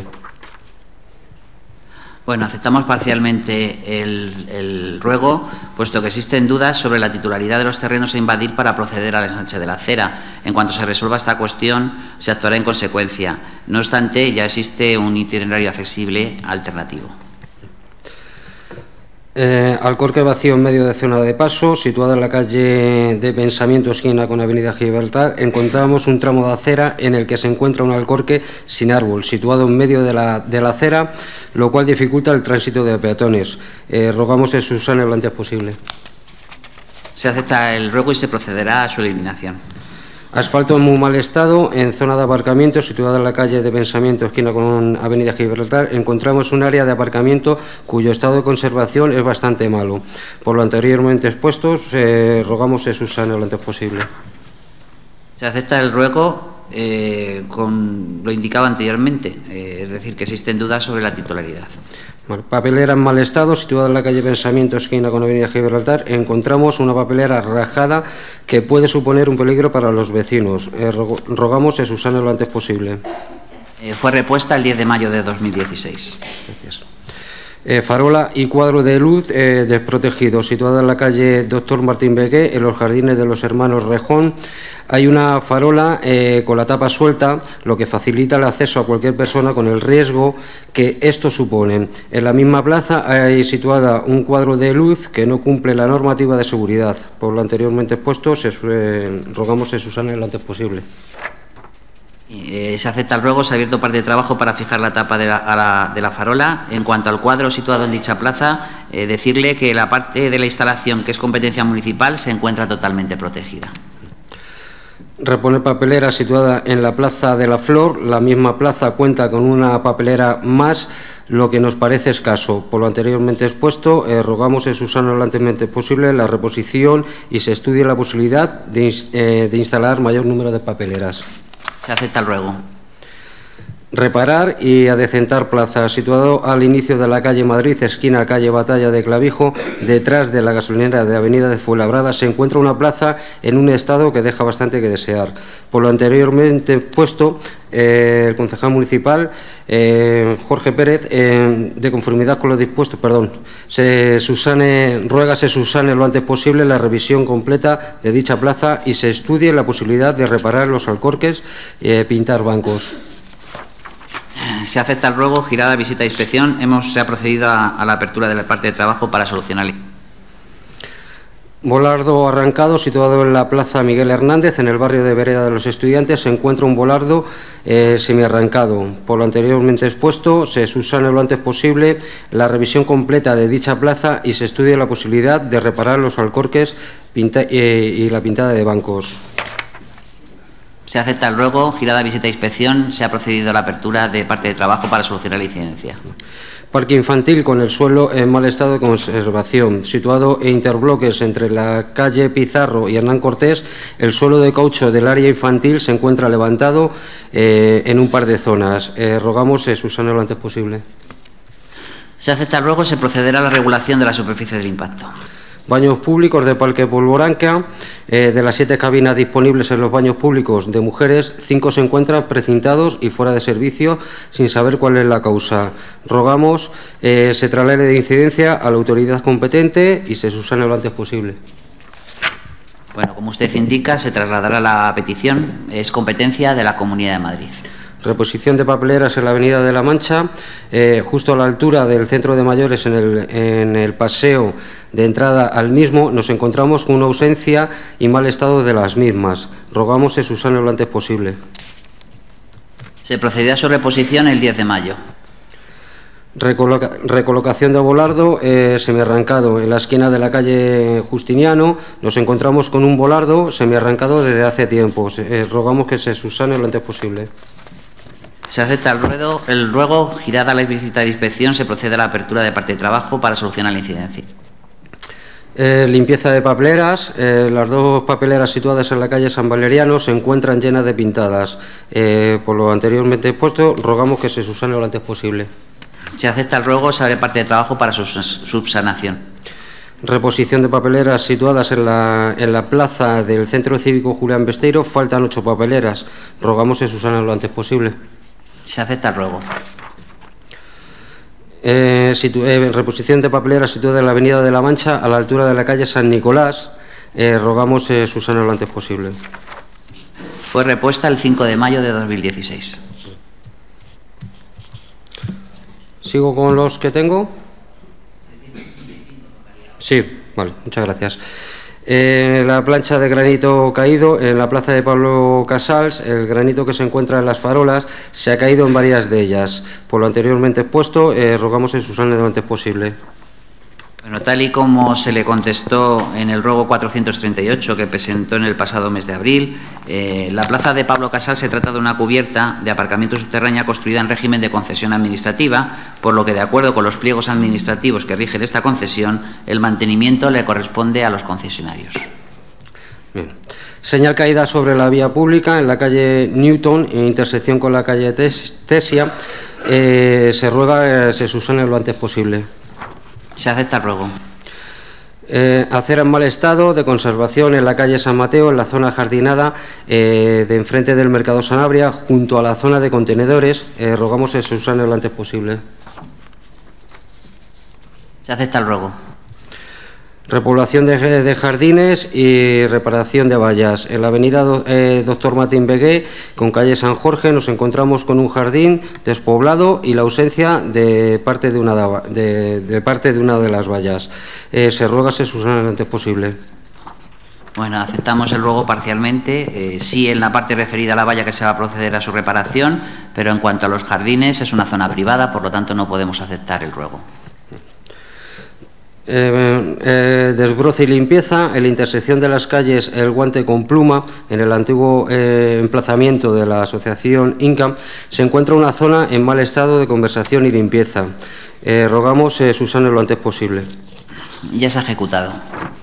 Speaker 1: Bueno, aceptamos parcialmente el, el ruego, puesto que existen dudas sobre la titularidad de los terrenos a invadir para proceder al ensanche de la acera. En cuanto se resuelva esta cuestión, se actuará en consecuencia. No obstante, ya existe un itinerario accesible alternativo.
Speaker 16: Eh, Alcorque vacío en medio de zona de paso, situada en la calle de Pensamiento, esquina con Avenida Gibraltar, encontramos un tramo de acera en el que se encuentra un alcorque sin árbol, situado en medio de la, de la acera, lo cual dificulta el tránsito de peatones. Eh, rogamos que se subsane lo antes posible.
Speaker 1: Se acepta el ruego y se procederá a su eliminación.
Speaker 16: Asfalto en muy mal estado, en zona de aparcamiento, situada en la calle de Pensamiento, esquina con Avenida Gibraltar, encontramos un área de aparcamiento cuyo estado de conservación es bastante malo. Por lo anteriormente expuesto, eh, rogamos se subsane lo antes posible.
Speaker 1: Se acepta el ruego eh, con lo indicado anteriormente, eh, es decir, que existen dudas sobre la titularidad.
Speaker 16: Bueno, papelera en mal estado, situada en la calle Pensamiento, esquina con Avenida Gibraltar, encontramos una papelera rajada que puede suponer un peligro para los vecinos. Eh, rogamos se subsane lo antes posible.
Speaker 1: Eh, fue repuesta el diez de mayo de dos mil dieciséis.
Speaker 16: Gracias. Eh, farola y cuadro de luz eh, desprotegido, situada en la calle Doctor Martín Begué, en los jardines de los hermanos Rejón. Hay una farola eh, con la tapa suelta, lo que facilita el acceso a cualquier persona con el riesgo que esto supone. En la misma plaza hay situada un cuadro de luz que no cumple la normativa de seguridad. Por lo anteriormente expuesto, se, eh, rogamos se subsane lo antes posible.
Speaker 1: Eh, se acepta el ruego, se ha abierto parte de trabajo para fijar la tapa de la, a la, de la farola. En cuanto al cuadro situado en dicha plaza, eh, decirle que la parte de la instalación que es competencia municipal se encuentra totalmente protegida.
Speaker 16: Reponer papelera situada en la Plaza de la Flor. La misma plaza cuenta con una papelera más, lo que nos parece escaso. Por lo anteriormente expuesto, eh, rogamos se subsane lo antes posible la reposición y se estudie la posibilidad de, eh, de instalar mayor número de papeleras.
Speaker 1: Se acepta el ruego.
Speaker 16: Reparar y adecentar plaza, situado al inicio de la calle Madrid, esquina calle Batalla de Clavijo, detrás de la gasolinera de Avenida de Fuenlabrada, se encuentra una plaza en un estado que deja bastante que desear. Por lo anteriormente puesto, eh, el concejal municipal, eh, Jorge Pérez, eh, de conformidad con lo dispuesto, perdón, se subsane, ruega se subsane lo antes posible la revisión completa de dicha plaza y se estudie la posibilidad de reparar los alcorques y eh, pintar bancos.
Speaker 1: Se acepta el ruego, girada, visita e inspección. Hemos, se ha procedido a, a la apertura de la parte de trabajo para solucionar.
Speaker 16: Volardo arrancado, situado en la Plaza Miguel Hernández, en el barrio de Vereda de los Estudiantes, se encuentra un volardo eh, semiarrancado. Por lo anteriormente expuesto, se subsane lo antes posible la revisión completa de dicha plaza y se estudie la posibilidad de reparar los alcorques pinta eh, y la pintada de bancos.
Speaker 1: Se acepta el ruego, girada, visita e inspección. Se ha procedido a la apertura de parte de trabajo para solucionar la incidencia.
Speaker 16: Parque infantil con el suelo en mal estado de conservación. Situado en interbloques entre la calle Pizarro y Hernán Cortés, el suelo de caucho del área infantil se encuentra levantado eh, en un par de zonas. Eh, rogamos se subsane lo antes posible.
Speaker 1: Se acepta el ruego, se procederá a la regulación de la superficie del impacto.
Speaker 16: Baños públicos de Parque Polvoranca. Eh, de las siete cabinas disponibles en los baños públicos de mujeres, cinco se encuentran precintados y fuera de servicio sin saber cuál es la causa. Rogamos eh, se traslade de incidencia a la autoridad competente y se subsane lo antes posible.
Speaker 1: Bueno, como usted indica, se trasladará la petición. Es competencia de la Comunidad de Madrid.
Speaker 16: Reposición de papeleras en la Avenida de la Mancha, eh, justo a la altura del centro de mayores, en el, en el paseo de entrada al mismo, nos encontramos con una ausencia y mal estado de las mismas. Rogamos se subsane lo antes posible.
Speaker 1: Se procedió a su reposición el diez de mayo.
Speaker 16: Recoloca, recolocación de volardo eh, semiarrancado en la esquina de la calle Justiniano. Nos encontramos con un volardo semiarrancado desde hace tiempo. Eh, rogamos que se subsane lo antes posible.
Speaker 1: Se acepta el ruego, el ruego, girada la visita de inspección, se procede a la apertura de parte de trabajo para solucionar la incidencia.
Speaker 16: Eh, limpieza de papeleras. Eh, las dos papeleras situadas en la calle San Valeriano se encuentran llenas de pintadas. Eh, por lo anteriormente expuesto, rogamos que se subsane lo antes posible.
Speaker 1: Se acepta el ruego, se abre parte de trabajo para su subsanación.
Speaker 16: Reposición de papeleras situadas en la, en la plaza del Centro Cívico Julián Besteiro. Faltan ocho papeleras. Rogamos que se subsane lo antes posible.
Speaker 1: Se acepta el ruego.
Speaker 16: Eh, situ eh, reposición de papeleras situada en la Avenida de la Mancha, a la altura de la calle San Nicolás. Eh, rogamos que se subsane lo antes posible.
Speaker 1: Fue repuesta el cinco de mayo de dos mil dieciséis.
Speaker 16: ¿Sigo con los que tengo? Sí, vale, muchas gracias. Eh, la plancha de granito caído en la plaza de Pablo Casals, el granito que se encuentra en las farolas, se ha caído en varias de ellas. Por lo anteriormente expuesto, eh, rogamos se subsane lo antes posible.
Speaker 1: Bueno, tal y como se le contestó en el ruego cuatrocientos treinta y ocho que presentó en el pasado mes de abril, eh, la plaza de Pablo Casals se trata de una cubierta de aparcamiento subterránea construida en régimen de concesión administrativa, por lo que, de acuerdo con los pliegos administrativos que rigen esta concesión, el mantenimiento le corresponde a los concesionarios.
Speaker 16: Bien. Señal caída sobre la vía pública en la calle Newton, en intersección con la calle Tesia. Eh, se ruega eh, se subsane lo antes posible.
Speaker 1: Se acepta el ruego.
Speaker 16: Eh, acera en mal estado de conservación en la calle San Mateo, en la zona jardinada eh, de enfrente del Mercado Sanabria, junto a la zona de contenedores. Eh, rogamos se subsane lo antes posible.
Speaker 1: Se acepta el ruego.
Speaker 16: Repoblación de, de jardines y reparación de vallas. En la avenida do, eh, Doctor Martín Begué, con calle San Jorge, nos encontramos con un jardín despoblado y la ausencia de parte de una de, de, parte de, una de las vallas. Eh, se ruega se subsane lo antes posible.
Speaker 1: Bueno, aceptamos el ruego parcialmente, eh, sí en la parte referida a la valla que se va a proceder a su reparación, pero en cuanto a los jardines es una zona privada, por lo tanto no podemos aceptar el ruego.
Speaker 16: Eh, eh, desbroce y limpieza en la intersección de las calles El Guante con Pluma, en el antiguo eh, emplazamiento de la asociación INCAM, se encuentra una zona en mal estado de conservación y limpieza. Eh, rogamos eh, subsane lo antes posible.
Speaker 1: Ya se ha ejecutado.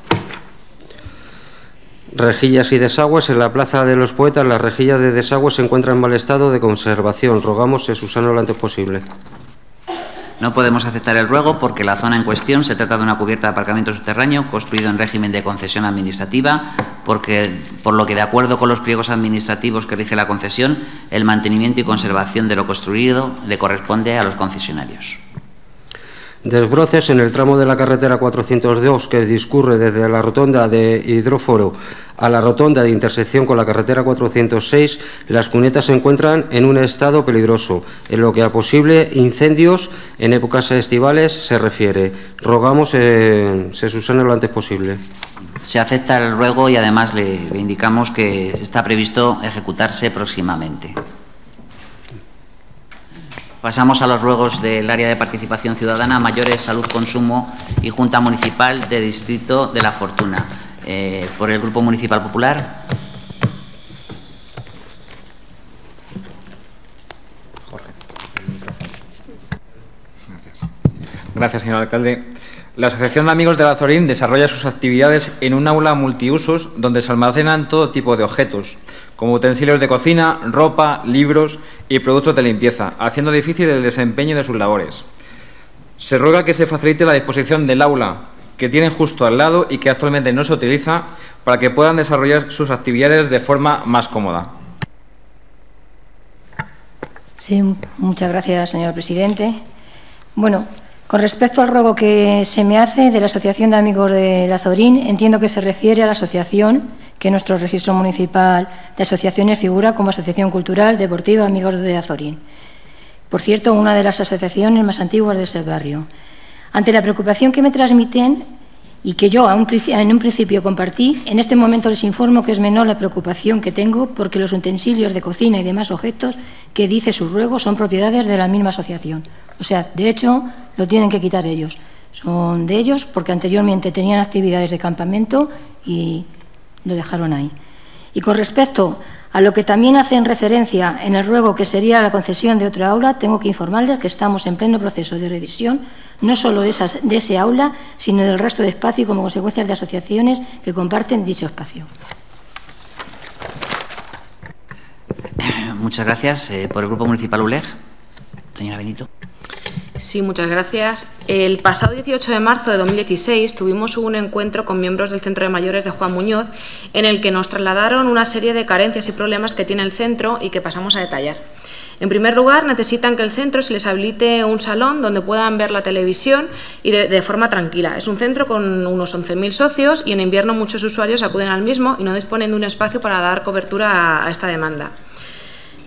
Speaker 16: Rejillas y desagües en la Plaza de los Poetas. Las rejillas de desagüe se encuentran en mal estado de conservación. Rogamos se subsane lo antes posible.
Speaker 1: No podemos aceptar el ruego porque la zona en cuestión se trata de una cubierta de aparcamiento subterráneo construido en régimen de concesión administrativa, porque, por lo que, de acuerdo con los pliegos administrativos que rige la concesión, el mantenimiento y conservación de lo construido le corresponde a los concesionarios.
Speaker 16: Desbroces en el tramo de la carretera cuatrocientos dos que discurre desde la rotonda de Hidróforo a la rotonda de intersección con la carretera cuatrocientos seis. Las cunetas se encuentran en un estado peligroso, en lo que a posibles incendios en épocas estivales se refiere. Rogamos eh, se subsane lo antes posible.
Speaker 1: Se acepta el ruego y además le, le indicamos que está previsto ejecutarse próximamente. Pasamos a los ruegos del área de participación ciudadana, Mayores, Salud, Consumo y Junta Municipal de Distrito de La Fortuna. Eh, por el Grupo Municipal Popular.
Speaker 11: Jorge. Gracias. Gracias, señor alcalde. La Asociación de Amigos de la Azorín desarrolla sus actividades en un aula multiusos donde se almacenan todo tipo de objetos, como utensilios de cocina, ropa, libros y productos de limpieza, haciendo difícil el desempeño de sus labores. Se ruega que se facilite la disposición del aula que tienen justo al lado y que actualmente no se utiliza para que puedan desarrollar sus actividades de forma más cómoda.
Speaker 17: Sí, muchas gracias, señor presidente. Bueno, con respecto al ruego que se me hace de la Asociación de Amigos de la Azorín, entiendo que se refiere a la asociación que en nuestro registro municipal de asociaciones figura como Asociación Cultural Deportiva Amigos de Azorín. Por cierto, una de las asociaciones más antiguas de ese barrio. Ante la preocupación que me transmiten y que yo en un principio compartí, en este momento les informo que es menor la preocupación que tengo porque los utensilios de cocina y demás objetos que dice su ruego son propiedades de la misma asociación. O sea, de hecho, lo tienen que quitar ellos. Son de ellos porque anteriormente tenían actividades de campamento y lo dejaron ahí. Y con respecto a lo que también hacen referencia en el ruego que sería la concesión de otra aula, tengo que informarles que estamos en pleno proceso de revisión, no solo de, esas, de ese aula, sino del resto de espacio como consecuencia de asociaciones que comparten dicho espacio.
Speaker 1: Muchas gracias. Eh, por el Grupo Municipal U L E G, señora Benito.
Speaker 18: Sí, muchas gracias. El pasado dieciocho de marzo de dos mil dieciséis tuvimos un encuentro con miembros del Centro de Mayores de Juan Muñoz en el que nos trasladaron una serie de carencias y problemas que tiene el centro y que pasamos a detallar. En primer lugar, necesitan que el centro se les habilite un salón donde puedan ver la televisión y de, de forma tranquila. Es un centro con unos once mil socios y en invierno muchos usuarios acuden al mismo y no disponen de un espacio para dar cobertura a, a esta demanda.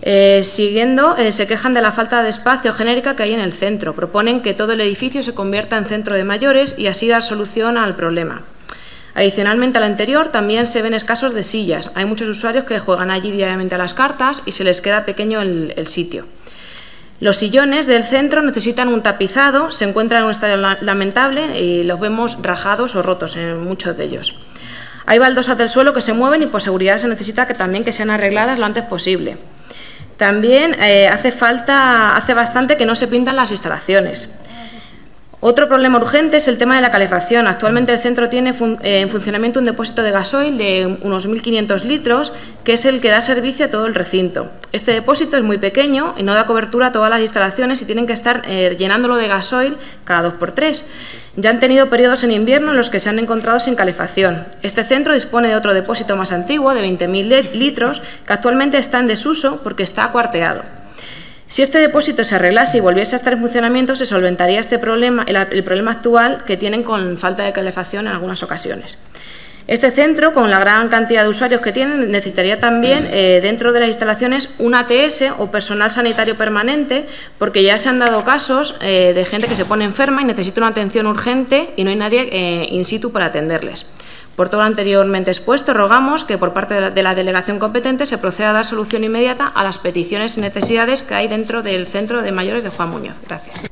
Speaker 18: Eh, siguiendo, eh, se quejan de la falta de espacio genérica que hay en el centro. Proponen que todo el edificio se convierta en centro de mayores y así dar solución al problema. Adicionalmente a lo anterior, también se ven escasos de sillas. Hay muchos usuarios que juegan allí diariamente a las cartas y se les queda pequeño el, el sitio. Los sillones del centro necesitan un tapizado, se encuentran en un estado lamentable y los vemos rajados o rotos en muchos de ellos. Hay baldosas del suelo que se mueven y por seguridad se necesita que también que sean arregladas lo antes posible. También eh, hace falta, hace bastante que no se pintan las instalaciones. Otro problema urgente es el tema de la calefacción. Actualmente el centro tiene fun eh, en funcionamiento un depósito de gasoil de unos mil quinientos litros, que es el que da servicio a todo el recinto. Este depósito es muy pequeño y no da cobertura a todas las instalaciones y tienen que estar eh, llenándolo de gasoil cada dos por tres. Ya han tenido periodos en invierno en los que se han encontrado sin calefacción. Este centro dispone de otro depósito más antiguo, de veinte mil litros, que actualmente está en desuso porque está acuarteado. Si este depósito se arreglase y volviese a estar en funcionamiento, se solventaría este problema, el, el problema actual que tienen con falta de calefacción en algunas ocasiones. Este centro, con la gran cantidad de usuarios que tienen, necesitaría también eh, dentro de las instalaciones un A T S o personal sanitario permanente, porque ya se han dado casos eh, de gente que se pone enferma y necesita una atención urgente y no hay nadie eh, in situ para atenderles. Por todo lo anteriormente expuesto, rogamos que por parte de la, de la delegación competente se proceda a dar solución inmediata a las peticiones y necesidades que hay dentro del Centro de Mayores de Juan Muñoz. Gracias.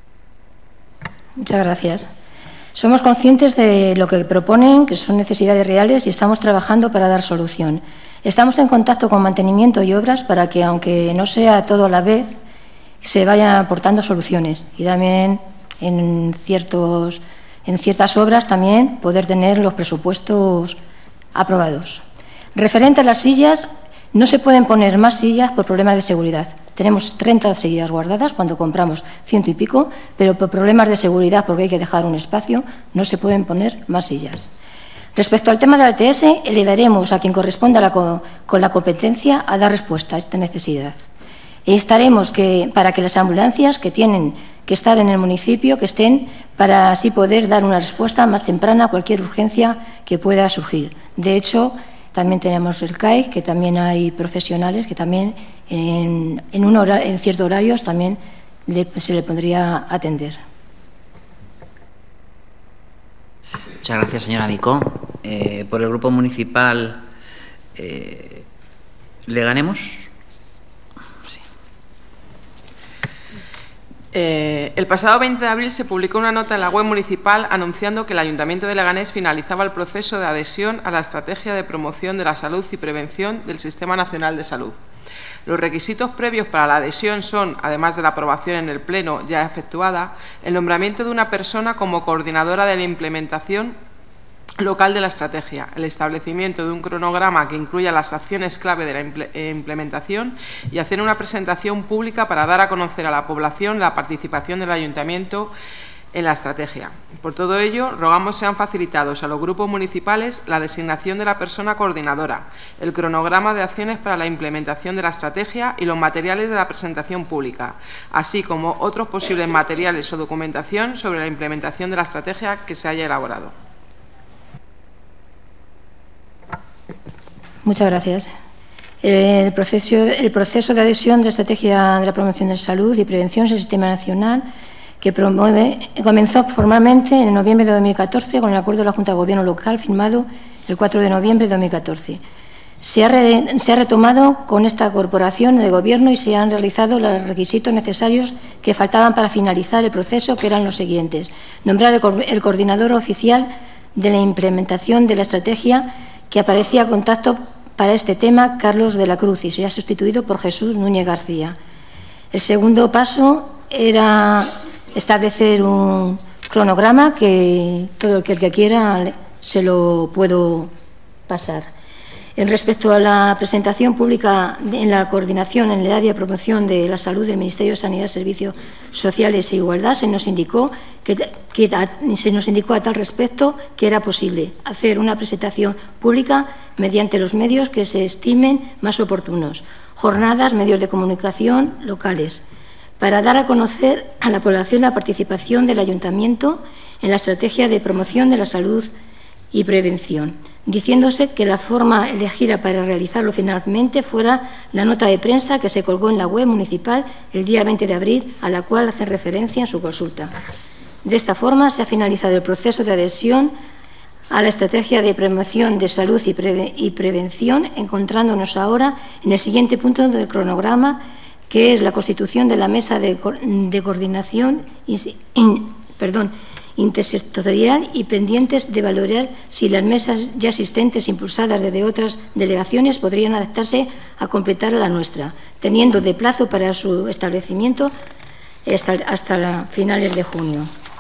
Speaker 17: Muchas gracias. Somos conscientes de lo que proponen, que son necesidades reales y estamos trabajando para dar solución. Estamos en contacto con mantenimiento y obras para que, aunque no sea todo a la vez, se vayan aportando soluciones y también en ciertos... en ciertas obras también poder tener los presupuestos aprobados. Referente a las sillas, no se pueden poner más sillas por problemas de seguridad. Tenemos treinta sillas guardadas cuando compramos ciento y pico, pero por problemas de seguridad, porque hay que dejar un espacio, no se pueden poner más sillas. Respecto al tema del A T S, elevaremos a quien corresponda la co con la competencia a dar respuesta a esta necesidad. E instaremos que, para que las ambulancias que tienen que estar en el municipio, que estén para así poder dar una respuesta más temprana a cualquier urgencia que pueda surgir. De hecho, también tenemos el C A I, que también hay profesionales que también en, en, un hora, en ciertos horarios también le, se le podría atender.
Speaker 1: Muchas gracias, señora Micó. Eh, por el Grupo Municipal eh, Leganemos.
Speaker 14: Eh, el pasado veinte de abril se publicó una nota en la web municipal anunciando que el Ayuntamiento de Leganés finalizaba el proceso de adhesión a la Estrategia de Promoción de la Salud y Prevención del Sistema Nacional de Salud. Los requisitos previos para la adhesión son, además de la aprobación en el Pleno ya efectuada, el nombramiento de una persona como coordinadora de la implementación local de la estrategia, el establecimiento de un cronograma que incluya las acciones clave de la implementación y hacer una presentación pública para dar a conocer a la población la participación del Ayuntamiento en la estrategia. Por todo ello, rogamos sean facilitados a los grupos municipales la designación de la persona coordinadora, el cronograma de acciones para la implementación de la estrategia y los materiales de la presentación pública, así como otros posibles materiales o documentación sobre la implementación de la estrategia que se haya elaborado.
Speaker 17: Muchas gracias. El proceso, el proceso de adhesión de la Estrategia de la Promoción de la Salud y Prevención del Sistema Nacional que promueve comenzó formalmente en noviembre de dos mil catorce con el acuerdo de la Junta de Gobierno local firmado el cuatro de noviembre de dos mil catorce. Se ha, re, se ha retomado con esta corporación de gobierno y se han realizado los requisitos necesarios que faltaban para finalizar el proceso, que eran los siguientes: nombrar el, co el coordinador oficial de la implementación de la estrategia, que aparecía a contacto para este tema Carlos de la Cruz y se ha sustituido por Jesús Núñez García. El segundo paso era establecer un cronograma que todo el que quiera se lo puedo pasar. En respecto a la presentación pública en la coordinación en el área de promoción de la salud del Ministerio de Sanidad, Servicios Sociales e Igualdad, se nos indicó que, que se nos indicó a tal respecto que era posible hacer una presentación pública mediante los medios que se estimen más oportunos, jornadas, medios de comunicación locales, para dar a conocer a la población la participación del Ayuntamiento en la estrategia de promoción de la salud y prevención. diciéndose que la forma elegida para realizarlo finalmente fuera la nota de prensa que se colgó en la web municipal el día veinte de abril, a la cual hace referencia en su consulta. De esta forma se ha finalizado el proceso de adhesión a la estrategia de promoción de salud y, preve y prevención, encontrándonos ahora en el siguiente punto del cronograma, que es la constitución de la mesa de, co de coordinación in perdón, intersectorial y pendientes de valorar si las mesas ya existentes impulsadas desde otras delegaciones podrían adaptarse a completar la nuestra, teniendo de plazo para su establecimiento hasta, hasta finales de junio.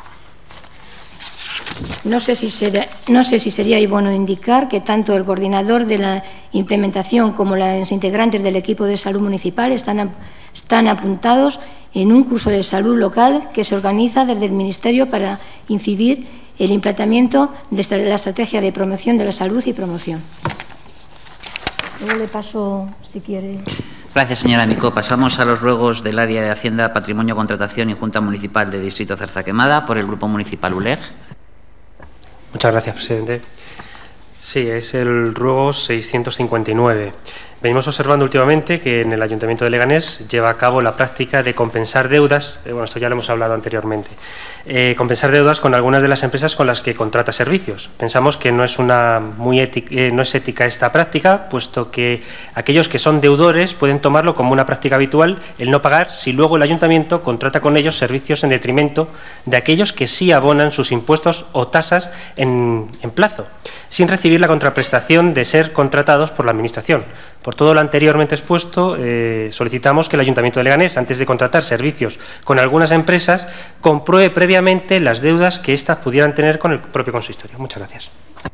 Speaker 17: No sé, si sería, no sé si sería bueno indicar que tanto el coordinador de la implementación como los integrantes del equipo de salud municipal están, están apuntados en un curso de salud local que se organiza desde el Ministerio para incidir en el implantamiento de la estrategia de promoción de la salud y promoción. Luego le paso, si quiere.
Speaker 1: Gracias, señora Micó. Pasamos a los ruegos del área de Hacienda, Patrimonio, Contratación y Junta Municipal de Distrito Zarzaquemada por el Grupo Municipal U L E G.
Speaker 19: Muchas gracias, presidente. Sí, es el ruego seiscientos cincuenta y nueve. Venimos observando últimamente que en el Ayuntamiento de Leganés lleva a cabo la práctica de compensar deudas, eh, bueno, esto ya lo hemos hablado anteriormente, eh, compensar deudas con algunas de las empresas con las que contrata servicios. Pensamos que no es, una muy ética, eh, no es ética esta práctica, puesto que aquellos que son deudores pueden tomarlo como una práctica habitual el no pagar si luego el Ayuntamiento contrata con ellos servicios en detrimento de aquellos que sí abonan sus impuestos o tasas en, en plazo, sin recibir la contraprestación de ser contratados por la Administración. Por todo lo anteriormente expuesto, eh, solicitamos que el Ayuntamiento de Leganés, antes de contratar servicios con algunas empresas, compruebe previamente las deudas que éstas pudieran tener con el propio consistorio. Muchas gracias.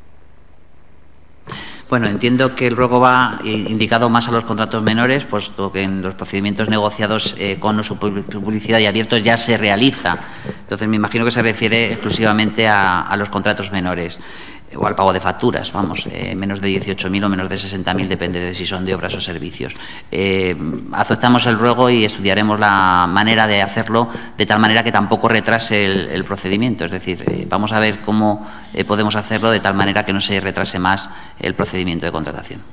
Speaker 1: Bueno, entiendo que el ruego va indicado más a los contratos menores, puesto que en los procedimientos negociados eh, con o su publicidad y abiertos ya se realiza. Entonces, me imagino que se refiere exclusivamente a, a los contratos menores o al pago de facturas, vamos, eh, menos de dieciocho mil o menos de sesenta mil, depende de si son de obras o servicios. Eh, aceptamos el ruego y estudiaremos la manera de hacerlo de tal manera que tampoco retrase el, el procedimiento. Es decir, eh, vamos a ver cómo eh, podemos hacerlo de tal manera que no se retrase más el procedimiento de contratación.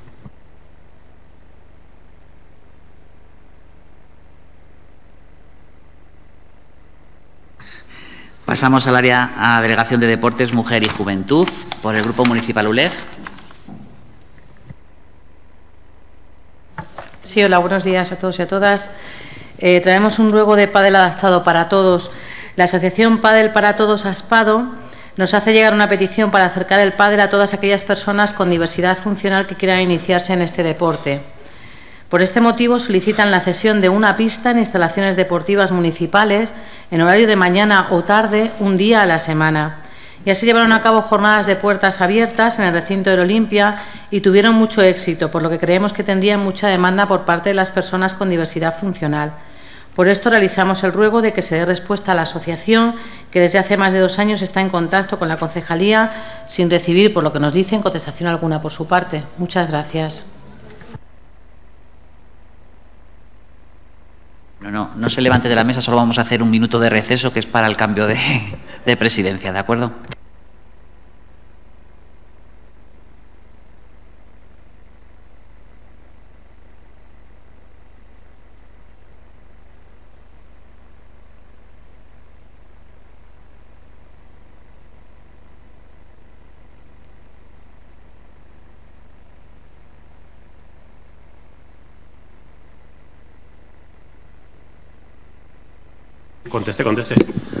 Speaker 1: Pasamos al área a Delegación de Deportes, Mujer y Juventud, por el Grupo Municipal U L E G.
Speaker 20: Sí, hola, buenos días a todos y a todas. Eh, traemos un ruego de pádel adaptado para todos. La Asociación Pádel para Todos, ASPADO, nos hace llegar una petición para acercar el pádel a todas aquellas personas con diversidad funcional que quieran iniciarse en este deporte. Por este motivo solicitan la cesión de una pista en instalaciones deportivas municipales en horario de mañana o tarde, un día a la semana. Ya se llevaron a cabo jornadas de puertas abiertas en el recinto del Olimpia y tuvieron mucho éxito, por lo que creemos que tendrían mucha demanda por parte de las personas con diversidad funcional. Por esto realizamos el ruego de que se dé respuesta a la asociación, que desde hace más de dos años está en contacto con la concejalía sin recibir, por lo que nos dicen, contestación alguna por su parte. Muchas gracias.
Speaker 1: No, no, no se levante de la mesa, solo vamos a hacer un minuto de receso, que es para el cambio de, de presidencia, ¿de acuerdo?
Speaker 19: Conteste, conteste.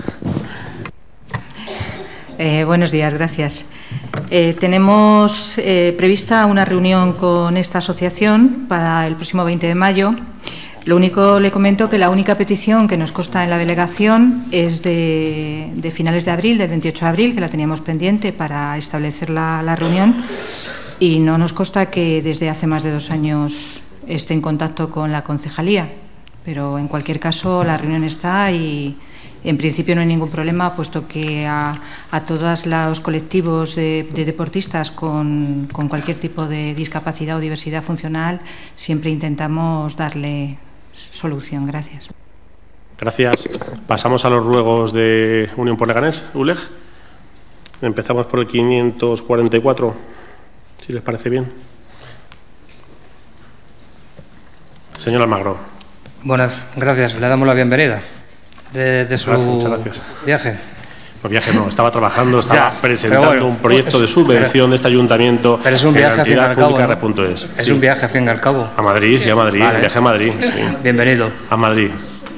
Speaker 21: Eh, buenos días, gracias. Eh, tenemos eh, prevista una reunión con esta asociación para el próximo veinte de mayo. Lo único, le comento que la única petición que nos consta en la delegación es de, de finales de abril, del veintiocho de abril, que la teníamos pendiente para establecer la, la reunión, y no nos consta que desde hace más de dos años esté en contacto con la concejalía. Pero en cualquier caso la reunión está y en principio no hay ningún problema, puesto que a, a todos los colectivos de, de deportistas con, con cualquier tipo de discapacidad o diversidad funcional siempre intentamos darle solución. Gracias.
Speaker 19: Gracias. Pasamos a los ruegos de Unión por Leganés, U L E G. Empezamos por el quinientos cuarenta y cuatro.
Speaker 2: si les parece bien. Señor Almagro.
Speaker 22: Buenas, gracias. Le damos la bienvenida de, de su
Speaker 2: gracias, muchas gracias.
Speaker 22: viaje.
Speaker 2: No, viaje no, estaba trabajando, estaba
Speaker 22: Ya,
Speaker 2: presentando
Speaker 22: bueno,
Speaker 2: un proyecto
Speaker 22: pues,
Speaker 2: de subvención
Speaker 22: pero,
Speaker 2: de este ayuntamiento
Speaker 22: pero es un viaje
Speaker 2: en la
Speaker 22: a fin y
Speaker 2: entidad
Speaker 22: al cabo,
Speaker 2: pública
Speaker 22: ¿no?
Speaker 2: R punto es.
Speaker 22: Es
Speaker 2: Sí.
Speaker 22: un viaje a fin y al cabo.
Speaker 2: A Madrid, sí, a Madrid,
Speaker 22: Vale.
Speaker 2: viaje a Madrid. Sí.
Speaker 22: Bienvenido.
Speaker 2: A Madrid.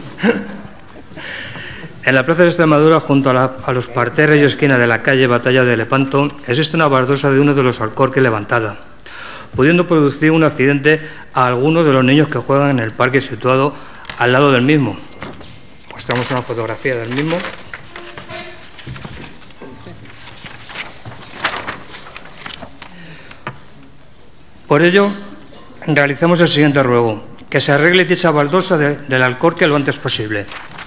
Speaker 22: En la plaza de Extremadura, junto a, la, a los parterres y esquina de la calle Batalla de Lepanto, existe una baldosa de uno de los alcorques levantada, pudiendo producir un accidente a algunos de los niños que juegan en el parque situado al lado del mismo. Mostramos una fotografía del mismo. Por ello, realizamos el siguiente ruego: que se arregle dicha baldosa de, del alcorque lo antes posible.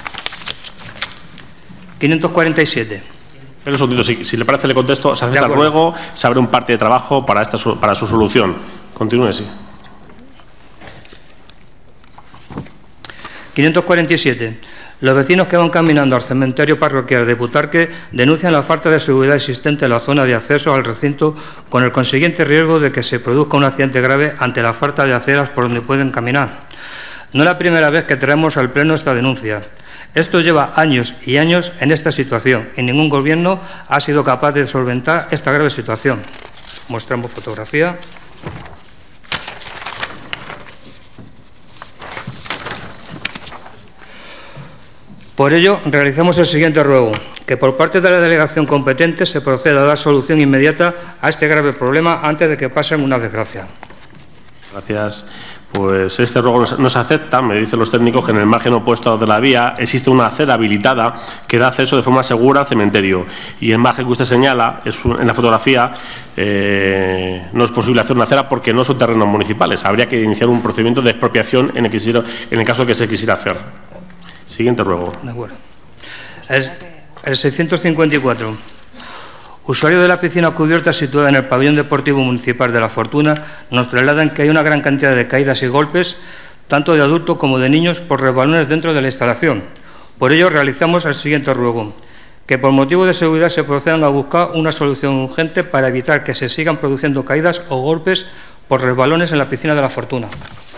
Speaker 22: quinientos cuarenta y siete.
Speaker 2: En un segundito, si, si le parece, le contesto. Se acepta el ruego, se abre un parte de trabajo para, esta, para su solución. Continúe, sí.
Speaker 22: quinientos cuarenta y siete. Los vecinos que van caminando al cementerio parroquial de Butarque denuncian la falta de seguridad existente en la zona de acceso al recinto, con el consiguiente riesgo de que se produzca un accidente grave ante la falta de aceras por donde pueden caminar. No es la primera vez que traemos al Pleno esta denuncia. Esto lleva años y años en esta situación y ningún gobierno ha sido capaz de solventar esta grave situación. Mostramos fotografía. Por ello, realizamos el siguiente ruego: que por parte de la delegación competente se proceda a dar solución inmediata a este grave problema antes de que pase una desgracia.
Speaker 2: Gracias. Pues este ruego nos, nos acepta. Me dicen los técnicos que en el margen opuesto de la vía existe una acera habilitada que da acceso de forma segura al cementerio. Y el margen que usted señala, es un, en la fotografía, eh, no es posible hacer una acera porque no son terrenos municipales. Habría que iniciar un procedimiento de expropiación en el, quisiera, en el caso que se quisiera hacer. Siguiente ruego.
Speaker 22: De acuerdo. El, el seiscientos cincuenta y cuatro. Usuarios de la piscina cubierta situada en el pabellón deportivo municipal de La Fortuna nos trasladan que hay una gran cantidad de caídas y golpes, tanto de adultos como de niños, por resbalones dentro de la instalación. Por ello, realizamos el siguiente ruego: que por motivo de seguridad se procedan a buscar una solución urgente para evitar que se sigan produciendo caídas o golpes por resbalones en la piscina de La Fortuna.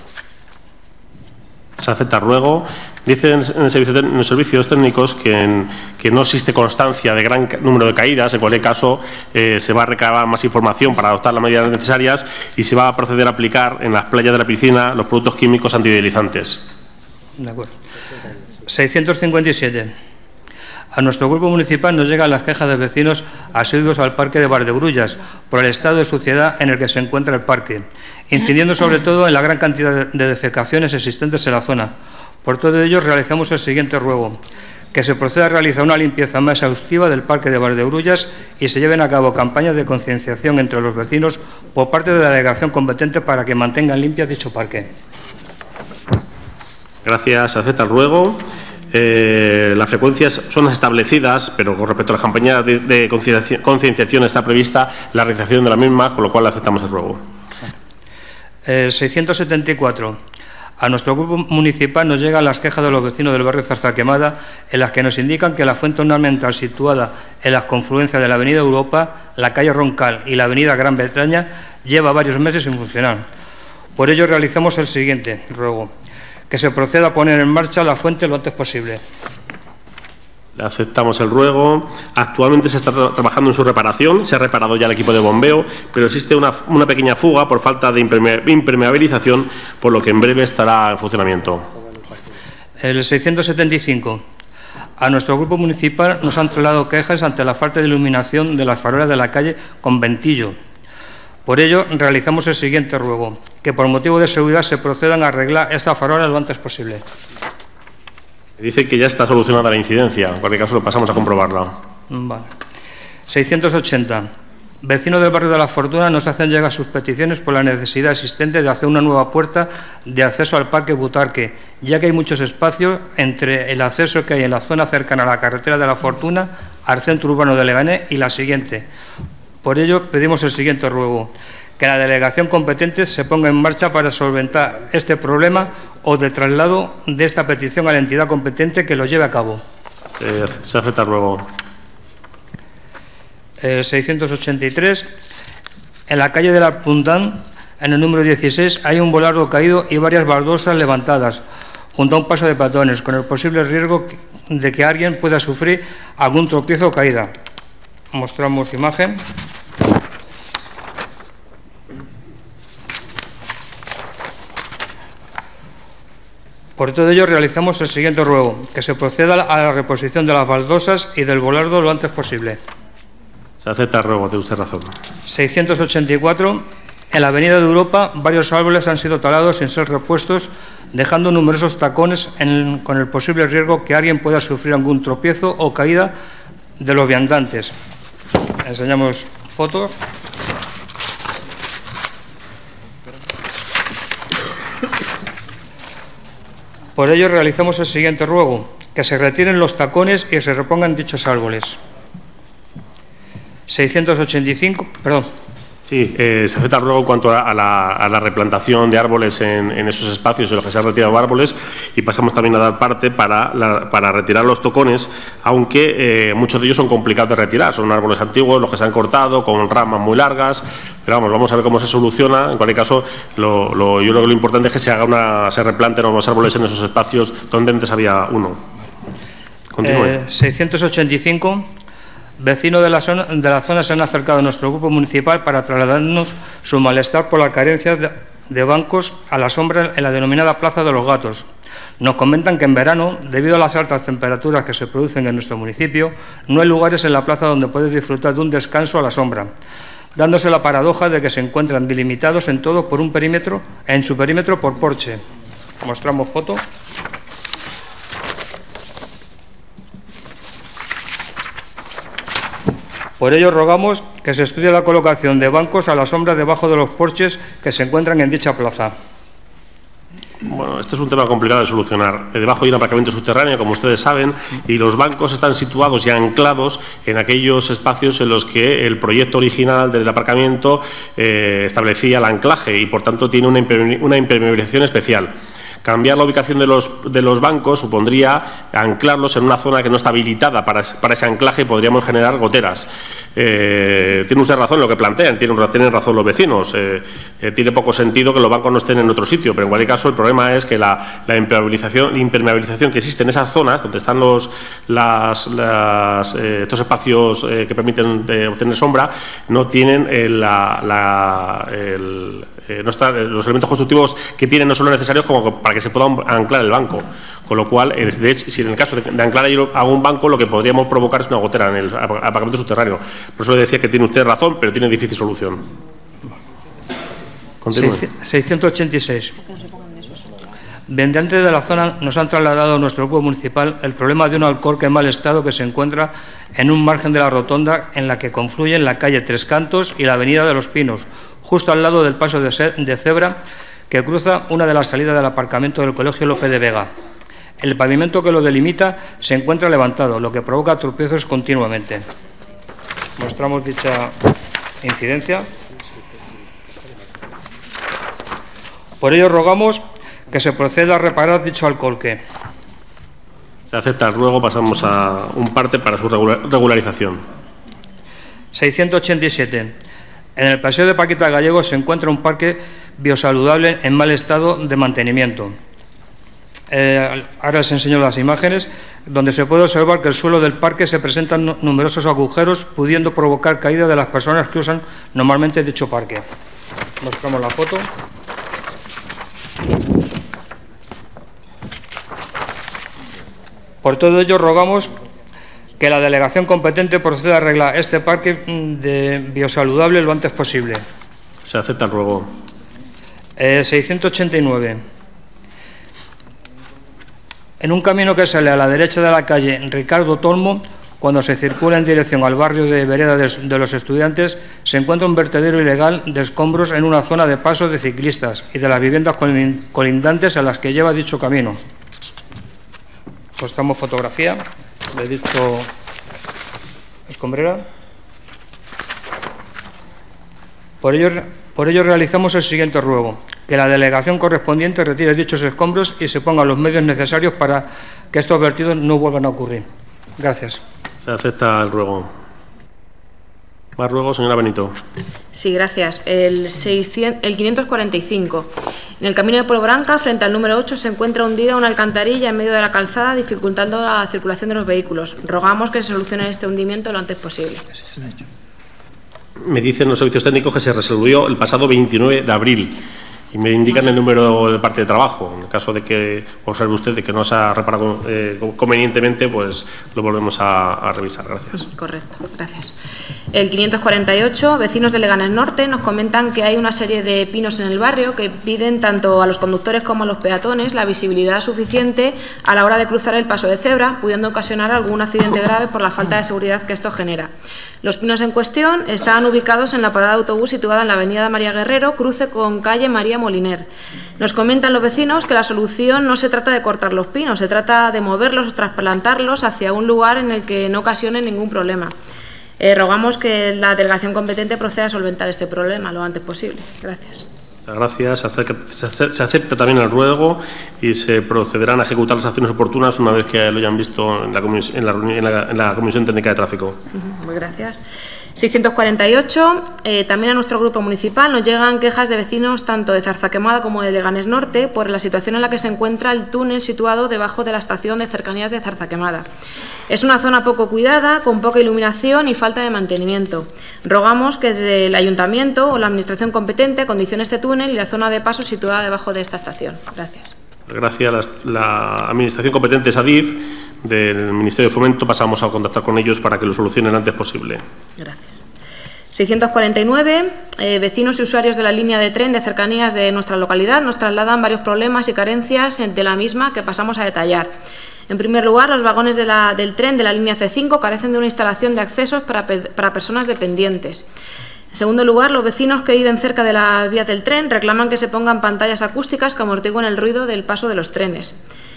Speaker 2: Se acepta el ruego. Dicen en, el servicio, en los servicios técnicos que, en, que no existe constancia de gran número de caídas. En cualquier caso, eh, se va a recabar más información para adoptar las medidas necesarias y se va a proceder a aplicar en las playas de la piscina los productos químicos antideslizantes.
Speaker 22: De acuerdo. seiscientos cincuenta y siete. A nuestro grupo municipal nos llegan las quejas de vecinos asiduos al parque de Valdebrullas por el estado de suciedad en el que se encuentra el parque, incidiendo sobre todo en la gran cantidad de defecaciones existentes en la zona. Por todo ello, realizamos el siguiente ruego: que se proceda a realizar una limpieza más exhaustiva del parque de Valdebrullas y se lleven a cabo campañas de concienciación entre los vecinos por parte de la delegación competente para que mantengan limpias dicho parque.
Speaker 2: Gracias. Se acepta el ruego. Eh, las frecuencias son establecidas, pero con respecto a las campañas de, de concienciación, concienciación está prevista la realización de la misma, con lo cual aceptamos el ruego.
Speaker 22: El seiscientos setenta y cuatro. A nuestro grupo municipal nos llegan las quejas de los vecinos del barrio Zarzaquemada, en las que nos indican que la fuente ornamental situada en las confluencias de la avenida Europa, la calle Roncal y la avenida Gran Bretaña lleva varios meses sin funcionar. Por ello, realizamos el siguiente ruego: que se proceda a poner en marcha la fuente lo antes posible.
Speaker 2: Le aceptamos el ruego. Actualmente se está tra trabajando en su reparación. Se ha reparado ya el equipo de bombeo, pero existe una, una pequeña fuga por falta de imperme impermeabilización, por lo que en breve estará en funcionamiento.
Speaker 22: El seiscientos setenta y cinco. A nuestro grupo municipal nos han trasladado quejas ante la falta de iluminación de las farolas de la calle Conventillo. Por ello, realizamos el siguiente ruego: que por motivo de seguridad se procedan a arreglar esta farola lo antes posible.
Speaker 2: Dice que ya está solucionada la incidencia. En cualquier caso, lo pasamos a comprobarla.
Speaker 22: Vale. seiscientos ochenta. Vecinos del barrio de La Fortuna nos hacen llegar sus peticiones por la necesidad existente de hacer una nueva puerta de acceso al Parque Butarque, ya que hay muchos espacios entre el acceso que hay en la zona cercana a la carretera de La Fortuna, al centro urbano de Leganés y la siguiente. Por ello, pedimos el siguiente ruego: que la delegación competente se ponga en marcha para solventar este problema o de traslado de esta petición a la entidad competente que lo lleve a cabo.
Speaker 2: Eh, se acepta el ruego.
Speaker 22: Eh, seiscientos ochenta y tres. En la calle de la Puntán, en el número dieciséis, hay un volardo caído y varias baldosas levantadas junto a un paso de peatones, con el posible riesgo de que alguien pueda sufrir algún tropiezo o caída. Mostramos imagen. Por todo ello, realizamos el siguiente ruego: que se proceda a la reposición de las baldosas y del volardo lo antes posible.
Speaker 2: Se acepta el ruego, tiene usted razón.
Speaker 22: seiscientos ochenta y cuatro. En la Avenida de Europa, varios árboles han sido talados sin ser repuestos, dejando numerosos tacones en, con el posible riesgo que alguien pueda sufrir algún tropiezo o caída de los viandantes. Enseñamos fotos. Por ello, realizamos el siguiente ruego: que se retiren los tacones y se repongan dichos árboles. seiscientos ochenta y cinco, perdón.
Speaker 2: Sí, eh, se acepta el ruego en cuanto a la, a la replantación de árboles en, en esos espacios en los que se han retirado árboles, y pasamos también a dar parte para, la, para retirar los tocones, aunque eh, muchos de ellos son complicados de retirar. Son árboles antiguos, los que se han cortado, con ramas muy largas, pero vamos, vamos a ver cómo se soluciona. En cualquier caso, lo, lo, yo creo que lo importante es que se, haga una, se replanten los árboles en esos espacios donde antes había uno. Continúe.
Speaker 22: Eh, seiscientos ochenta y cinco. Vecinos de la, zona, de la zona se han acercado a nuestro grupo municipal para trasladarnos su malestar por la carencia de, de bancos a la sombra en la denominada Plaza de los Gatos. Nos comentan que en verano, debido a las altas temperaturas que se producen en nuestro municipio, no hay lugares en la plaza donde puedes disfrutar de un descanso a la sombra, dándose la paradoja de que se encuentran delimitados en todo por un perímetro, en su perímetro por porche. Mostramos foto. Por ello, rogamos que se estudie la colocación de bancos a la sombra debajo de los porches que se encuentran en dicha plaza.
Speaker 2: Bueno, este es un tema complicado de solucionar. Debajo hay un aparcamiento subterráneo, como ustedes saben, y los bancos están situados y anclados en aquellos espacios en los que el proyecto original del aparcamiento eh, establecía el anclaje y, por tanto, tiene una impermeabilización especial. Cambiar la ubicación de los, de los bancos supondría anclarlos en una zona que no está habilitada para, para ese anclaje, y podríamos generar goteras. Eh, tiene usted razón en lo que plantean, tienen, tienen razón los vecinos. Eh, eh, tiene poco sentido que los bancos no estén en otro sitio, pero en cualquier caso el problema es que la, la impermeabilización, impermeabilización que existe en esas zonas donde están los, las, las, eh, estos espacios eh, que permiten eh, obtener sombra, no tienen eh, la, la, el, eh, no está, los elementos constructivos que tienen no son necesarios como para que se pueda anclar el banco, con lo cual, de hecho, si en el caso de, de anclar a un banco, lo que podríamos provocar es una gotera en el aparcamiento subterráneo. Por eso le decía que tiene usted razón, pero tiene difícil solución. Continúe.
Speaker 22: seiscientos ochenta y seis. Viandantes de la zona nos han trasladado a nuestro grupo municipal el problema de un alcorque en mal estado que se encuentra en un margen de la rotonda en la que confluyen la calle Tres Cantos y la avenida de los Pinos, justo al lado del paso de cebra que cruza una de las salidas del aparcamiento del Colegio López de Vega. El pavimento que lo delimita se encuentra levantado, lo que provoca tropiezos continuamente. Mostramos dicha incidencia. Por ello, rogamos que se proceda a reparar dicho alcorque.
Speaker 2: Se acepta el ruego, pasamos a un parte para su regularización.
Speaker 22: seiscientos ochenta y siete. En el Paseo de Paquita Gallego se encuentra un parque biosaludable en mal estado de mantenimiento. Eh, ahora les enseño las imágenes, donde se puede observar que el suelo del parque se presentan numerosos agujeros, pudiendo provocar caída de las personas que usan normalmente dicho parque. Mostramos la foto. Por todo ello, rogamos que la delegación competente proceda a arreglar este parque de biosaludable lo antes posible.
Speaker 2: Se acepta el ruego.
Speaker 22: Eh, seiscientos ochenta y nueve. En un camino que sale a la derecha de la calle Ricardo Tolmo, cuando se circula en dirección al barrio de Vereda de, de los Estudiantes, se encuentra un vertedero ilegal de escombros en una zona de paso de ciclistas y de las viviendas colindantes a las que lleva dicho camino. Mostramos fotografía de dicho escombrera. Por ello, por ello realizamos el siguiente ruego: que la delegación correspondiente retire dichos escombros y se pongan los medios necesarios para que estos vertidos no vuelvan a ocurrir. Gracias.
Speaker 2: Se acepta el ruego. Más ruego, señora Benito.
Speaker 18: Sí, gracias. El, seiscientos, el quinientos cuarenta y cinco. En el camino de Polobranca, frente al número ocho, se encuentra hundida una alcantarilla en medio de la calzada, dificultando la circulación de los vehículos. Rogamos que se solucione este hundimiento lo antes posible.
Speaker 2: Me dicen los servicios técnicos que se resolvió el pasado veintinueve de abril y me indican el número de parte de trabajo. En el caso de que observe usted de que no se ha reparado eh, convenientemente, pues lo volvemos a, a revisar. Gracias.
Speaker 18: Correcto, gracias. El quinientos cuarenta y ocho, vecinos de Leganés Norte nos comentan que hay una serie de pinos en el barrio que piden tanto a los conductores como a los peatones la visibilidad suficiente a la hora de cruzar el paso de cebra, pudiendo ocasionar algún accidente grave por la falta de seguridad que esto genera. Los pinos en cuestión estaban ubicados en la parada de autobús situada en la avenida María Guerrero, cruce con calle María Moliner. Nos comentan los vecinos que la solución no se trata de cortar los pinos, se trata de moverlos o trasplantarlos hacia un lugar en el que no ocasione ningún problema. Eh, rogamos que la delegación competente proceda a solventar este problema lo antes posible. Gracias.
Speaker 2: Gracias. Se acepta, se acepta también el ruego y se procederán a ejecutar las acciones oportunas una vez que lo hayan visto en la, comis en la, en la, en la Comisión Técnica de Tráfico.
Speaker 18: Muy gracias. seiscientos cuarenta y ocho, eh, también a nuestro grupo municipal nos llegan quejas de vecinos tanto de Zarzaquemada como de Leganés Norte por la situación en la que se encuentra el túnel situado debajo de la estación de cercanías de Zarzaquemada. Es una zona poco cuidada, con poca iluminación y falta de mantenimiento. Rogamos que desde el Ayuntamiento o la Administración competente acondicione este túnel y la zona de paso situada debajo de esta estación. Gracias.
Speaker 2: Gracias. La, la Administración competente es ADIF. Del Ministerio de Fomento pasamos a contactar con ellos para que lo solucionen antes posible.
Speaker 18: Gracias. seiscientos cuarenta y nueve, eh, vecinos y usuarios de la línea de tren de cercanías de nuestra localidad nos trasladan varios problemas y carencias de la misma que pasamos a detallar. En primer lugar, los vagones de la, del tren de la línea C cinco carecen de una instalación de accesos para, para personas dependientes. En segundo lugar, los vecinos que viven cerca de las vías del tren reclaman que se pongan pantallas acústicas que amortiguen el ruido del paso de los trenes.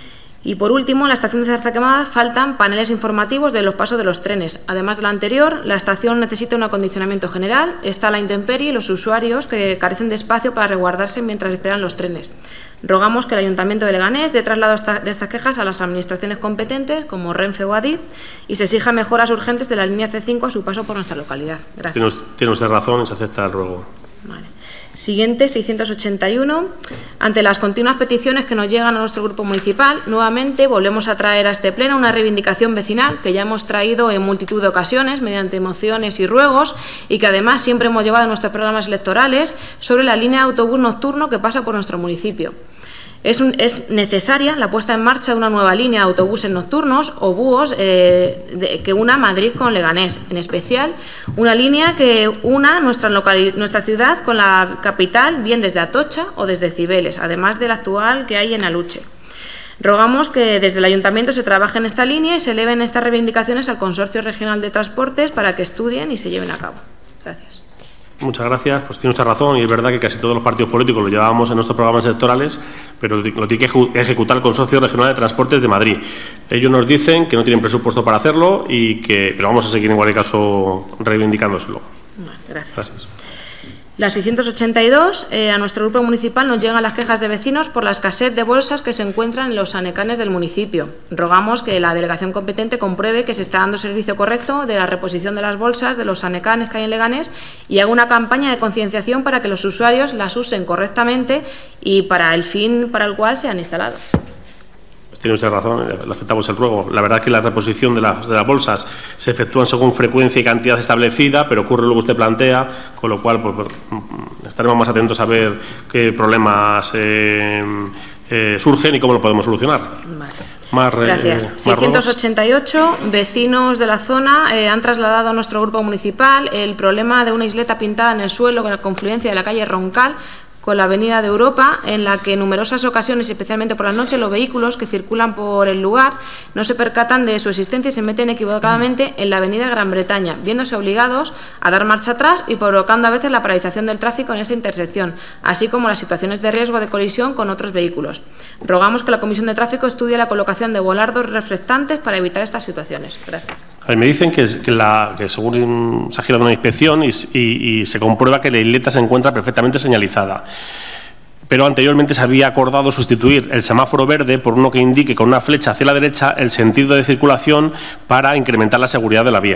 Speaker 18: Y por último, en la estación de Zarzaquemada faltan paneles informativos de los pasos de los trenes. Además de lo anterior, la estación necesita un acondicionamiento general, está a la intemperie y los usuarios que carecen de espacio para resguardarse mientras esperan los trenes. Rogamos que el Ayuntamiento de Leganés dé traslado de estas quejas a las administraciones competentes, como Renfe o ADIF, y se exija mejoras urgentes de la línea C cinco a su paso por nuestra localidad. Gracias.
Speaker 2: Tiene usted razón y se acepta el ruego.
Speaker 18: Vale. Siguiente, seiscientos ochenta y uno. Ante las continuas peticiones que nos llegan a nuestro grupo municipal, nuevamente volvemos a traer a este pleno una reivindicación vecinal que ya hemos traído en multitud de ocasiones mediante mociones y ruegos y que además siempre hemos llevado en nuestros programas electorales sobre la línea de autobús nocturno que pasa por nuestro municipio. Es, un, es necesaria la puesta en marcha de una nueva línea de autobuses nocturnos o búhos eh, de, que una Madrid con Leganés, en especial una línea que una nuestra, nuestra ciudad con la capital, bien desde Atocha o desde Cibeles, además de la actual que hay en Aluche. Rogamos que desde el Ayuntamiento se trabaje en esta línea y se eleven estas reivindicaciones al Consorcio Regional de Transportes para que estudien y se lleven a cabo. Gracias.
Speaker 2: Muchas gracias. Pues tiene usted razón y es verdad que casi todos los partidos políticos lo llevábamos en nuestros programas electorales, pero lo tiene que ejecutar el Consorcio Regional de Transportes de Madrid. Ellos nos dicen que no tienen presupuesto para hacerlo y que, pero vamos a seguir en cualquier caso reivindicándoselo.
Speaker 18: Gracias. Gracias. La seiscientos ochenta y dos, eh, a nuestro grupo municipal nos llegan las quejas de vecinos por la escasez de bolsas que se encuentran en los anecanes del municipio. Rogamos que la delegación competente compruebe que se está dando servicio correcto de la reposición de las bolsas de los anecanes que hay en Leganés y haga una campaña de concienciación para que los usuarios las usen correctamente y para el fin para el cual se han instalado.
Speaker 2: Tiene usted razón, le aceptamos el ruego. La verdad es que la reposición de las, de las bolsas se efectúan según frecuencia y cantidad establecida, pero ocurre lo que usted plantea, con lo cual pues, pues, estaremos más atentos a ver qué problemas eh, eh, surgen y cómo lo podemos solucionar.
Speaker 18: Vale.
Speaker 2: Más,
Speaker 18: Gracias.
Speaker 2: Eh,
Speaker 18: seiscientos ochenta y ocho, vecinos de la zona eh, han trasladado a nuestro grupo municipal el problema de una isleta pintada en el suelo con la confluencia de la calle Roncal con la Avenida de Europa, en la que en numerosas ocasiones, especialmente por la noche, los vehículos que circulan por el lugar no se percatan de su existencia y se meten equivocadamente en la Avenida Gran Bretaña, viéndose obligados a dar marcha atrás y provocando a veces la paralización del tráfico en esa intersección, así como las situaciones de riesgo de colisión con otros vehículos. Rogamos que la Comisión de Tráfico estudie la colocación de volardos reflectantes para evitar estas situaciones. Gracias.
Speaker 2: A mí me dicen que, que, la, que según se ha girado una inspección y, y, y se comprueba que la isleta se encuentra perfectamente señalizada. Pero anteriormente se había acordado sustituir el semáforo verde por uno que indique con una flecha hacia la derecha el sentido de circulación para incrementar la seguridad de la vía.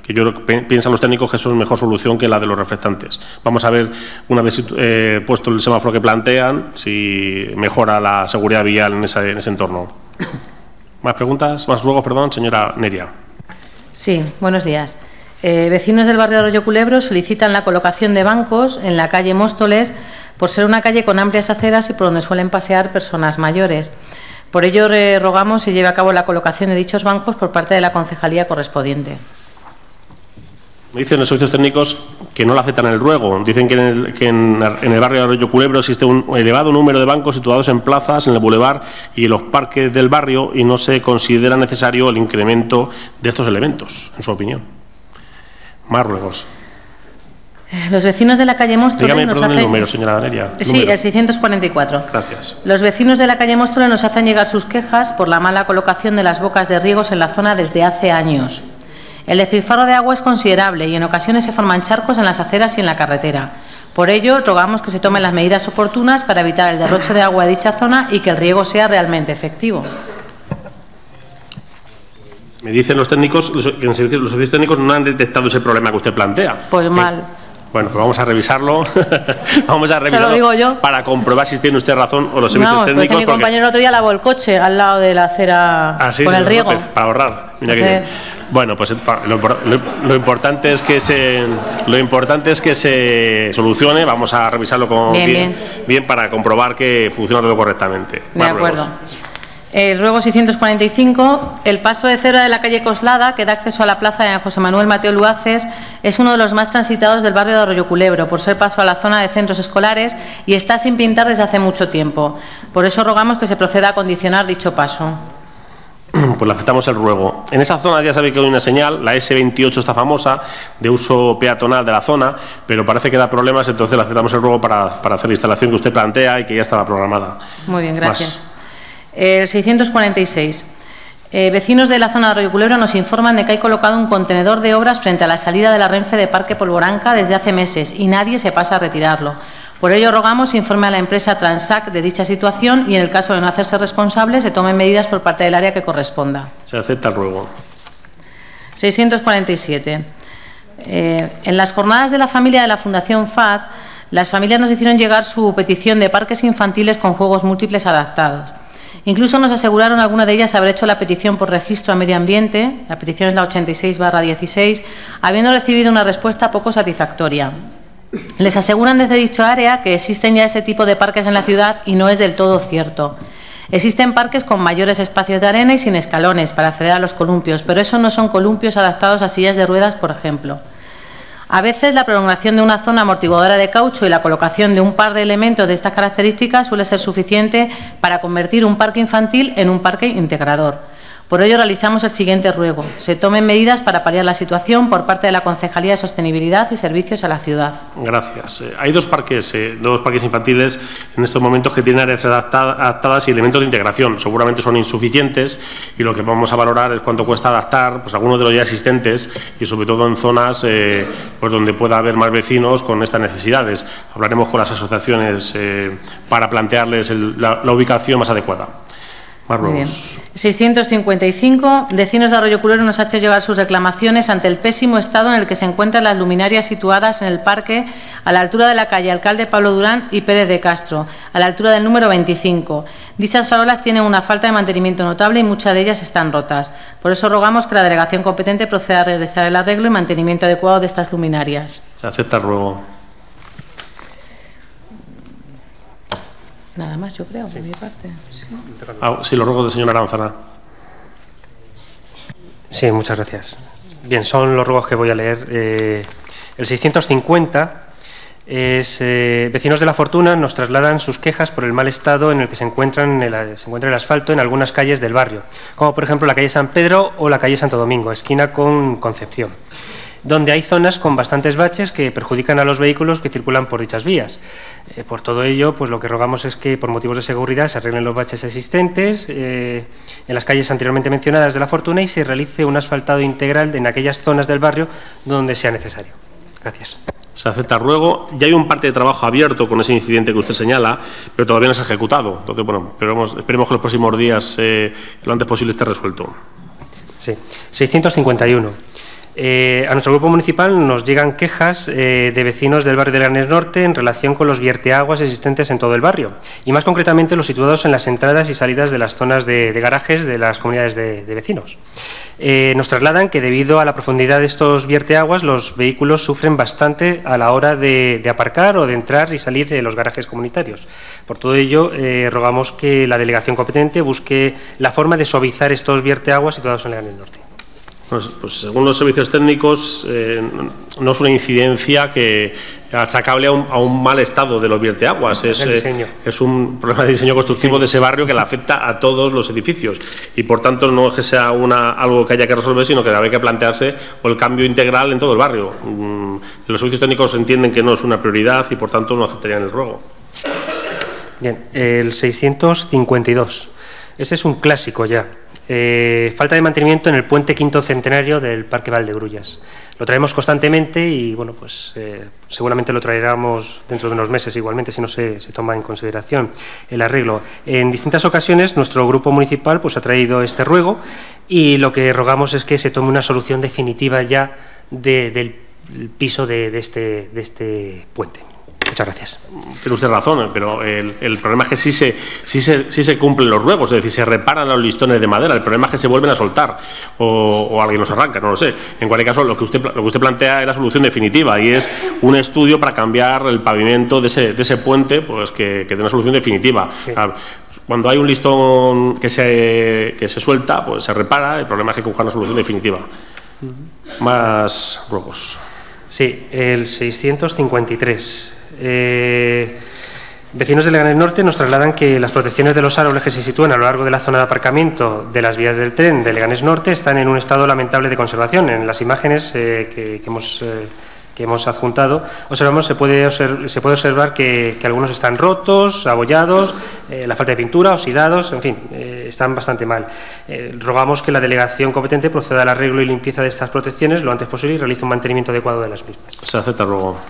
Speaker 2: que yo creo que piensan los técnicos que eso es mejor solución que la de los reflectantes. Vamos a ver, una vez eh, puesto el semáforo que plantean, si mejora la seguridad vial en, esa, en ese entorno. ¿Más preguntas? ¿Más ruegos, perdón, señora Neria?
Speaker 20: Sí, buenos días. Eh, vecinos del barrio de Arroyo Culebro solicitan la colocación de bancos en la calle Móstoles por ser una calle con amplias aceras y por donde suelen pasear personas mayores. Por ello, eh, rogamos se lleve a cabo la colocación de dichos bancos por parte de la concejalía correspondiente.
Speaker 2: Me dicen los servicios técnicos que no le aceptan el ruego. Dicen que en el, que en, en el barrio de Arroyo Culebro existe un elevado número de bancos situados en plazas, en el bulevar y en los parques del barrio y no se considera necesario el incremento de estos elementos, en su opinión. Más ruegos.
Speaker 20: Los vecinos de la calle Móstoles
Speaker 2: Dígame,
Speaker 20: nos
Speaker 2: perdón,
Speaker 20: hacen...
Speaker 2: el número, señora Neria.
Speaker 20: Sí,
Speaker 2: Número.
Speaker 20: el seiscientos cuarenta y cuatro.
Speaker 2: Gracias.
Speaker 20: Los vecinos de la calle Móstoles nos hacen llegar sus quejas por la mala colocación de las bocas de riegos en la zona desde hace años. El despilfarro de agua es considerable y en ocasiones se forman charcos en las aceras y en la carretera. Por ello, rogamos que se tomen las medidas oportunas para evitar el derroche de agua de dicha zona y que el riego sea realmente efectivo.
Speaker 2: Me dicen los técnicos, los, que los servicios técnicos no han detectado ese problema que usted plantea.
Speaker 20: Pues
Speaker 2: eh,
Speaker 20: mal.
Speaker 2: Bueno, pues vamos a revisarlo. vamos a revisarlo
Speaker 20: lo digo yo.
Speaker 2: para comprobar si tiene usted razón o los servicios
Speaker 20: No,
Speaker 2: técnicos.
Speaker 20: mi compañero el otro día lavó el coche al lado de la acera
Speaker 2: Ah, sí,
Speaker 20: con el riego.
Speaker 2: López, para ahorrar. Mira que
Speaker 20: Entonces,
Speaker 2: bien. Bueno, pues lo, lo, lo importante es que se lo importante es que se solucione. Vamos a revisarlo con
Speaker 20: Bien,
Speaker 2: bien,
Speaker 20: bien.
Speaker 2: bien para comprobar que funciona todo correctamente.
Speaker 20: de
Speaker 2: Más
Speaker 20: acuerdo.
Speaker 2: ruegos.
Speaker 20: El ruego seiscientos cuarenta y cinco, el paso de cebra de la calle Coslada, que da acceso a la plaza de José Manuel Mateo Luaces, es uno de los más transitados del barrio de Arroyo Culebro, por ser paso a la zona de centros escolares y está sin pintar desde hace mucho tiempo. Por eso rogamos que se proceda a condicionar dicho paso.
Speaker 2: Pues le aceptamos el ruego. En esa zona ya sabe que hay una señal, la ese veintiocho está famosa, de uso peatonal de la zona, pero parece que da problemas, entonces le aceptamos el ruego para, para hacer la instalación que usted plantea y que ya estaba programada.
Speaker 20: Muy bien, gracias.
Speaker 2: Más.
Speaker 20: El seiscientos cuarenta y seis. Eh, vecinos de la zona de Arroyo Culebro nos informan de que hay colocado un contenedor de obras frente a la salida de la Renfe de Parque Polvoranca desde hace meses y nadie se pasa a retirarlo. Por ello rogamos informe a la empresa Transac de dicha situación y en el caso de no hacerse responsable se tomen medidas por parte del área que corresponda.
Speaker 2: Se acepta el ruego.
Speaker 20: seiscientos cuarenta y siete. Eh, en las jornadas de la familia de la Fundación F A D, las familias nos hicieron llegar su petición de parques infantiles con juegos múltiples adaptados. Incluso nos aseguraron alguna de ellas haber hecho la petición por registro a medio ambiente, la petición es la ochenta y seis barra dieciséis, habiendo recibido una respuesta poco satisfactoria. Les aseguran desde dicho área que existen ya ese tipo de parques en la ciudad y no es del todo cierto. Existen parques con mayores espacios de arena y sin escalones para acceder a los columpios, pero esos no son columpios adaptados a sillas de ruedas, por ejemplo. A veces la prolongación de una zona amortiguadora de caucho y la colocación de un par de elementos de estas características suele ser suficiente para convertir un parque infantil en un parque integrador. Por ello realizamos el siguiente ruego. Se tomen medidas para paliar la situación por parte de la Concejalía de Sostenibilidad y Servicios a la Ciudad.
Speaker 2: Gracias. Eh, hay dos parques, eh, dos parques infantiles en estos momentos que tienen áreas adapta adaptadas y elementos de integración. Seguramente son insuficientes y lo que vamos a valorar es cuánto cuesta adaptar pues, algunos de los ya existentes y sobre todo en zonas eh, pues, donde pueda haber más vecinos con estas necesidades. Hablaremos con las asociaciones eh, para plantearles el, la, la ubicación más adecuada. Más
Speaker 20: Muy bien.
Speaker 2: ruegos.
Speaker 20: seiscientos cincuenta y cinco. Vecinos de Arroyo Culebro nos ha hecho llegar sus reclamaciones ante el pésimo estado en el que se encuentran las luminarias situadas en el parque a la altura de la calle Alcalde Pablo Durán y Pérez de Castro, a la altura del número veinticinco. Dichas farolas tienen una falta de mantenimiento notable y muchas de ellas están rotas. Por eso rogamos que la delegación competente proceda a realizar el arreglo y mantenimiento adecuado de estas luminarias.
Speaker 2: Se acepta el ruego.
Speaker 20: Nada más, yo creo, por mi parte. Sí.
Speaker 2: Ah, sí, los ruegos del señor Aranzana.
Speaker 19: Sí, muchas gracias. Bien, son los ruegos que voy a leer. Eh, el seiscientos cincuenta es eh, vecinos de La Fortuna nos trasladan sus quejas por el mal estado en el que se, encuentran el, se encuentra el asfalto en algunas calles del barrio, como por ejemplo la calle San Pedro o la calle Santo Domingo, esquina con Concepción, donde hay zonas con bastantes baches que perjudican a los vehículos que circulan por dichas vías. Eh, por todo ello, pues lo que rogamos es que por motivos de seguridad se arreglen los baches existentes eh, en las calles anteriormente mencionadas de La Fortuna y se realice un asfaltado integral en aquellas zonas del barrio donde sea necesario. Gracias.
Speaker 2: Se acepta el ruego. Ya hay un parte de trabajo abierto con ese incidente que usted señala, pero todavía no se ha ejecutado. Entonces, bueno, esperemos, esperemos que los próximos días, eh, lo antes posible, esté resuelto.
Speaker 19: Sí. seiscientos cincuenta y uno. Eh, a nuestro grupo municipal nos llegan quejas eh, de vecinos del barrio de Leganés Norte en relación con los vierteaguas existentes en todo el barrio, y más concretamente los situados en las entradas y salidas de las zonas de, de garajes de las comunidades de, de vecinos. Eh, nos trasladan que debido a la profundidad de estos vierteaguas los vehículos sufren bastante a la hora de, de aparcar o de entrar y salir de los garajes comunitarios. Por todo ello, eh, rogamos que la delegación competente busque la forma de suavizar estos vierteaguas situados en Leganés Norte.
Speaker 2: Pues, pues según los servicios técnicos, eh, no es una incidencia que achacable a un, a un mal estado de los vierteaguas. Es, eh, es un problema de diseño constructivo de ese barrio que le afecta a todos los edificios y, por tanto, no es que sea una, algo que haya que resolver, sino que habrá que plantearse el cambio integral en todo el barrio. Mm, los servicios técnicos entienden que no es una prioridad y, por tanto, no aceptarían el ruego.
Speaker 19: Bien, el seiscientos cincuenta y dos. Ese es un clásico ya. Eh, falta de mantenimiento en el puente quinto centenario del Parque Valdegrullas. Lo traemos constantemente y, bueno, pues eh, seguramente lo traeremos dentro de unos meses igualmente, si no se, se toma en consideración el arreglo. En distintas ocasiones nuestro grupo municipal pues ha traído este ruego y lo que rogamos es que se tome una solución definitiva ya de, del piso de, de, este, de este puente. Muchas gracias.
Speaker 2: Tiene usted razón, pero el, el problema es que sí se, sí, se, sí se cumplen los ruegos, es decir, se reparan los listones de madera. El problema es que se vuelven a soltar o, o alguien los arranca, no lo sé. En cualquier caso, lo que usted, lo que usted plantea es la solución definitiva y es un estudio para cambiar el pavimento de ese, de ese puente, pues que, que dé una solución definitiva. Sí. Cuando hay un listón que se, que se suelta, pues se repara. El problema es que hay que buscar una solución definitiva. Uh-huh. Más ruegos.
Speaker 19: Sí, el seiscientos cincuenta y tres. Eh, vecinos de Leganés Norte nos trasladan que las protecciones de los árboles que se sitúan a lo largo de la zona de aparcamiento de las vías del tren de Leganés Norte están en un estado lamentable de conservación. En las imágenes eh, que, que, hemos, eh, que hemos adjuntado observamos, se, puede observar, se puede observar que, que algunos están rotos, abollados, eh, la falta de pintura, oxidados, en fin, eh, están bastante mal. Eh, rogamos que la delegación competente proceda al arreglo y limpieza de estas protecciones lo antes posible y realice un mantenimiento adecuado de las mismas.
Speaker 2: Se acepta el ruego.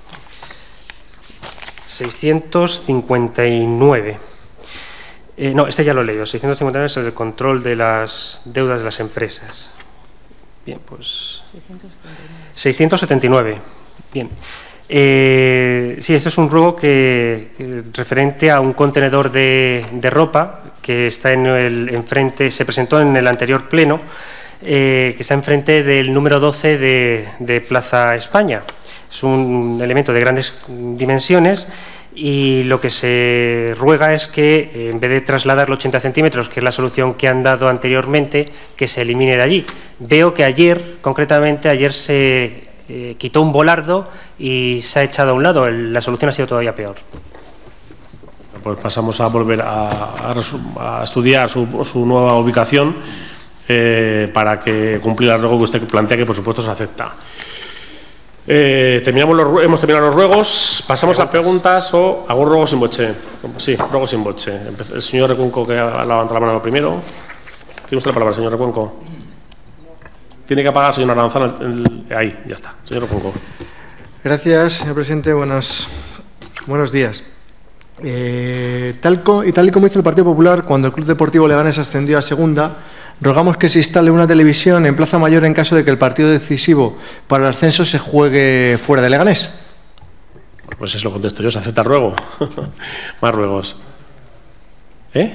Speaker 19: seiscientos cincuenta y nueve. Eh, no, este ya lo he leído. seiscientos cincuenta y nueve es el control de las deudas de las empresas. Bien, pues. seiscientos setenta y nueve. Bien. Eh, sí, este es un ruego que, que referente a un contenedor de, de ropa que está en el enfrente, se presentó en el anterior pleno, eh, que está enfrente del número doce de, de Plaza España. Es un elemento de grandes dimensiones y lo que se ruega es que, en vez de trasladarlo ochenta centímetros, que es la solución que han dado anteriormente, que se elimine de allí. Veo que ayer, concretamente, ayer se eh, quitó un volardo y se ha echado a un lado. El, la solución ha sido todavía peor.
Speaker 2: Pues pasamos a volver a, a, a estudiar su, su nueva ubicación eh, para que cumplir el ruego que usted plantea, que por supuesto se acepta. Eh, terminamos los, hemos terminado los ruegos, pasamos a preguntas o algún ruego sin voce. Sí, ruego sin voce. El señor Recuenco, que ha levantado la mano primero. Tiene usted la palabra, señor Recuenco. Tiene que apagar, señor Aranzana. El, ahí, ya está. Señor Recuenco.
Speaker 3: Gracias, señor presidente. Buenos, buenos días. Eh, tal co, y tal y como hizo el Partido Popular cuando el Club Deportivo Leganés ascendió a segunda, rogamos que se instale una televisión en Plaza Mayor en caso de que el partido decisivo para el ascenso se juegue fuera de Leganés.
Speaker 2: Pues eso lo contesto yo, se acepta el ruego. Más ruegos. ¿Eh?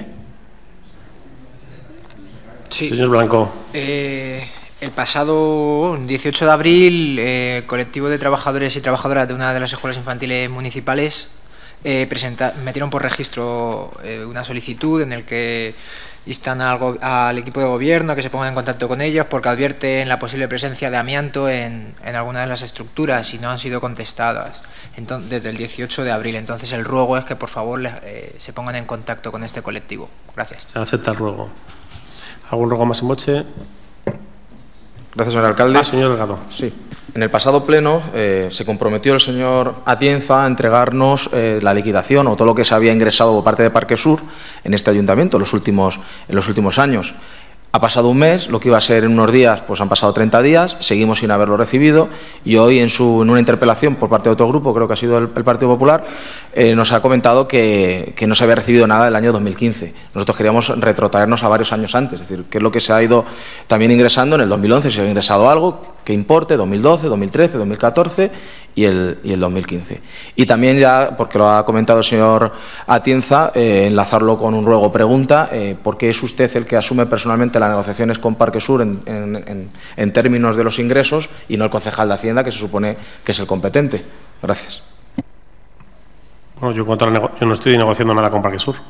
Speaker 7: Sí.
Speaker 2: Señor Blanco.
Speaker 7: Eh, el pasado dieciocho de abril, eh, el colectivo de trabajadores y trabajadoras de una de las escuelas infantiles municipales eh, presenta, metieron por registro eh, una solicitud en el que instan al, al equipo de gobierno a que se pongan en contacto con ellos porque advierten la posible presencia de amianto en, en algunas de las estructuras y no han sido contestadas entonces, desde el dieciocho de abril. Entonces el ruego es que por favor les, eh, se pongan en contacto con este colectivo. Gracias.
Speaker 2: Se acepta el ruego. ¿Algún ruego más en boche?
Speaker 6: Gracias, señor alcalde.
Speaker 2: Ah, señor Delgado.
Speaker 6: Sí. En el pasado pleno eh, se comprometió el señor Atienza a entregarnos eh, la liquidación o todo lo que se había ingresado por parte de Parque Sur en este ayuntamiento en los últimos, en los últimos años. Ha pasado un mes, lo que iba a ser en unos días, pues han pasado treinta días, seguimos sin haberlo recibido y hoy en, su, en una interpelación por parte de otro grupo, creo que ha sido el, el Partido Popular, eh, nos ha comentado que, que no se había recibido nada del año dos mil quince. Nosotros queríamos retrotraernos a varios años antes, es decir, qué es lo que se ha ido también ingresando en el dos mil once, si se ha ingresado algo, qué importe, dos mil doce, dos mil trece, dos mil catorce y el, y el dos mil quince. Y también ya, porque lo ha comentado el señor Atienza, eh, enlazarlo con un ruego pregunta, eh, ¿por qué es usted el que asume personalmente las negociaciones con Parque Sur en, en, en, en términos de los ingresos y no el concejal de Hacienda, que se supone que es el competente? Gracias.
Speaker 2: Bueno, yo, en cuanto a la nego- yo no estoy negociando nada con Parque Sur.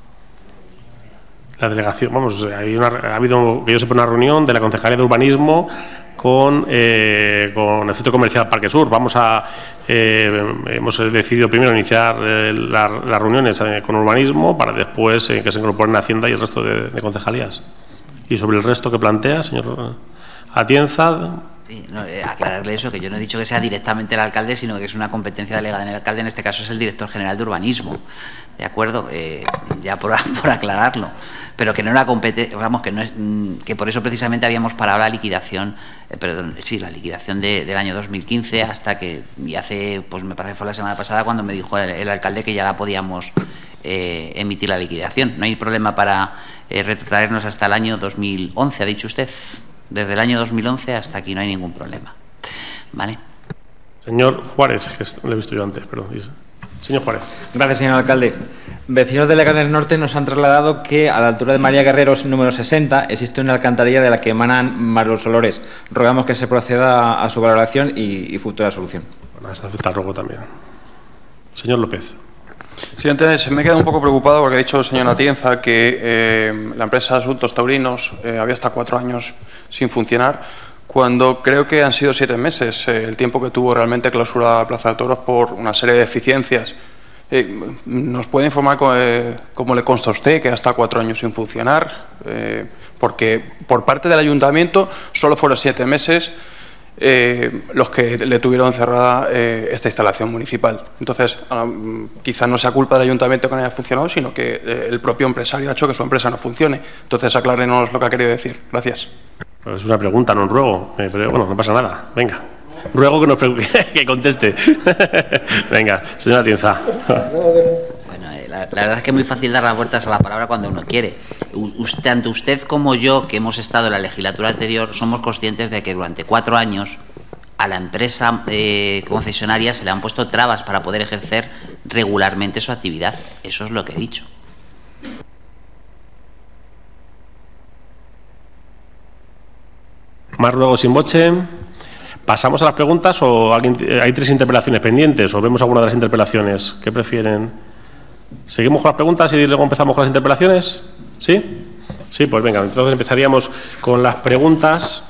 Speaker 2: La delegación, vamos, hay una, ha habido, que yo sepa, una reunión de la Concejalía de Urbanismo con, eh, con el Centro Comercial Parque Sur. Vamos a, eh, hemos decidido primero iniciar eh, la, las reuniones eh, con Urbanismo para después eh, que se incorporen Hacienda y el resto de, de concejalías. Y sobre el resto que plantea, señor Atienza.
Speaker 1: Sí, no, eh, aclararle eso, que yo no he dicho que sea directamente el alcalde, sino que es una competencia delegada en el alcalde, en este caso es el director general de urbanismo, ¿de acuerdo? Eh, ya por, por aclararlo, pero que no era competencia, vamos, que no es, que por eso precisamente habíamos parado la liquidación, eh, perdón, sí, la liquidación de, del año dos mil quince hasta que, y hace, pues me parece que fue la semana pasada cuando me dijo el, el alcalde que ya la podíamos eh, emitir la liquidación. No hay problema para eh, retrotraernos hasta el año dos mil once, ha dicho usted. Desde el año dos mil once hasta aquí no hay ningún problema. ¿Vale?
Speaker 2: Señor Juárez, que lo he visto yo antes, perdón. Señor Juárez.
Speaker 11: Gracias, señor alcalde. Vecinos de Leganés Norte nos han trasladado que a la altura de María Guerreros número sesenta existe una alcantarilla de la que emanan malos olores. Rogamos que se proceda a su valoración y, y futura solución.
Speaker 2: Bueno, se acepta el rogo también. Señor López.
Speaker 4: Presidente, se me queda un poco preocupado porque ha dicho el señor Atienza que eh, la empresa Asuntos Taurinos eh, había estado cuatro años sin funcionar, cuando creo que han sido siete meses eh, el tiempo que tuvo realmente clausurada la Plaza de Toros por una serie de deficiencias. Eh, ¿Nos puede informar cómo, eh, cómo le consta a usted que ha estado cuatro años sin funcionar? Eh, porque por parte del ayuntamiento solo fueron siete meses Eh, los que le tuvieron cerrada eh, esta instalación municipal. Entonces, um, quizás no sea culpa del ayuntamiento que no haya funcionado, sino que eh, el propio empresario ha hecho que su empresa no funcione. Entonces, aclárenos lo que ha querido decir. Gracias.
Speaker 2: Pues es una pregunta, no un ruego. Eh, pero bueno, no pasa nada. Venga. Ruego que, nos que conteste. Venga, señora Atienza.
Speaker 1: Bueno, eh, la, la verdad es que es muy fácil dar las vueltas a la palabra cuando uno quiere. Usted, tanto usted como yo, que hemos estado en la legislatura anterior, somos conscientes de que durante cuatro años a la empresa eh, concesionaria se le han puesto trabas para poder ejercer regularmente su actividad. Eso es lo que he dicho.
Speaker 2: Más ruegos sin boche. ¿Pasamos a las preguntas o alguien, hay tres interpelaciones pendientes o vemos alguna de las interpelaciones? ¿Qué prefieren? ¿Seguimos con las preguntas y luego empezamos con las interpelaciones? ¿Sí? Sí, pues venga, entonces empezaríamos con las preguntas.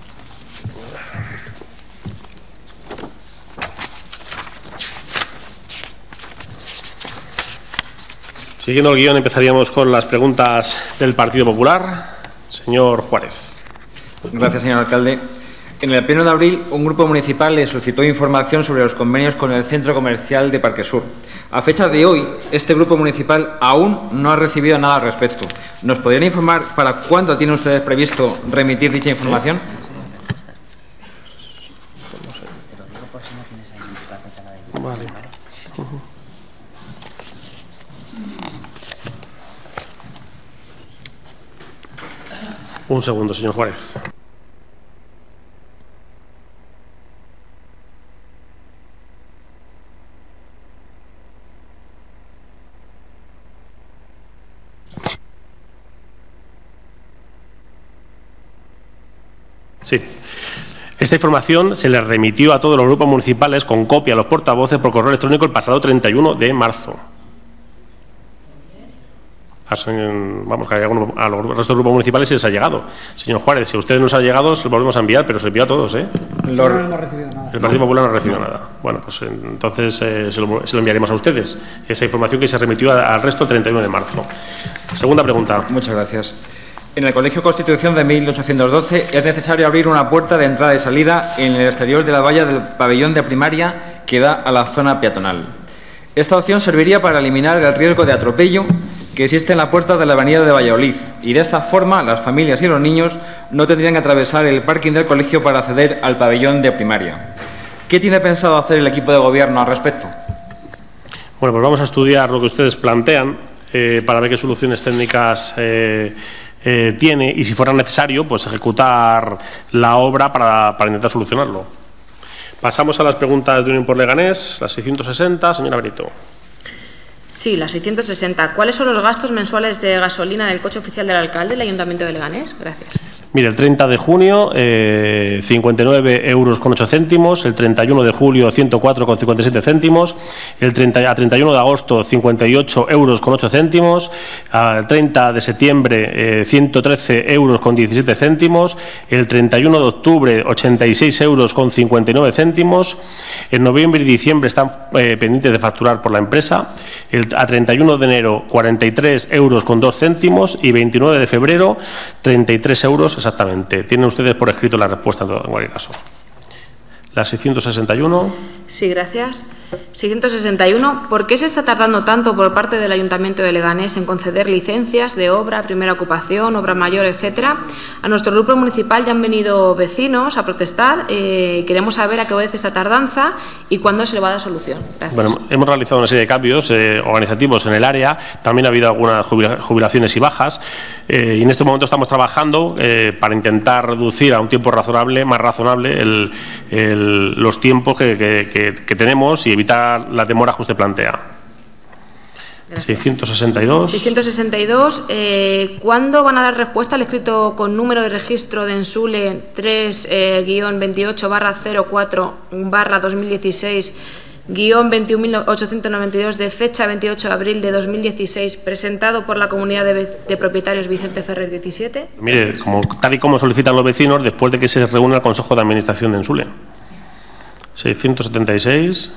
Speaker 2: Siguiendo el guión, empezaríamos con las preguntas del Partido Popular. Señor Juárez.
Speaker 11: Gracias, señor alcalde. En el pleno de abril, un grupo municipal le solicitó información sobre los convenios con el Centro Comercial de Parque Sur. A fecha de hoy, este grupo municipal aún no ha recibido nada al respecto. ¿Nos podrían informar para cuándo tienen ustedes previsto remitir dicha información?
Speaker 2: Vale. Uh-huh. Un segundo, señor Juárez. Sí. Esta información se le remitió a todos los grupos municipales con copia a los portavoces por correo electrónico el pasado treinta y uno de marzo. Vamos, que a los restos de grupos municipales se les ha llegado. Señor Juárez, si a ustedes nos ha llegado, se lo volvemos a enviar, pero se envió a todos, ¿eh?
Speaker 11: Lo...
Speaker 2: No ha recibido nada. El Partido Popular no ha recibido nada. Bueno, pues entonces eh, se, lo, se lo enviaremos a ustedes. Esa información que se remitió al resto el treinta y uno de marzo. Segunda pregunta.
Speaker 11: Muchas gracias. En el Colegio Constitución de mil ochocientos doce es necesario abrir una puerta de entrada y salida en el exterior de la valla del pabellón de primaria que da a la zona peatonal. Esta opción serviría para eliminar el riesgo de atropello que existe en la puerta de la avenida de Valladolid, y de esta forma las familias y los niños no tendrían que atravesar el parking del colegio para acceder al pabellón de primaria. ¿Qué tiene pensado hacer el equipo de gobierno al respecto?
Speaker 2: Bueno, pues vamos a estudiar lo que ustedes plantean eh, para ver qué soluciones técnicas eh, eh, tiene y, si fuera necesario, pues ejecutar la obra para, para intentar solucionarlo. Pasamos a las preguntas de Unión por Leganés, las seiscientos sesenta. Señora Benito.
Speaker 18: Sí, las seiscientos sesenta. ¿Cuáles son los gastos mensuales de gasolina del coche oficial del alcalde del Ayuntamiento de Leganés? Gracias.
Speaker 2: Mire, el treinta de junio, eh, cincuenta y nueve euros con ocho céntimos, el treinta y uno de julio, ciento cuatro con cincuenta y siete céntimos, el treinta, a treinta y uno de agosto, cincuenta y ocho euros con ocho céntimos, al treinta de septiembre, eh, ciento trece euros con diecisiete céntimos, el treinta y uno de octubre, ochenta y seis euros con cincuenta y nueve céntimos, en noviembre y diciembre están eh, pendientes de facturar por la empresa, el, a treinta y uno de enero, cuarenta y tres euros con dos céntimos y veintinueve de febrero, treinta y tres euros exactamente. Tienen ustedes por escrito la respuesta en cualquier caso. La seiscientos sesenta y uno.
Speaker 18: Sí, gracias. seiscientos sesenta y uno. ¿Por qué se está tardando tanto por parte del Ayuntamiento de Leganés en conceder licencias de obra, primera ocupación, obra mayor, etcétera? A nuestro grupo municipal ya han venido vecinos a protestar. Eh, queremos saber a qué obedece esta tardanza y cuándo se le va a dar solución. Gracias.
Speaker 2: Bueno, hemos realizado una serie de cambios eh, organizativos en el área. También ha habido algunas jubilaciones y bajas. Eh, y en este momento estamos trabajando eh, para intentar reducir a un tiempo razonable, más razonable, el, el los tiempos que, que, que, que tenemos y evitar las demoras que usted plantea.
Speaker 18: Gracias.
Speaker 2: seiscientos sesenta y dos.
Speaker 18: seiscientos sesenta y dos. Eh, ¿Cuándo van a dar respuesta al escrito con número de registro de Ensule tres guión veintiocho barra cero cuatro barra dos mil dieciséis guión veintiuno mil ochocientos noventa y dos de fecha veintiocho de abril de dos mil dieciséis, presentado por la Comunidad de, de Propietarios Vicente Ferrer diecisiete?
Speaker 2: Mire, como, tal y como solicitan los vecinos después de que se reúna el Consejo de Administración de Ensule. seiscientos setenta y seis.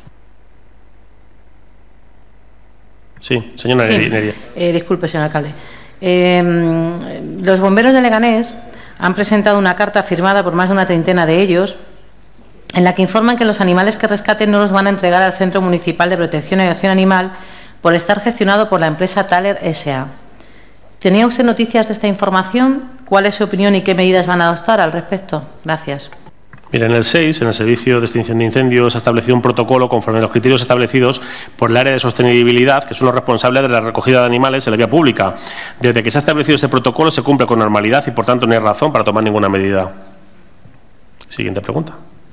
Speaker 2: Sí, señora
Speaker 20: sí.
Speaker 2: Neria.
Speaker 20: Eh, disculpe, señor alcalde. Eh, los bomberos de Leganés han presentado una carta firmada por más de una treintena de ellos, en la que informan que los animales que rescaten no los van a entregar al Centro Municipal de Protección y Acción Animal por estar gestionado por la empresa Thaler S A ¿Tenía usted noticias de esta información? ¿Cuál es su opinión y qué medidas van a adoptar al respecto? Gracias.
Speaker 2: Mira, en el seis, en el Servicio de Extinción de Incendios, se ha establecido un protocolo conforme a los criterios establecidos por el área de sostenibilidad, que son los responsables de la recogida de animales en la vía pública. Desde que se ha establecido este protocolo se cumple con normalidad y, por tanto, no hay razón para tomar ninguna medida. Siguiente pregunta.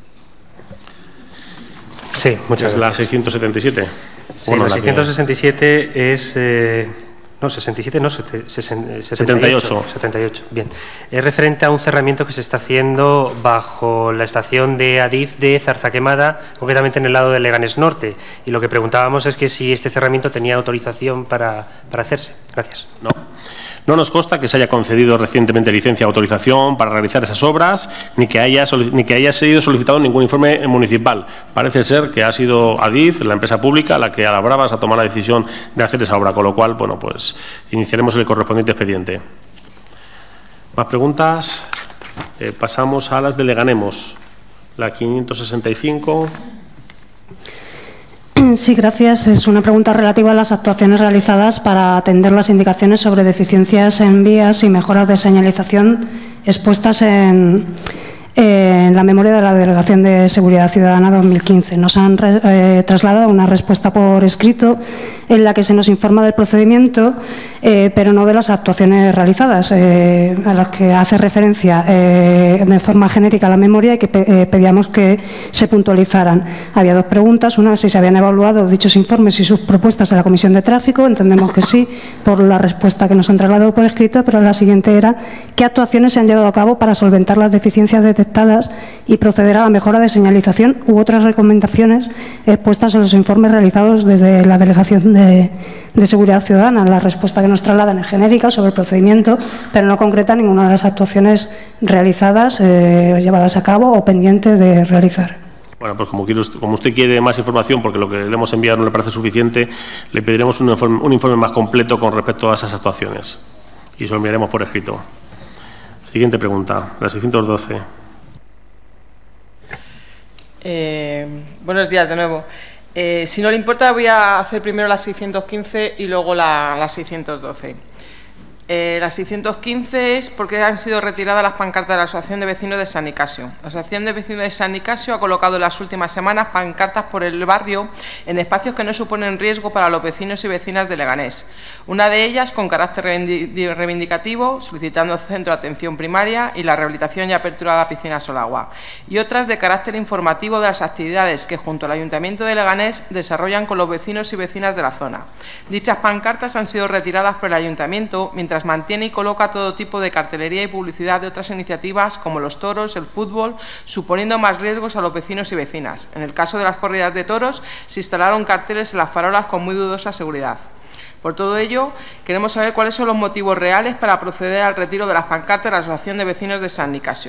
Speaker 19: Sí, muchas
Speaker 2: gracias. La seiscientos setenta y siete.
Speaker 19: Sí, bueno, la seiscientos sesenta y siete es... Eh, no, sesenta y siete, no, setenta y ocho. setenta y ocho, bien. Es referente a un cerramiento que se está haciendo bajo la estación de Adif de Zarzaquemada, concretamente en el lado de Leganés Norte. Y lo que preguntábamos es que si este cerramiento tenía autorización para, para hacerse. Gracias.
Speaker 2: No. No nos consta que se haya concedido recientemente licencia o autorización para realizar esas obras, ni que haya, ni que haya sido solicitado ningún informe municipal. Parece ser que ha sido Adif, la empresa pública, la que a la bravas ha tomado la decisión de hacer esa obra, con lo cual, bueno, pues iniciaremos el correspondiente expediente. ¿Más preguntas? Eh, pasamos a las de Leganemos. La quinientos sesenta y cinco.
Speaker 13: Sí, gracias. Es una pregunta relativa a las actuaciones realizadas para atender las indicaciones sobre deficiencias en vías y mejoras de señalización expuestas en, en la memoria de la Delegación de Seguridad Ciudadana dos mil quince. Nos han eh, trasladado una respuesta por escrito en la que se nos informa del procedimiento, eh, pero no de las actuaciones realizadas, eh, a las que hace referencia eh, de forma genérica a la memoria y que pe eh, pedíamos que se puntualizaran. Había dos preguntas, una si se habían evaluado dichos informes y sus propuestas en la Comisión de Tráfico, entendemos que sí, por la respuesta que nos han trasladado por escrito, pero la siguiente era qué actuaciones se han llevado a cabo para solventar las deficiencias detectadas y proceder a la mejora de señalización u otras recomendaciones expuestas en los informes realizados desde la Delegación de, de Seguridad Ciudadana. La respuesta que nos trasladan es genérica sobre el procedimiento, pero no concreta ninguna de las actuaciones realizadas, eh, llevadas a cabo o pendientes de realizar.
Speaker 2: Bueno, pues como, quiere usted, como usted quiere más información, porque lo que le hemos enviado no le parece suficiente, le pediremos un informe, un informe más completo con respecto a esas actuaciones y se lo enviaremos por escrito. Siguiente pregunta, la seiscientos doce.
Speaker 14: Eh, buenos días de nuevo. Eh, si no le importa, voy a hacer primero la seiscientos quince y luego la, la seiscientos doce. Eh, la seiscientos quince es porque han sido retiradas las pancartas de la Asociación de Vecinos de San Nicasio. La Asociación de Vecinos de San Nicasio ha colocado en las últimas semanas pancartas por el barrio en espacios que no suponen riesgo para los vecinos y vecinas de Leganés. Una de ellas con carácter reivindicativo, solicitando centro de atención primaria y la rehabilitación y apertura de la piscina Solagua. Y otras de carácter informativo de las actividades que junto al Ayuntamiento de Leganés desarrollan con los vecinos y vecinas de la zona. Dichas pancartas han sido retiradas por el Ayuntamiento, mientras mantiene y coloca todo tipo de cartelería y publicidad de otras iniciativas como los toros, el fútbol, suponiendo más riesgos a los vecinos y vecinas. En el caso de las corridas de toros, se instalaron carteles en las farolas con muy dudosa seguridad. Por todo ello, queremos saber cuáles son los motivos reales para proceder al retiro de las pancartas de la Asociación de Vecinos de San Nicasio.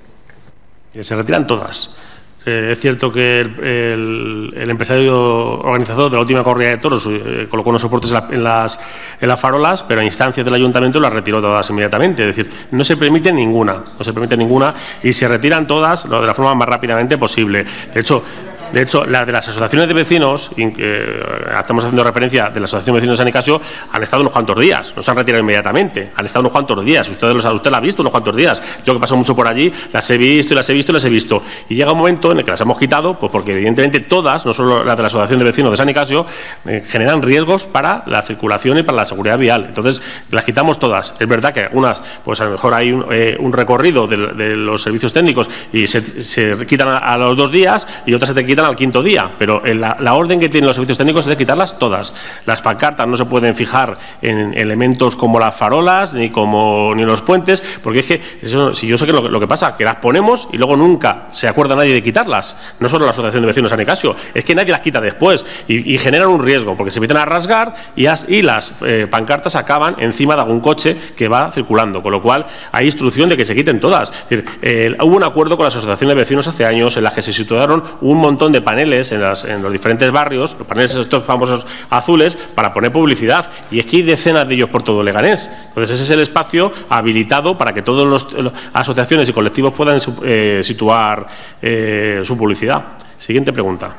Speaker 2: Se retiran todas. Eh, es cierto que el, el, el empresario organizador de la última corrida de toros eh, colocó unos soportes en, la, en, las, en las farolas, pero a instancias del ayuntamiento las retiró todas inmediatamente. Es decir, no se permite ninguna, no se permite ninguna y se retiran todas de la forma más rápidamente posible. De hecho, De hecho, las de las asociaciones de vecinos, eh, estamos haciendo referencia de la Asociación de Vecinos de San Nicasio, han estado unos cuantos días, no se han retirado inmediatamente, han estado unos cuantos días, usted, los, usted las ha visto unos cuantos días, yo que paso mucho por allí, las he visto y las he visto y las he visto, y llega un momento en el que las hemos quitado, pues porque evidentemente todas, no solo las de la Asociación de Vecinos de San Nicasio, eh, generan riesgos para la circulación y para la seguridad vial, entonces las quitamos todas. Es verdad que algunas, pues a lo mejor hay un, eh, un recorrido de, de los servicios técnicos y se, se quitan a, a los dos días y otras se te quitan al quinto día, pero en la, la orden que tienen los servicios técnicos es de quitarlas todas. Las pancartas no se pueden fijar en elementos como las farolas ni como ni los puentes, porque es que eso, si yo sé que lo, lo que pasa, que las ponemos y luego nunca se acuerda nadie de quitarlas, no solo la Asociación de Vecinos de San Nicasio, es que nadie las quita después y, y generan un riesgo, porque se empiezan a rasgar y, as, y las eh, pancartas acaban encima de algún coche que va circulando, con lo cual hay instrucción de que se quiten todas. Es decir, eh, hubo un acuerdo con la Asociación de Vecinos hace años en las que se situaron un montón de paneles En, las, en los diferentes barrios, los paneles estos famosos azules, para poner publicidad, y es que hay decenas de ellos por todo Leganés. Entonces ese es el espacio habilitado para que todas las asociaciones y colectivos puedan eh, situar eh, su publicidad. Siguiente pregunta.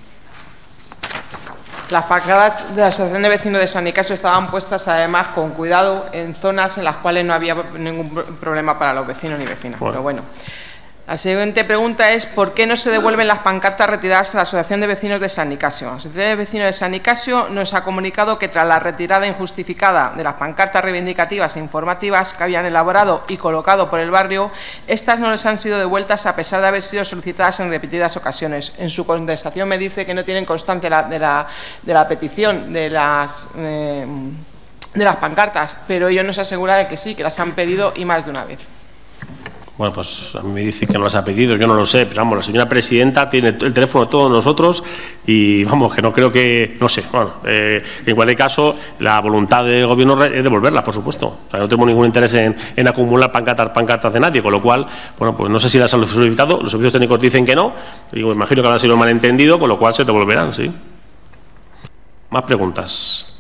Speaker 14: Las pancartas de la Asociación de Vecinos de San Nicasio estaban puestas además con cuidado en zonas en las cuales no había ningún problema para los vecinos ni vecinas. Bueno. Pero bueno. La siguiente pregunta es ¿por qué no se devuelven las pancartas retiradas a la Asociación de Vecinos de San Nicasio? La Asociación de Vecinos de San Nicasio nos ha comunicado que tras la retirada injustificada de las pancartas reivindicativas e informativas que habían elaborado y colocado por el barrio, estas no les han sido devueltas a pesar de haber sido solicitadas en repetidas ocasiones. En su contestación me dice que no tienen constancia la, de, la, de la petición de las, eh, de las pancartas, pero ellos nos aseguran de que sí, que las han pedido y más de una vez.
Speaker 2: Bueno, pues a mí me dice que no las ha pedido, yo no lo sé, pero vamos, la señora presidenta tiene el teléfono de todos nosotros y vamos, que no creo que, no sé, bueno, eh, en cualquier caso, la voluntad del gobierno es devolverlas, por supuesto. O sea, no tenemos ningún interés en, en acumular pancartas, pancartas de nadie, con lo cual, bueno, pues no sé si las han solicitado, los servicios técnicos dicen que no, y me imagino que habrá sido malentendido, con lo cual se devolverán, ¿sí? Más preguntas.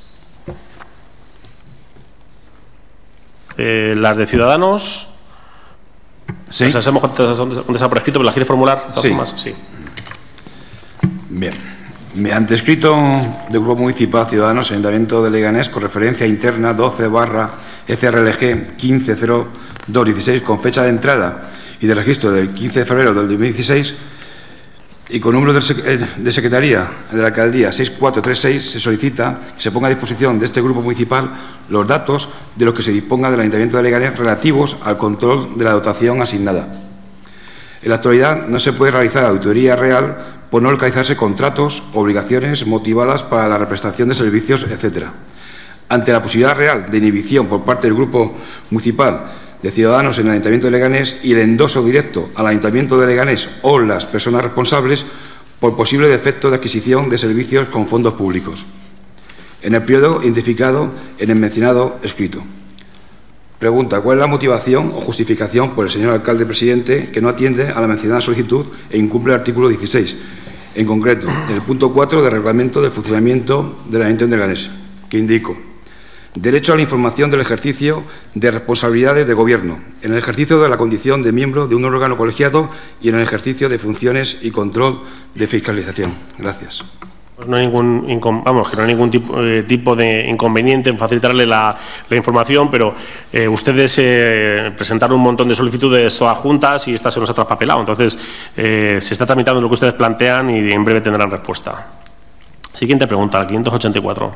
Speaker 2: Eh, las de Ciudadanos. Sí. Las hacemos contestar por escrito, pero las quiere formular.
Speaker 15: Sí.
Speaker 2: Formas? Sí.
Speaker 15: Bien. Mediante escrito del Grupo Municipal Ciudadanos Ayuntamiento de Leganés con referencia interna doce barra F R L G quince cero dos dieciséis con fecha de entrada y de registro del quince de febrero del dos mil dieciséis y con número de Secretaría de la Alcaldía seis cuatro tres seis se solicita que se ponga a disposición de este Grupo Municipal los datos de los que se disponga del Ayuntamiento de Leganés relativos al control de la dotación asignada. En la actualidad no se puede realizar auditoría real por no localizarse contratos, obligaciones motivadas para la represtación de servicios, etcétera. Ante la posibilidad real de inhibición por parte del Grupo Municipal de Ciudadanos en el Ayuntamiento de Leganés y el endoso directo al Ayuntamiento de Leganés o las personas responsables por posible defecto de adquisición de servicios con fondos públicos, en el periodo identificado en el mencionado escrito. Pregunta, ¿cuál es la motivación o justificación por el señor alcalde presidente que no atiende a la mencionada solicitud e incumple el artículo dieciséis, en concreto, en el punto cuatro del reglamento del funcionamiento del Ayuntamiento de Leganés, que indico: derecho a la información del ejercicio de responsabilidades de gobierno, en el ejercicio de la condición de miembro de un órgano colegiado y en el ejercicio de funciones y control de fiscalización. Gracias.
Speaker 2: Pues no hay ningún, vamos, que no hay ningún tipo, eh, tipo de inconveniente en facilitarle la, la información, pero eh, ustedes eh, presentaron un montón de solicitudes todas juntas y esta se nos ha traspapelado. Entonces, eh, se está tramitando lo que ustedes plantean y en breve tendrán respuesta. Siguiente pregunta, quinientos ochenta y cuatro.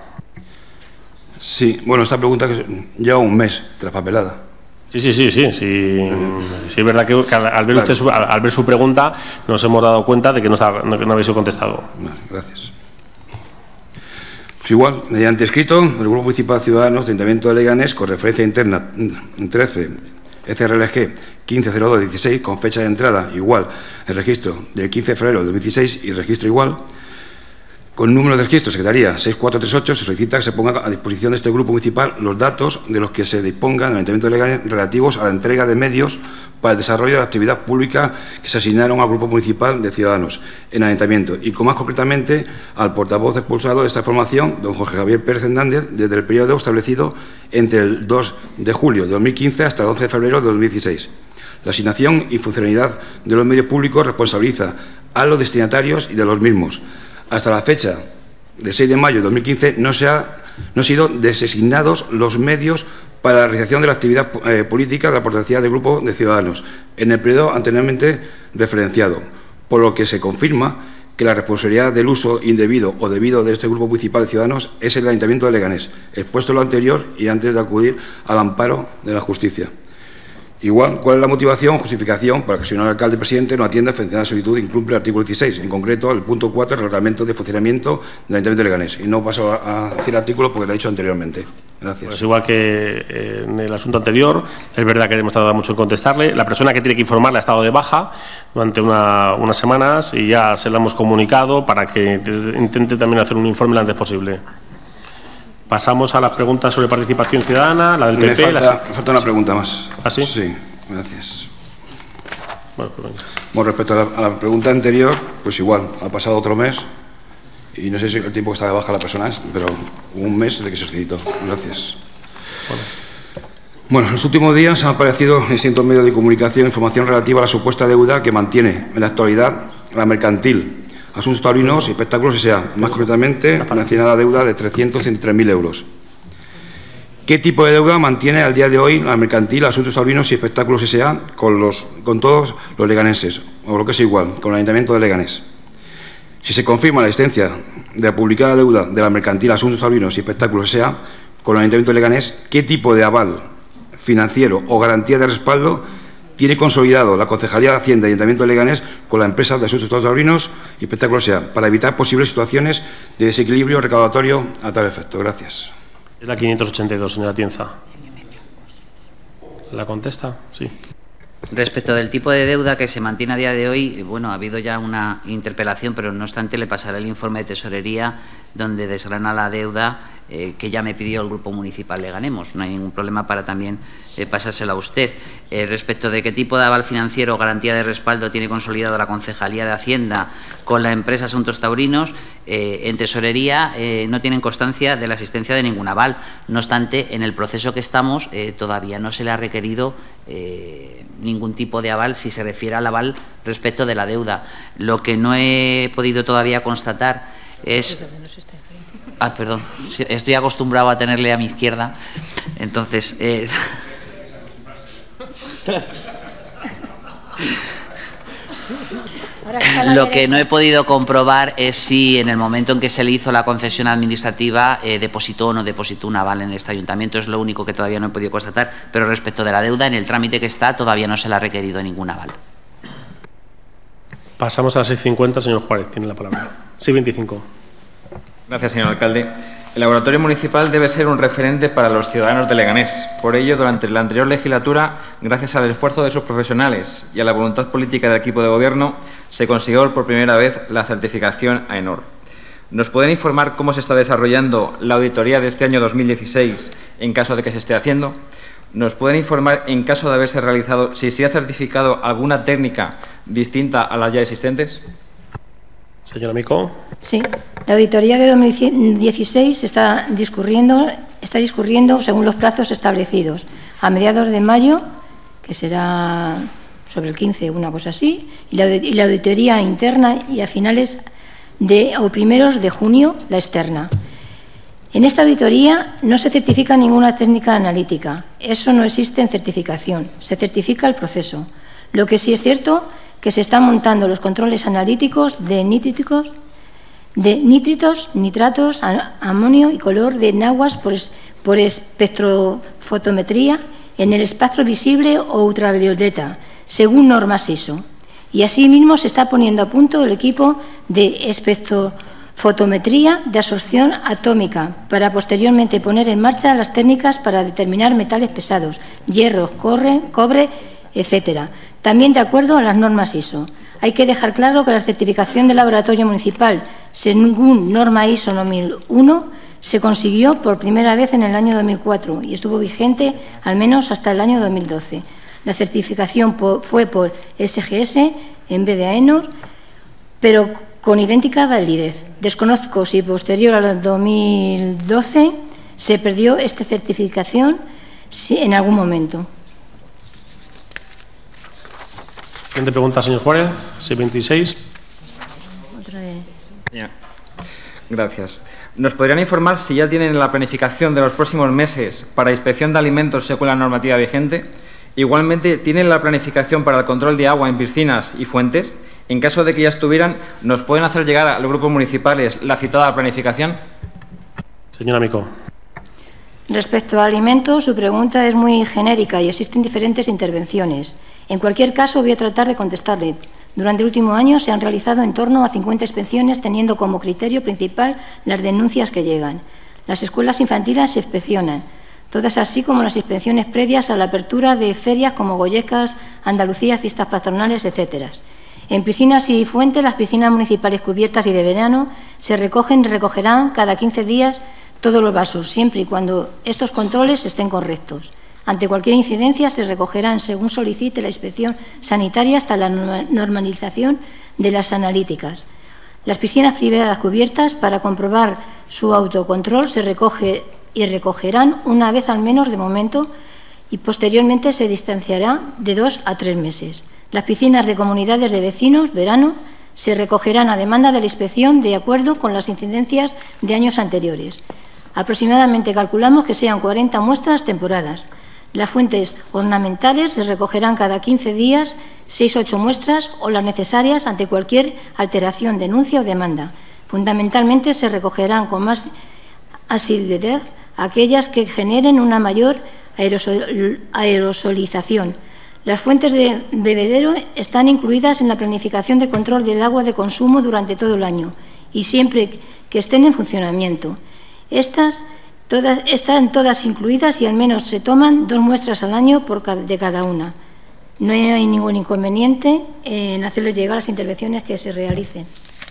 Speaker 15: Sí, bueno, esta pregunta que lleva un mes traspapelada.
Speaker 2: Sí, sí, sí, sí, sí, sí es verdad que, que al, al, ver usted su, al, al ver su pregunta nos hemos dado cuenta de que no, está, no, que no habéis sido contestado.
Speaker 15: Vale, gracias. Pues igual, mediante escrito, el Grupo Municipal Ciudadanos de Ayuntamiento de Leganés, con referencia interna trece F R L G quince cero dos dieciséis, con fecha de entrada igual, el registro del quince de febrero de dos mil dieciséis y registro igual, con número de registro Secretaría seis cuatro tres ocho, se solicita que se ponga a disposición de este grupo municipal los datos de los que se disponga en el Ayuntamiento de Leganés relativos a la entrega de medios para el desarrollo de la actividad pública que se asignaron al Grupo Municipal de Ciudadanos en el Ayuntamiento y, con más concretamente, al portavoz expulsado de esta formación, don Jorge Javier Pérez Hernández, desde el periodo establecido entre el dos de julio de dos mil quince hasta el once de febrero de dos mil dieciséis. La asignación y funcionalidad de los medios públicos responsabiliza a los destinatarios y de los mismos. Hasta la fecha del seis de mayo de dos mil quince no se ha, no han sido designados los medios para la realización de la actividad eh, política de la portavoz del Grupo de Ciudadanos en el periodo anteriormente referenciado, por lo que se confirma que la responsabilidad del uso indebido o debido de este Grupo Municipal de Ciudadanos es el Ayuntamiento de Leganés, expuesto lo anterior y antes de acudir al amparo de la justicia. Igual, ¿cuál es la motivación o justificación para que el señor alcalde presidente no atienda frente a la solicitud e incumple el artículo dieciséis, en concreto el punto cuatro del reglamento de funcionamiento del Ayuntamiento de Leganés? Y no paso a, a decir artículo porque lo he dicho anteriormente. Gracias.
Speaker 2: Pues igual que eh, en el asunto anterior, es verdad que hemos tardado mucho en contestarle. La persona que tiene que informarle ha estado de baja durante una, unas semanas y ya se la hemos comunicado para que intente también hacer un informe lo antes posible. Pasamos a las preguntas sobre participación ciudadana, la del P P.
Speaker 15: Me falta,
Speaker 2: las...
Speaker 15: me falta una pregunta más.
Speaker 2: ¿Ah, sí?
Speaker 15: Sí, gracias.
Speaker 2: Bueno, pues venga.
Speaker 15: Bueno, respecto a la, a la pregunta anterior, pues igual, ha pasado otro mes y no sé si el tiempo que está de baja la persona es, pero un mes desde que se solicitó. Gracias. Bueno. Bueno, en los últimos días han aparecido en distintos medios de comunicación información relativa a la supuesta deuda que mantiene en la actualidad la mercantil Asuntos Taurinos y Espectáculos S A, más concretamente una mencionada deuda de trescientos treinta y tres mil euros. ¿Qué tipo de deuda mantiene al día de hoy la mercantil Asuntos Taurinos y Espectáculos S A con, los, con todos los leganeses, o lo que es igual, con el Ayuntamiento de Leganés? Si se confirma la existencia de la publicada deuda de la mercantil Asuntos Taurinos y Espectáculos S A con el Ayuntamiento de Leganés, ¿qué tipo de aval financiero o garantía de respaldo tiene consolidado la Concejalía de Hacienda y Ayuntamiento de Leganés con la empresa de Asuntos Taurinos y Espectáculos S A para evitar posibles situaciones de desequilibrio recaudatorio a tal efecto? Gracias.
Speaker 2: Es la quinientos ochenta y dos, señora Tienza. ¿La contesta? Sí.
Speaker 1: Respecto del tipo de deuda que se mantiene a día de hoy, bueno, ha habido ya una interpelación, pero no obstante le pasaré el informe de Tesorería donde desgrana la deuda eh, que ya me pidió el Grupo Municipal Leganemos. No hay ningún problema para también eh, pasársela a usted. Eh, respecto de qué tipo de aval financiero o garantía de respaldo tiene consolidado la Concejalía de Hacienda con la empresa Asuntos Taurinos, eh, en Tesorería eh, no tienen constancia de la existencia de ningún aval. No obstante, en el proceso que estamos eh, todavía no se le ha requerido eh, ningún tipo de aval si se refiere al aval respecto de la deuda. Lo que no he podido todavía constatar es... Ah, perdón, estoy acostumbrado a tenerle a mi izquierda, entonces... Eh... Lo que no he podido comprobar es si en el momento en que se le hizo la concesión administrativa eh, depositó o no depositó un aval en este ayuntamiento. Es lo único que todavía no he podido constatar, pero respecto de la deuda, en el trámite que está todavía no se le ha requerido ningún aval.
Speaker 2: Pasamos a las seis cincuenta, señor Juárez, tiene la palabra. seis veinticinco.
Speaker 11: Gracias, señor alcalde. El laboratorio municipal debe ser un referente para los ciudadanos de Leganés. Por ello, durante la anterior legislatura, gracias al esfuerzo de sus profesionales y a la voluntad política del equipo de gobierno, se consiguió por primera vez la certificación AENOR. ¿Nos pueden informar cómo se está desarrollando la auditoría de este año dos mil dieciséis en caso de que se esté haciendo? ¿Nos pueden informar, en caso de haberse realizado, si se ha certificado alguna técnica distinta a las ya existentes?
Speaker 2: Señora Mico.
Speaker 17: Sí, la auditoría de dos mil dieciséis está discurriendo, está discurriendo según los plazos establecidos. A mediados de mayo, que será sobre el quince, una cosa así, y la, y la auditoría interna y a finales de, o primeros de junio la externa. En esta auditoría no se certifica ninguna técnica analítica. Eso no existe en certificación. Se certifica el proceso. Lo que sí es cierto que se están montando los controles analíticos de nítricos, de nítritos, nitratos, amonio y color de naguas por, es, por espectrofotometría en el espectro visible o ultravioleta, según normas I S O. Y asimismo se está poniendo a punto el equipo de espectrofotometría de absorción atómica para posteriormente poner en marcha las técnicas para determinar metales pesados, hierro, cobre, cobre, etcétera, también de acuerdo a las normas I S O. Hay que dejar claro que la certificación del laboratorio municipal, según norma I S O dos mil uno, se consiguió por primera vez en el año dos mil cuatro y estuvo vigente al menos hasta el año dos mil doce. La certificación fue por S G S en vez de AENOR, pero con idéntica validez. Desconozco si posterior al dos mil doce se perdió esta certificación en algún momento.
Speaker 2: Siguiente pregunta, señor Juárez, seiscientos veintiséis.
Speaker 11: Ya. Gracias. ¿Nos podrían informar si ya tienen la planificación de los próximos meses para inspección de alimentos según la normativa vigente? Igualmente, ¿tienen la planificación para el control de agua en piscinas y fuentes? En caso de que ya estuvieran, ¿nos pueden hacer llegar a los grupos municipales la citada planificación?
Speaker 2: Señora Micó.
Speaker 17: Respecto a alimentos, su pregunta es muy genérica y existen diferentes intervenciones. En cualquier caso, voy a tratar de contestarle. Durante el último año se han realizado en torno a cincuenta inspecciones, teniendo como criterio principal las denuncias que llegan. Las escuelas infantiles se inspeccionan, todas así como las inspecciones previas a la apertura de ferias como Goyecas, Andalucía, fiestas patronales, etcétera. En piscinas y fuentes, las piscinas municipales cubiertas y de verano se recogen y recogerán cada quince días todos los vasos, siempre y cuando estos controles estén correctos. Ante cualquier incidencia se recogerán según solicite la inspección sanitaria hasta la normalización de las analíticas. Las piscinas privadas cubiertas, para comprobar su autocontrol, se recoge y recogerán una vez al menos de momento y posteriormente se distanciará de dos a tres meses. Las piscinas de comunidades de vecinos, verano, se recogerán a demanda de la inspección de acuerdo con las incidencias de años anteriores. Aproximadamente calculamos que sean cuarenta muestras temporadas. Las fuentes ornamentales se recogerán cada quince días, seis a ocho muestras o las necesarias ante cualquier alteración, denuncia o demanda. Fundamentalmente se recogerán con más asiduidad aquellas que generen una mayor aerosol, aerosolización. Las fuentes de bebedero están incluidas en la planificación de control del agua de consumo durante todo el año y siempre que estén en funcionamiento. Estas todas, están todas incluidas y al menos se toman dos muestras al año por cada, de cada una. No hay ningún inconveniente en hacerles llegar las intervenciones que se realicen.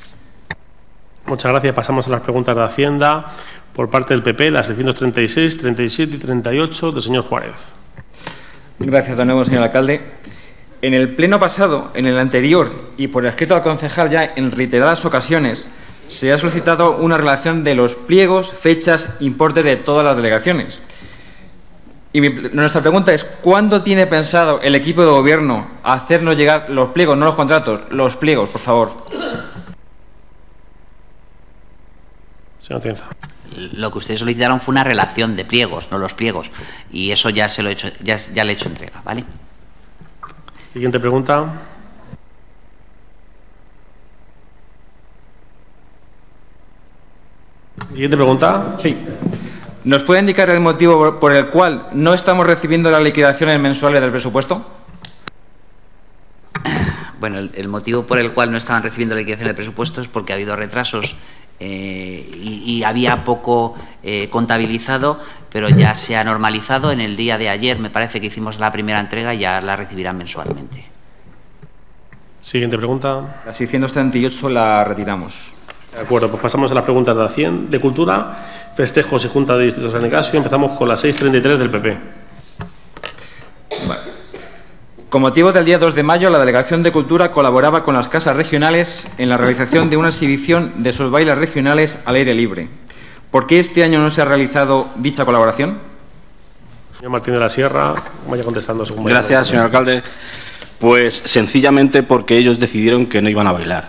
Speaker 2: Muchas gracias. Pasamos a las preguntas de Hacienda por parte del P P, las seiscientos treinta y seis, treinta y siete y treinta y ocho del señor Juárez.
Speaker 11: Gracias de nuevo, señor alcalde. En el pleno pasado, en el anterior y por escrito al concejal ya en reiteradas ocasiones, se ha solicitado una relación de los pliegos, fechas, importes de todas las delegaciones. Y mi, nuestra pregunta es, ¿cuándo tiene pensado el equipo de gobierno hacernos llegar los pliegos, no los contratos, los pliegos, por favor?
Speaker 2: Señor Tienza.
Speaker 1: Lo que ustedes solicitaron fue una relación de pliegos, no los pliegos. Y eso ya se lo he hecho, ya, ya le he hecho entrega, ¿vale?
Speaker 2: Siguiente pregunta. Siguiente pregunta.
Speaker 11: Sí. ¿Nos puede indicar el motivo por el cual no estamos recibiendo las liquidaciones mensuales del presupuesto?
Speaker 1: Bueno, el, el motivo por el cual no estaban recibiendo la liquidación del presupuesto es porque ha habido retrasos eh, y, y había poco eh, contabilizado, pero ya se ha normalizado. En el día de ayer me parece que hicimos la primera entrega y ya la recibirán mensualmente.
Speaker 2: Siguiente pregunta.
Speaker 11: La seiscientos treinta y ocho la retiramos.
Speaker 2: De acuerdo, pues pasamos a las preguntas de Hacienda, de Cultura, festejos y Junta de Distrito de San Nicasio. Empezamos con la seiscientos treinta y tres del P P.
Speaker 11: Vale. Con motivo del día dos de mayo, la Delegación de Cultura colaboraba con las casas regionales en la realización de una exhibición de sus bailes regionales al aire libre. ¿Por qué este año no se ha realizado dicha colaboración?
Speaker 2: Señor Martín de la Sierra, vaya contestando. Según
Speaker 5: Gracias, señor alcalde. Pues sencillamente porque ellos decidieron que no iban a bailar.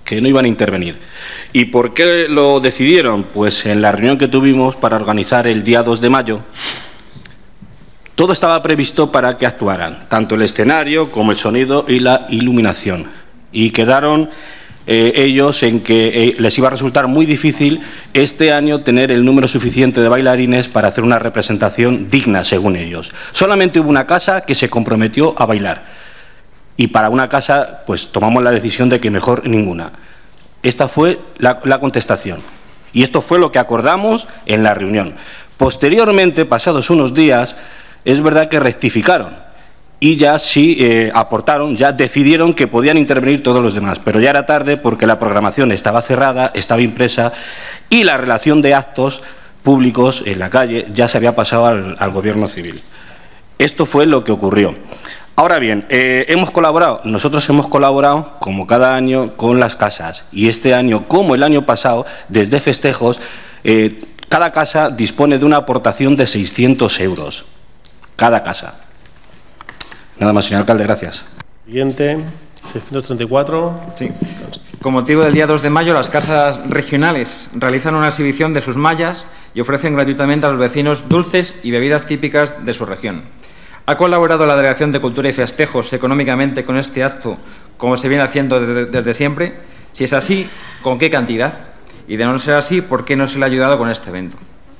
Speaker 5: que no iban a intervenir. ¿Y por qué lo decidieron? Pues en la reunión que tuvimos para organizar el día dos de mayo, todo estaba previsto para que actuaran, tanto el escenario como el sonido y la iluminación. Y quedaron eh, ellos en que eh, les iba a resultar muy difícil este año tener el número suficiente de bailarines para hacer una representación digna, según ellos. Solamente hubo una casa que se comprometió a bailar. Y para una casa, pues tomamos la decisión de que mejor ninguna. Esta fue la, la contestación. Y esto fue lo que acordamos en la reunión. Posteriormente, pasados unos días, es verdad que rectificaron y ya sí eh, aportaron, ya decidieron que podían intervenir todos los demás, pero ya era tarde porque la programación estaba cerrada, estaba impresa y la relación de actos públicos en la calle ya se había pasado al, al Gobierno civil. Esto fue lo que ocurrió. Ahora bien, eh, hemos colaborado, nosotros hemos colaborado como cada año con las casas y este año, como el año pasado, desde festejos, eh, cada casa dispone de una aportación de seiscientos euros. Cada casa. Nada más, señor alcalde, gracias.
Speaker 2: Siguiente, seiscientos treinta y cuatro.
Speaker 11: Sí. Con motivo del día dos de mayo, las casas regionales realizan una exhibición de sus mallas y ofrecen gratuitamente a los vecinos dulces y bebidas típicas de su región. ¿Ha colaborado la Delegación de Cultura y Festejos económicamente con este acto, como se viene haciendo desde, desde siempre? Si es así, ¿con qué cantidad? Y de no ser así, ¿por qué no se le ha ayudado con este evento?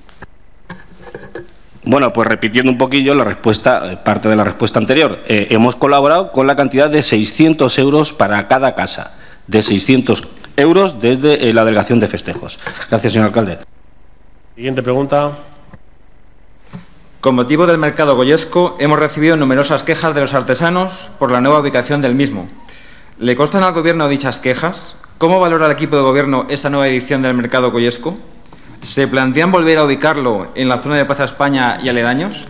Speaker 5: Bueno, pues repitiendo un poquillo la respuesta, parte de la respuesta anterior. Eh, hemos colaborado con la cantidad de seiscientos euros para cada casa, de seiscientos euros desde eh, la Delegación de Festejos. Gracias, señor alcalde.
Speaker 2: Siguiente pregunta.
Speaker 11: Con motivo del mercado goyesco, hemos recibido numerosas quejas de los artesanos por la nueva ubicación del mismo. ¿Le constan al Gobierno dichas quejas? ¿Cómo valora el equipo de Gobierno esta nueva edición del mercado goyesco? ¿Se plantean volver a ubicarlo en la zona de Plaza España y aledaños?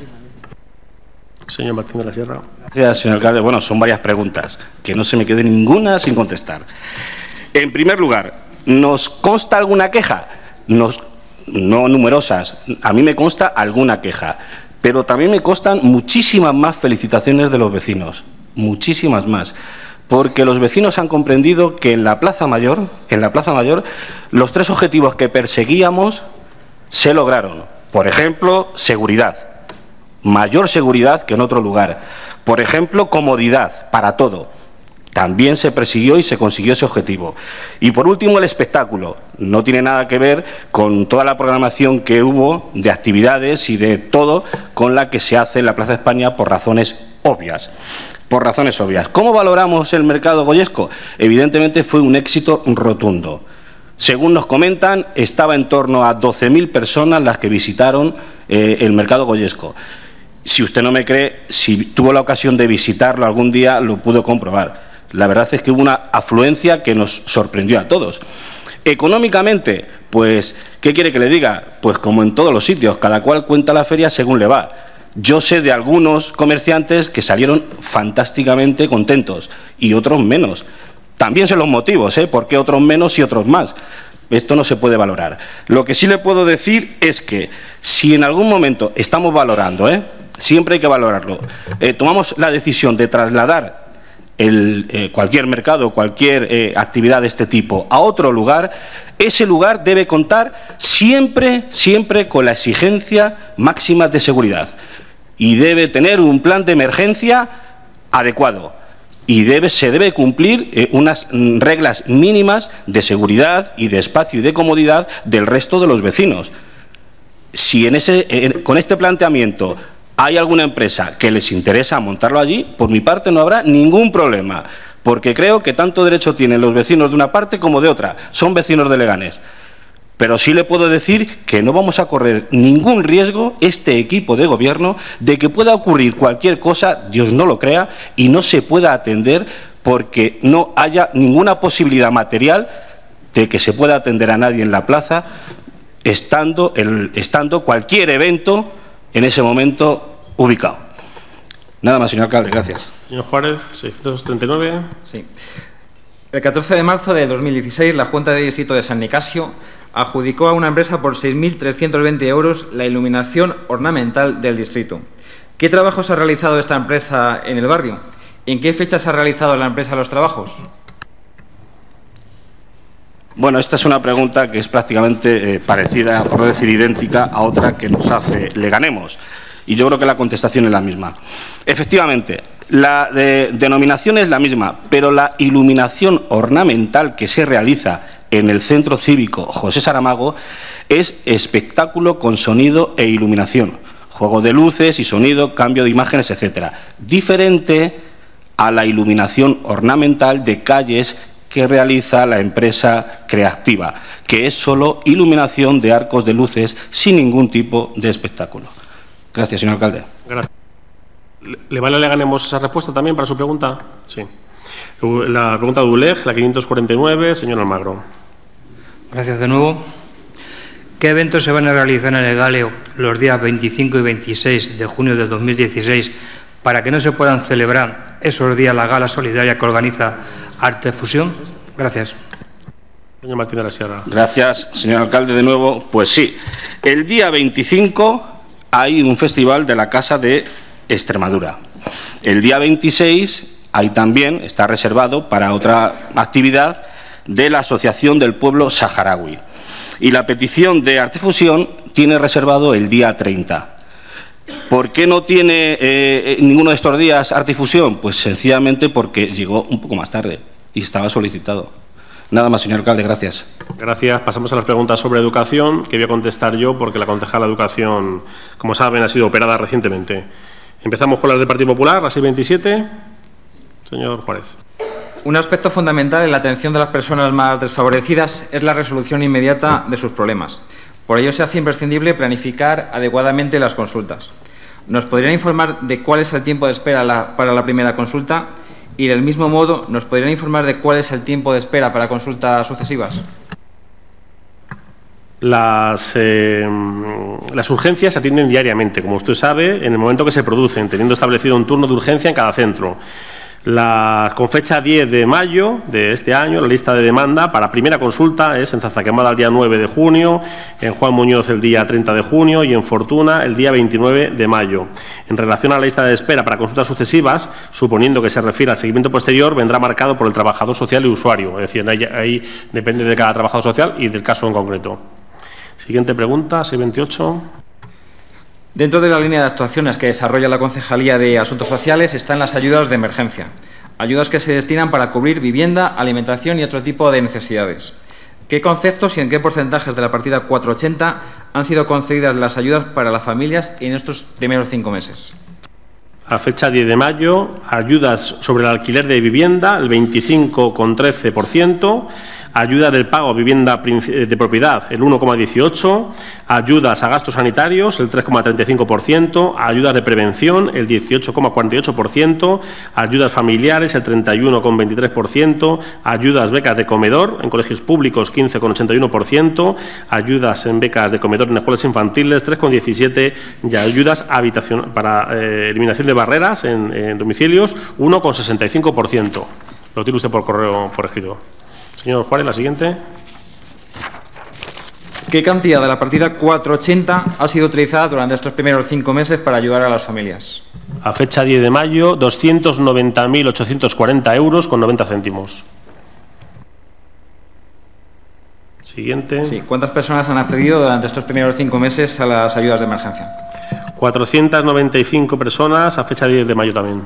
Speaker 2: Señor Martín de la Sierra.
Speaker 5: Gracias, señor alcalde. Bueno, son varias preguntas, que no se me quede ninguna sin contestar. En primer lugar, ¿nos consta alguna queja? Nos, no numerosas. A mí me consta alguna queja, pero también me constan muchísimas más felicitaciones de los vecinos, muchísimas más. Porque los vecinos han comprendido que en la Plaza Mayor, en la Plaza Mayor, los tres objetivos que perseguíamos se lograron. Por ejemplo, seguridad, mayor seguridad que en otro lugar. Por ejemplo, comodidad para todo. También se persiguió y se consiguió ese objetivo. Y por último, el espectáculo. No tiene nada que ver con toda la programación que hubo de actividades y de todo con la que se hace en la Plaza España por razones obvias. Por razones obvias. ¿Cómo valoramos el mercado goyesco? Evidentemente fue un éxito rotundo. Según nos comentan, estaba en torno a doce mil personas las que visitaron eh, el mercado goyesco. Si usted no me cree, si tuvo la ocasión de visitarlo algún día, lo pudo comprobar. La verdad es que hubo una afluencia que nos sorprendió a todos. Económicamente, pues, ¿qué quiere que le diga? Pues como en todos los sitios, cada cual cuenta la feria según le va. Yo sé de algunos comerciantes que salieron fantásticamente contentos y otros menos. También sé los motivos, ¿eh? ¿Por qué otros menos y otros más? Esto no se puede valorar. Lo que sí le puedo decir es que si en algún momento estamos valorando, ¿eh? Siempre hay que valorarlo, eh, tomamos la decisión de trasladar el, eh, cualquier mercado, cualquier eh, actividad de este tipo a otro lugar, ese lugar debe contar siempre, siempre con la exigencia máxima de seguridad. Y debe tener un plan de emergencia adecuado y debe, se debe cumplir eh, unas reglas mínimas de seguridad y de espacio y de comodidad del resto de los vecinos. Si en ese, eh, con este planteamiento hay alguna empresa que les interesa montarlo allí, por mi parte no habrá ningún problema, porque creo que tanto derecho tienen los vecinos de una parte como de otra, son vecinos de Leganés. Pero sí le puedo decir que no vamos a correr ningún riesgo, este equipo de gobierno, de que pueda ocurrir cualquier cosa, Dios no lo crea, y no se pueda atender porque no haya ninguna posibilidad material de que se pueda atender a nadie en la plaza, estando, el, estando cualquier evento en ese momento ubicado. Nada más, señor alcalde, gracias.
Speaker 2: Señor Juárez, seiscientos treinta y nueve.
Speaker 11: Sí. El catorce de marzo de dos mil dieciséis, la Junta de Distrito de San Nicasio adjudicó a una empresa por seis mil trescientos veinte euros la iluminación ornamental del distrito. ¿Qué trabajos ha realizado esta empresa en el barrio? ¿En qué fechas ha realizado la empresa los trabajos?
Speaker 5: Bueno, esta es una pregunta que es prácticamente eh, parecida, por no decir idéntica, a otra que nos hace Leganemos. Y yo creo que la contestación es la misma. Efectivamente, la de, denominación es la misma, pero la iluminación ornamental que se realiza en el Centro Cívico José Saramago es espectáculo con sonido e iluminación, juego de luces y sonido, cambio de imágenes, etcétera. Diferente a la iluminación ornamental de calles que realiza la empresa Creactiva, que es solo iluminación de arcos de luces sin ningún tipo de espectáculo. Gracias, señor alcalde.
Speaker 2: Gracias. ¿Le vale Leganemos esa respuesta también para su pregunta? Sí. La pregunta de U L E G, la quinientos cuarenta y nueve, señor Almagro.
Speaker 22: Gracias de nuevo. ¿Qué eventos se van a realizar en el Galeo los días veinticinco y veintiséis de junio de dos mil dieciséis para que no se puedan celebrar esos días la gala solidaria que organiza Artefusión? Gracias.
Speaker 2: Señor Martín de la Sierra.
Speaker 5: Gracias, señor alcalde, de nuevo. Pues sí, el día veinticinco hay un festival de la Casa de Extremadura. El día veintiséis hay también, está reservado para otra actividad de la Asociación del Pueblo Saharaui. Y la petición de Artefusión tiene reservado el día treinta. ¿Por qué no tiene eh, ninguno de estos días Artefusión? Pues sencillamente porque llegó un poco más tarde y estaba solicitado. Nada más, señor alcalde, gracias.
Speaker 2: Gracias. Pasamos a las preguntas sobre educación, que voy a contestar yo porque la concejala de Educación, como saben, ha sido operada recientemente. Empezamos con las del Partido Popular, la seiscientos veintisiete. Señor Juárez.
Speaker 11: Un aspecto fundamental en la atención de las personas más desfavorecidas es la resolución inmediata de sus problemas. Por ello se hace imprescindible planificar adecuadamente las consultas. ¿Nos podrían informar de cuál es el tiempo de espera la, para la primera consulta? Y del mismo modo, ¿nos podrían informar de cuál es el tiempo de espera para consultas sucesivas?
Speaker 2: Las, eh, las urgencias se atienden diariamente, como usted sabe, en el momento que se producen, teniendo establecido un turno de urgencia en cada centro. La, con fecha diez de mayo de este año, la lista de demanda para primera consulta es en Zazaquemada el día nueve de junio, en Juan Muñoz el día treinta de junio y en Fortuna el día veintinueve de mayo. En relación a la lista de espera para consultas sucesivas, suponiendo que se refiere al seguimiento posterior, vendrá marcado por el trabajador social y usuario. Es decir, ahí, ahí depende de cada trabajador social y del caso en concreto. Siguiente pregunta, seiscientos veintiocho.
Speaker 11: Dentro de la línea de actuaciones que desarrolla la Concejalía de Asuntos Sociales están las ayudas de emergencia, ayudas que se destinan para cubrir vivienda, alimentación y otro tipo de necesidades. ¿Qué conceptos y en qué porcentajes de la partida cuatrocientos ochenta han sido concedidas las ayudas para las familias en estos primeros cinco meses?
Speaker 2: A fecha diez de mayo, ayudas sobre el alquiler de vivienda, el veinticinco coma trece por ciento, ayuda del pago a vivienda de propiedad, el uno coma dieciocho por ciento, ayudas a gastos sanitarios, el tres coma treinta y cinco por ciento, ayudas de prevención, el dieciocho coma cuarenta y ocho por ciento, ayudas familiares, el treinta y uno coma veintitrés por ciento, ayudas becas de comedor en colegios públicos, quince coma ochenta y uno por ciento, ayudas en becas de comedor en escuelas infantiles, tres coma diecisiete por ciento, y ayudas a habitación, para eh, eliminación de barreras en, en domicilios, uno coma sesenta y cinco por ciento. Lo tiene usted por correo por escrito. Señor Juárez, la siguiente.
Speaker 11: ¿Qué cantidad de la partida cuatrocientos ochenta ha sido utilizada durante estos primeros cinco meses para ayudar a las familias?
Speaker 2: A fecha diez de mayo, doscientos noventa mil ochocientos cuarenta euros con noventa céntimos. Siguiente.
Speaker 11: Sí. ¿Cuántas personas han accedido durante estos primeros cinco meses a las ayudas de emergencia?
Speaker 2: cuatrocientas noventa y cinco personas a fecha diez de mayo también.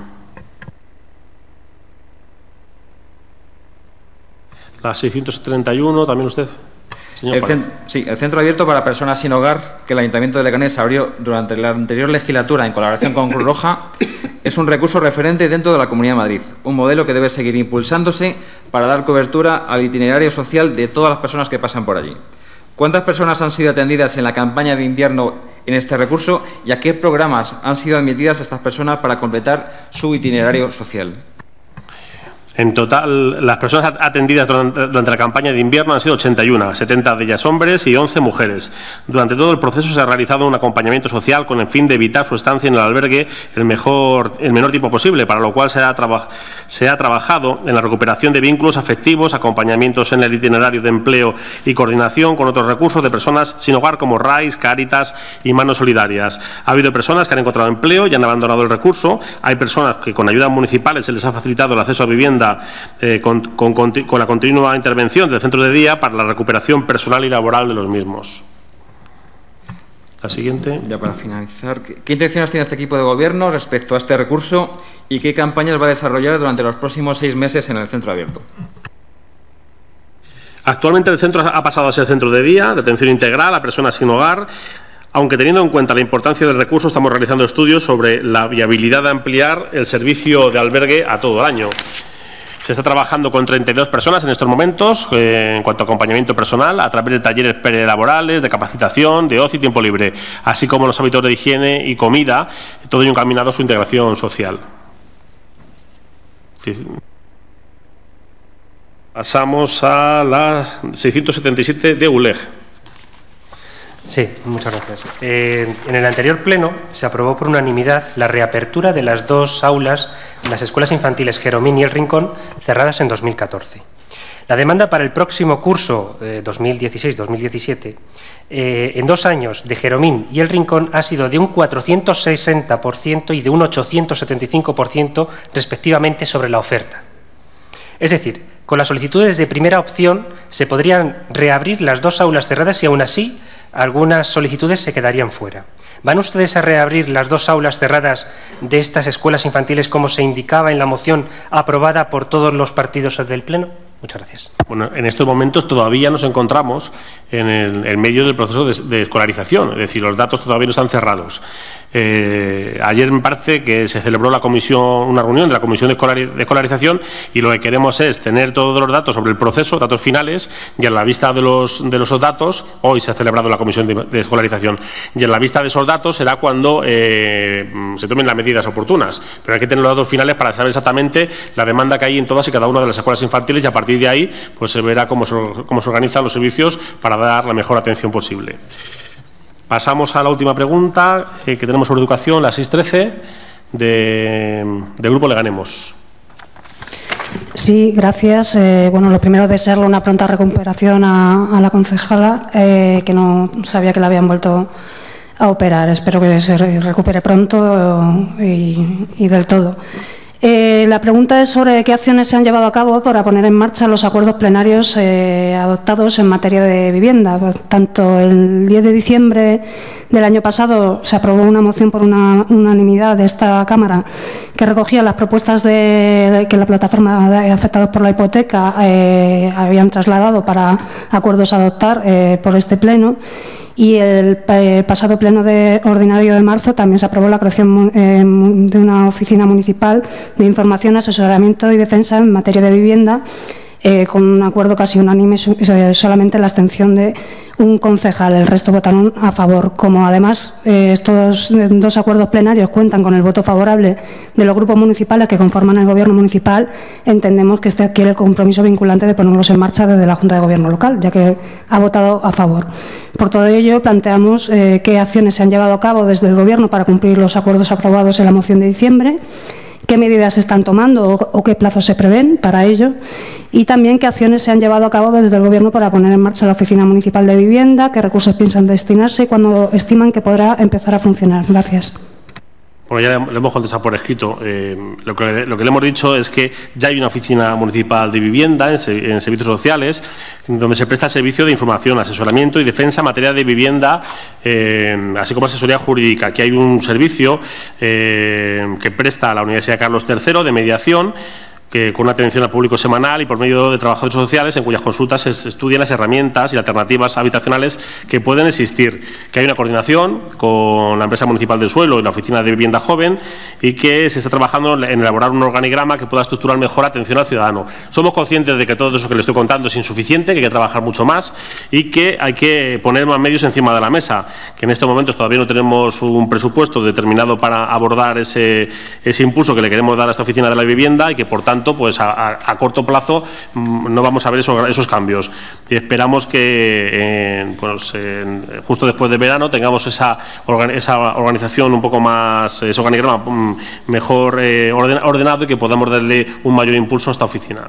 Speaker 2: La seiscientos treinta y uno, también usted, señor
Speaker 11: el cent Sí, el Centro Abierto para Personas Sin Hogar, que el Ayuntamiento de Leganés abrió durante la anterior legislatura en colaboración con Cruz Roja, es un recurso referente dentro de la Comunidad de Madrid, un modelo que debe seguir impulsándose para dar cobertura al itinerario social de todas las personas que pasan por allí. ¿Cuántas personas han sido atendidas en la campaña de invierno en este recurso y a qué programas han sido admitidas estas personas para completar su itinerario social?
Speaker 2: En total, las personas atendidas durante, durante la campaña de invierno han sido ochenta y uno, setenta de ellas hombres y once mujeres. Durante todo el proceso se ha realizado un acompañamiento social con el fin de evitar su estancia en el albergue el, mejor, el menor tiempo posible, para lo cual se ha, se ha trabajado en la recuperación de vínculos afectivos, acompañamientos en el itinerario de empleo y coordinación con otros recursos de personas sin hogar como R A I S, Cáritas y Manos Solidarias. Ha habido personas que han encontrado empleo y han abandonado el recurso. Hay personas que con ayudas municipales se les ha facilitado el acceso a vivienda vivienda eh, con, con, con la continua intervención del centro de día para la recuperación personal y laboral de los mismos. La siguiente.
Speaker 11: Ya para finalizar, ¿qué intenciones tiene este equipo de gobierno respecto a este recurso y qué campañas va a desarrollar durante los próximos seis meses en el centro abierto?
Speaker 2: Actualmente el centro ha pasado a ser centro de día, de atención integral a personas sin hogar, aunque teniendo en cuenta la importancia del recurso estamos realizando estudios sobre la viabilidad de ampliar el servicio de albergue a todo el año. Se está trabajando con treinta y dos personas en estos momentos eh, en cuanto a acompañamiento personal a través de talleres prelaborales, de capacitación, de ocio y tiempo libre, así como los hábitos de higiene y comida, todo ello encaminado a su integración social. Sí. Pasamos a la seiscientos setenta y siete de U L E G.
Speaker 19: Sí, muchas gracias. Eh, en el anterior pleno se aprobó por unanimidad la reapertura de las dos aulas de las escuelas infantiles Jeromín y El Rincón, cerradas en dos mil catorce. La demanda para el próximo curso eh, dos mil dieciséis dos mil diecisiete eh, en dos años de Jeromín y El Rincón ha sido de un cuatrocientos sesenta por ciento y de un ochocientos setenta y cinco por ciento respectivamente sobre la oferta. Es decir, con las solicitudes de primera opción se podrían reabrir las dos aulas cerradas y aún así algunas solicitudes se quedarían fuera. ¿Van ustedes a reabrir las dos aulas cerradas de estas escuelas infantiles como se indicaba en la moción aprobada por todos los partidos del Pleno? Muchas gracias.
Speaker 2: Bueno, en estos momentos todavía nos encontramos en el en medio del proceso de, de escolarización, es decir, los datos todavía no están cerrados. Eh, ayer me parece que se celebró la comisión, una reunión de la Comisión de, Escolari, de Escolarización y lo que queremos es tener todos los datos sobre el proceso, datos finales, y a la vista de los, de los datos, hoy se ha celebrado la Comisión de, de Escolarización, y a la vista de esos datos será cuando eh, se tomen las medidas oportunas, pero hay que tener los datos finales para saber exactamente la demanda que hay en todas y cada una de las escuelas infantiles y a partir de ahí pues se verá cómo se, cómo se organizan los servicios para dar la mejor atención posible. Pasamos a la última pregunta eh, que tenemos sobre educación, la seiscientos trece, de, del Grupo Leganemos.
Speaker 13: Sí, gracias. Eh, bueno, lo primero, desearle una pronta recuperación a, a la concejala, eh, que no sabía que la habían vuelto a operar. Espero que se recupere pronto y, y del todo. Eh, la pregunta es sobre qué acciones se han llevado a cabo para poner en marcha los acuerdos plenarios eh, adoptados en materia de vivienda. Tanto el diez de diciembre del año pasado se aprobó una moción por una unanimidad de esta Cámara que recogía las propuestas de, de que la plataforma de afectados por la hipoteca eh, habían trasladado para acuerdos a adoptar eh, por este Pleno. Y el eh, pasado pleno de ordinario de marzo también se aprobó la creación eh, de una oficina municipal de información, asesoramiento y defensa en materia de vivienda, eh, con un acuerdo casi unánime, solamente la abstención de un concejal, el resto votaron a favor. Como además eh, estos dos acuerdos plenarios cuentan con el voto favorable de los grupos municipales que conforman el Gobierno municipal, entendemos que este adquiere el compromiso vinculante de ponerlos en marcha desde la Junta de Gobierno local, ya que ha votado a favor. Por todo ello, planteamos eh, qué acciones se han llevado a cabo desde el Gobierno para cumplir los acuerdos aprobados en la moción de diciembre, qué medidas se están tomando o, o qué plazos se prevén para ello, y también qué acciones se han llevado a cabo desde el Gobierno para poner en marcha la Oficina Municipal de Vivienda, qué recursos piensan destinarse y cuándo estiman que podrá empezar a funcionar. Gracias.
Speaker 2: Bueno, ya le hemos contestado por escrito. Eh, lo, que, lo que le hemos dicho es que ya hay una oficina municipal de vivienda en, en servicios sociales donde se presta servicio de información, asesoramiento y defensa en materia de vivienda, eh, así como asesoría jurídica. Aquí hay un servicio eh, que presta la Universidad Carlos tercero de mediación, que con una atención al público semanal y por medio de trabajadores sociales en cuyas consultas se estudian las herramientas y alternativas habitacionales que pueden existir, que hay una coordinación con la empresa municipal del suelo y la oficina de vivienda joven y que se está trabajando en elaborar un organigrama que pueda estructurar mejor atención al ciudadano. Somos conscientes de que todo eso que le estoy contando es insuficiente, que hay que trabajar mucho más y que hay que poner más medios encima de la mesa, que en estos momentos todavía no tenemos un presupuesto determinado para abordar ese, ese impulso que le queremos dar a esta oficina de la vivienda y que por tanto pues a, a, a corto plazo mmm, no vamos a ver eso, esos cambios y esperamos que eh, pues, eh, justo después de verano tengamos esa, organ, esa organización un poco más, ese organigrama mmm, mejor eh, orden, ordenado y que podamos darle un mayor impulso a esta oficina.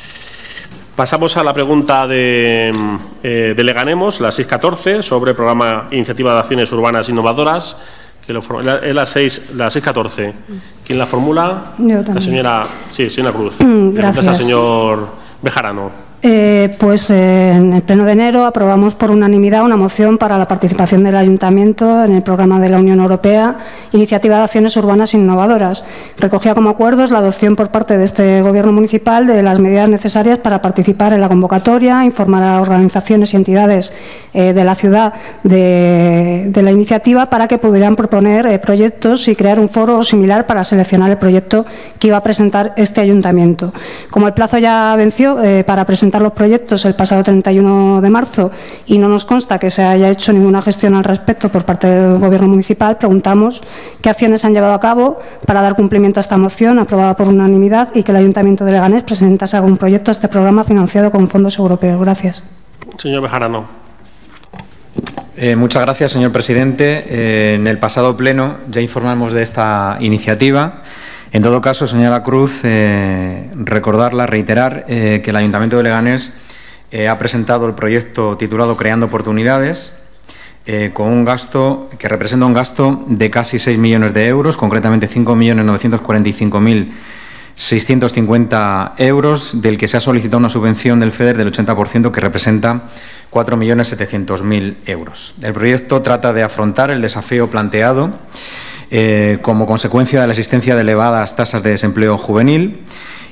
Speaker 2: Pasamos a la pregunta de, eh, de Leganemos, la seiscientos catorce, sobre el programa Iniciativa de Acciones Urbanas Innovadoras, que lo, es la, la seiscientos catorce. ¿Quién la formula?
Speaker 13: Yo
Speaker 2: La
Speaker 13: también.
Speaker 2: señora, sí, señora Cruz.
Speaker 13: Mm,
Speaker 2: Le contesta al
Speaker 13: gracias.
Speaker 2: señor Bejarano.
Speaker 13: Eh, pues eh, en el Pleno de enero aprobamos por unanimidad una moción para la participación del Ayuntamiento en el programa de la Unión Europea, Iniciativa de Acciones Urbanas Innovadoras. Recogía como acuerdos la adopción por parte de este Gobierno municipal de las medidas necesarias para participar en la convocatoria, informar a organizaciones y entidades eh, de la ciudad de, de la iniciativa para que pudieran proponer eh, proyectos y crear un foro similar para seleccionar el proyecto que iba a presentar este Ayuntamiento. Como el plazo ya venció eh, para presentar los proyectos el pasado treinta y uno de marzo y no nos consta que se haya hecho ninguna gestión al respecto por parte del Gobierno municipal, preguntamos qué acciones se han llevado a cabo para dar cumplimiento a esta moción aprobada por unanimidad y que el Ayuntamiento de Leganés presentase algún proyecto a este programa financiado con fondos europeos. Gracias.
Speaker 2: Señor Bejarano.
Speaker 6: Eh, muchas gracias, señor presidente. Eh, en el pasado pleno ya informamos de esta iniciativa. En todo caso, señora Cruz, eh, recordarla, reiterar eh, que el Ayuntamiento de Leganés eh, ha presentado el proyecto titulado Creando Oportunidades, eh, con un gasto que representa un gasto de casi seis millones de euros, concretamente cinco millones novecientos cuarenta y cinco mil seiscientos cincuenta euros, del que se ha solicitado una subvención del FEDER del ochenta por ciento, que representa cuatro millones setecientos mil euros. El proyecto trata de afrontar el desafío planteado Eh, como consecuencia de la existencia de elevadas tasas de desempleo juvenil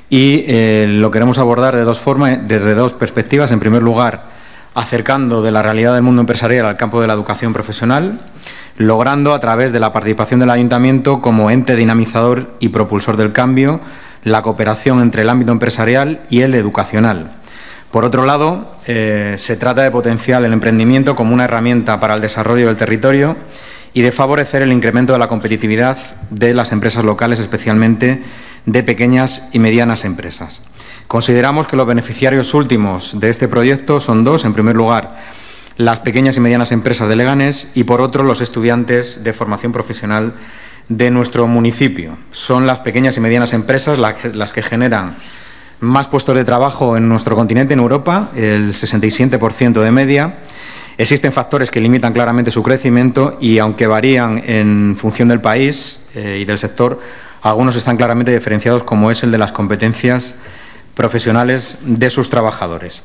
Speaker 6: y eh, lo queremos abordar de dos formas, desde dos perspectivas. En primer lugar, acercando de la realidad del mundo empresarial al campo de la educación profesional, logrando a través de la participación del Ayuntamiento como ente dinamizador y propulsor del cambio, la cooperación entre el ámbito empresarial y el educacional. Por otro lado, eh, se trata de potenciar el emprendimiento como una herramienta para el desarrollo del territorio y de favorecer el incremento de la competitividad de las empresas locales, especialmente de pequeñas y medianas empresas. Consideramos que los beneficiarios últimos de este proyecto son dos. En primer lugar, las pequeñas y medianas empresas de Leganés y, por otro, los estudiantes de formación profesional de nuestro municipio. Son las pequeñas y medianas empresas las que generan más puestos de trabajo en nuestro continente, en Europa, el sesenta y siete por ciento de media. Existen factores que limitan claramente su crecimiento y, aunque varían en función del país eh, y del sector, algunos están claramente diferenciados, como es el de las competencias profesionales de sus trabajadores.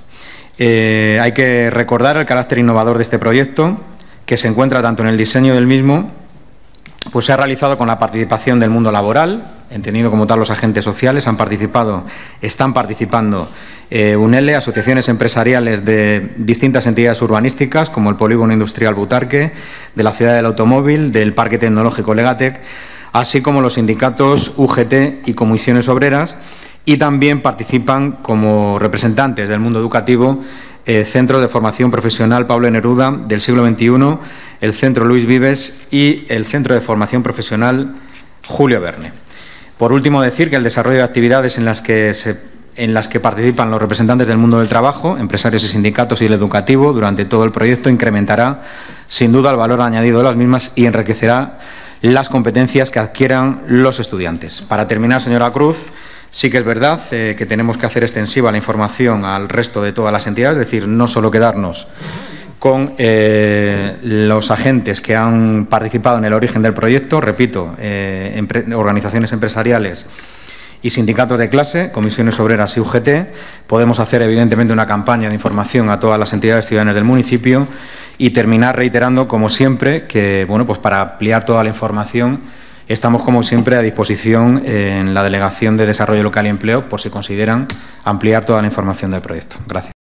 Speaker 6: Eh, hay que recordar el carácter innovador de este proyecto, que se encuentra tanto en el diseño del mismo, pues se ha realizado con la participación del mundo laboral, entendido como tal los agentes sociales. Han participado, están participando eh, UNELE, asociaciones empresariales de distintas entidades urbanísticas, como el Polígono Industrial Butarque, de la Ciudad del Automóvil, del Parque Tecnológico Legatec, así como los sindicatos U G T y comisiones obreras, y también participan como representantes del mundo educativo Eh, Centro de Formación Profesional Pablo Neruda del siglo veintiuno, el Centro Luis Vives y el Centro de Formación Profesional Julio Verne. Por último, decir que el desarrollo de actividades en las que, se, en las que participan los representantes del mundo del trabajo, empresarios y sindicatos y el educativo durante todo el proyecto incrementará sin duda el valor añadido de las mismas y enriquecerá las competencias que adquieran los estudiantes. Para terminar, señora Cruz, sí que es verdad eh, que tenemos que hacer extensiva la información al resto de todas las entidades, es decir, no solo quedarnos con eh, los agentes que han participado en el origen del proyecto, repito, eh, empre organizaciones empresariales y sindicatos de clase, comisiones obreras y U G T. Podemos hacer, evidentemente, una campaña de información a todas las entidades ciudadanas del municipio y terminar reiterando, como siempre, que bueno, pues para ampliar toda la información estamos, como siempre, a disposición en la Delegación de Desarrollo Local y Empleo por si consideran ampliar toda la información del proyecto. Gracias.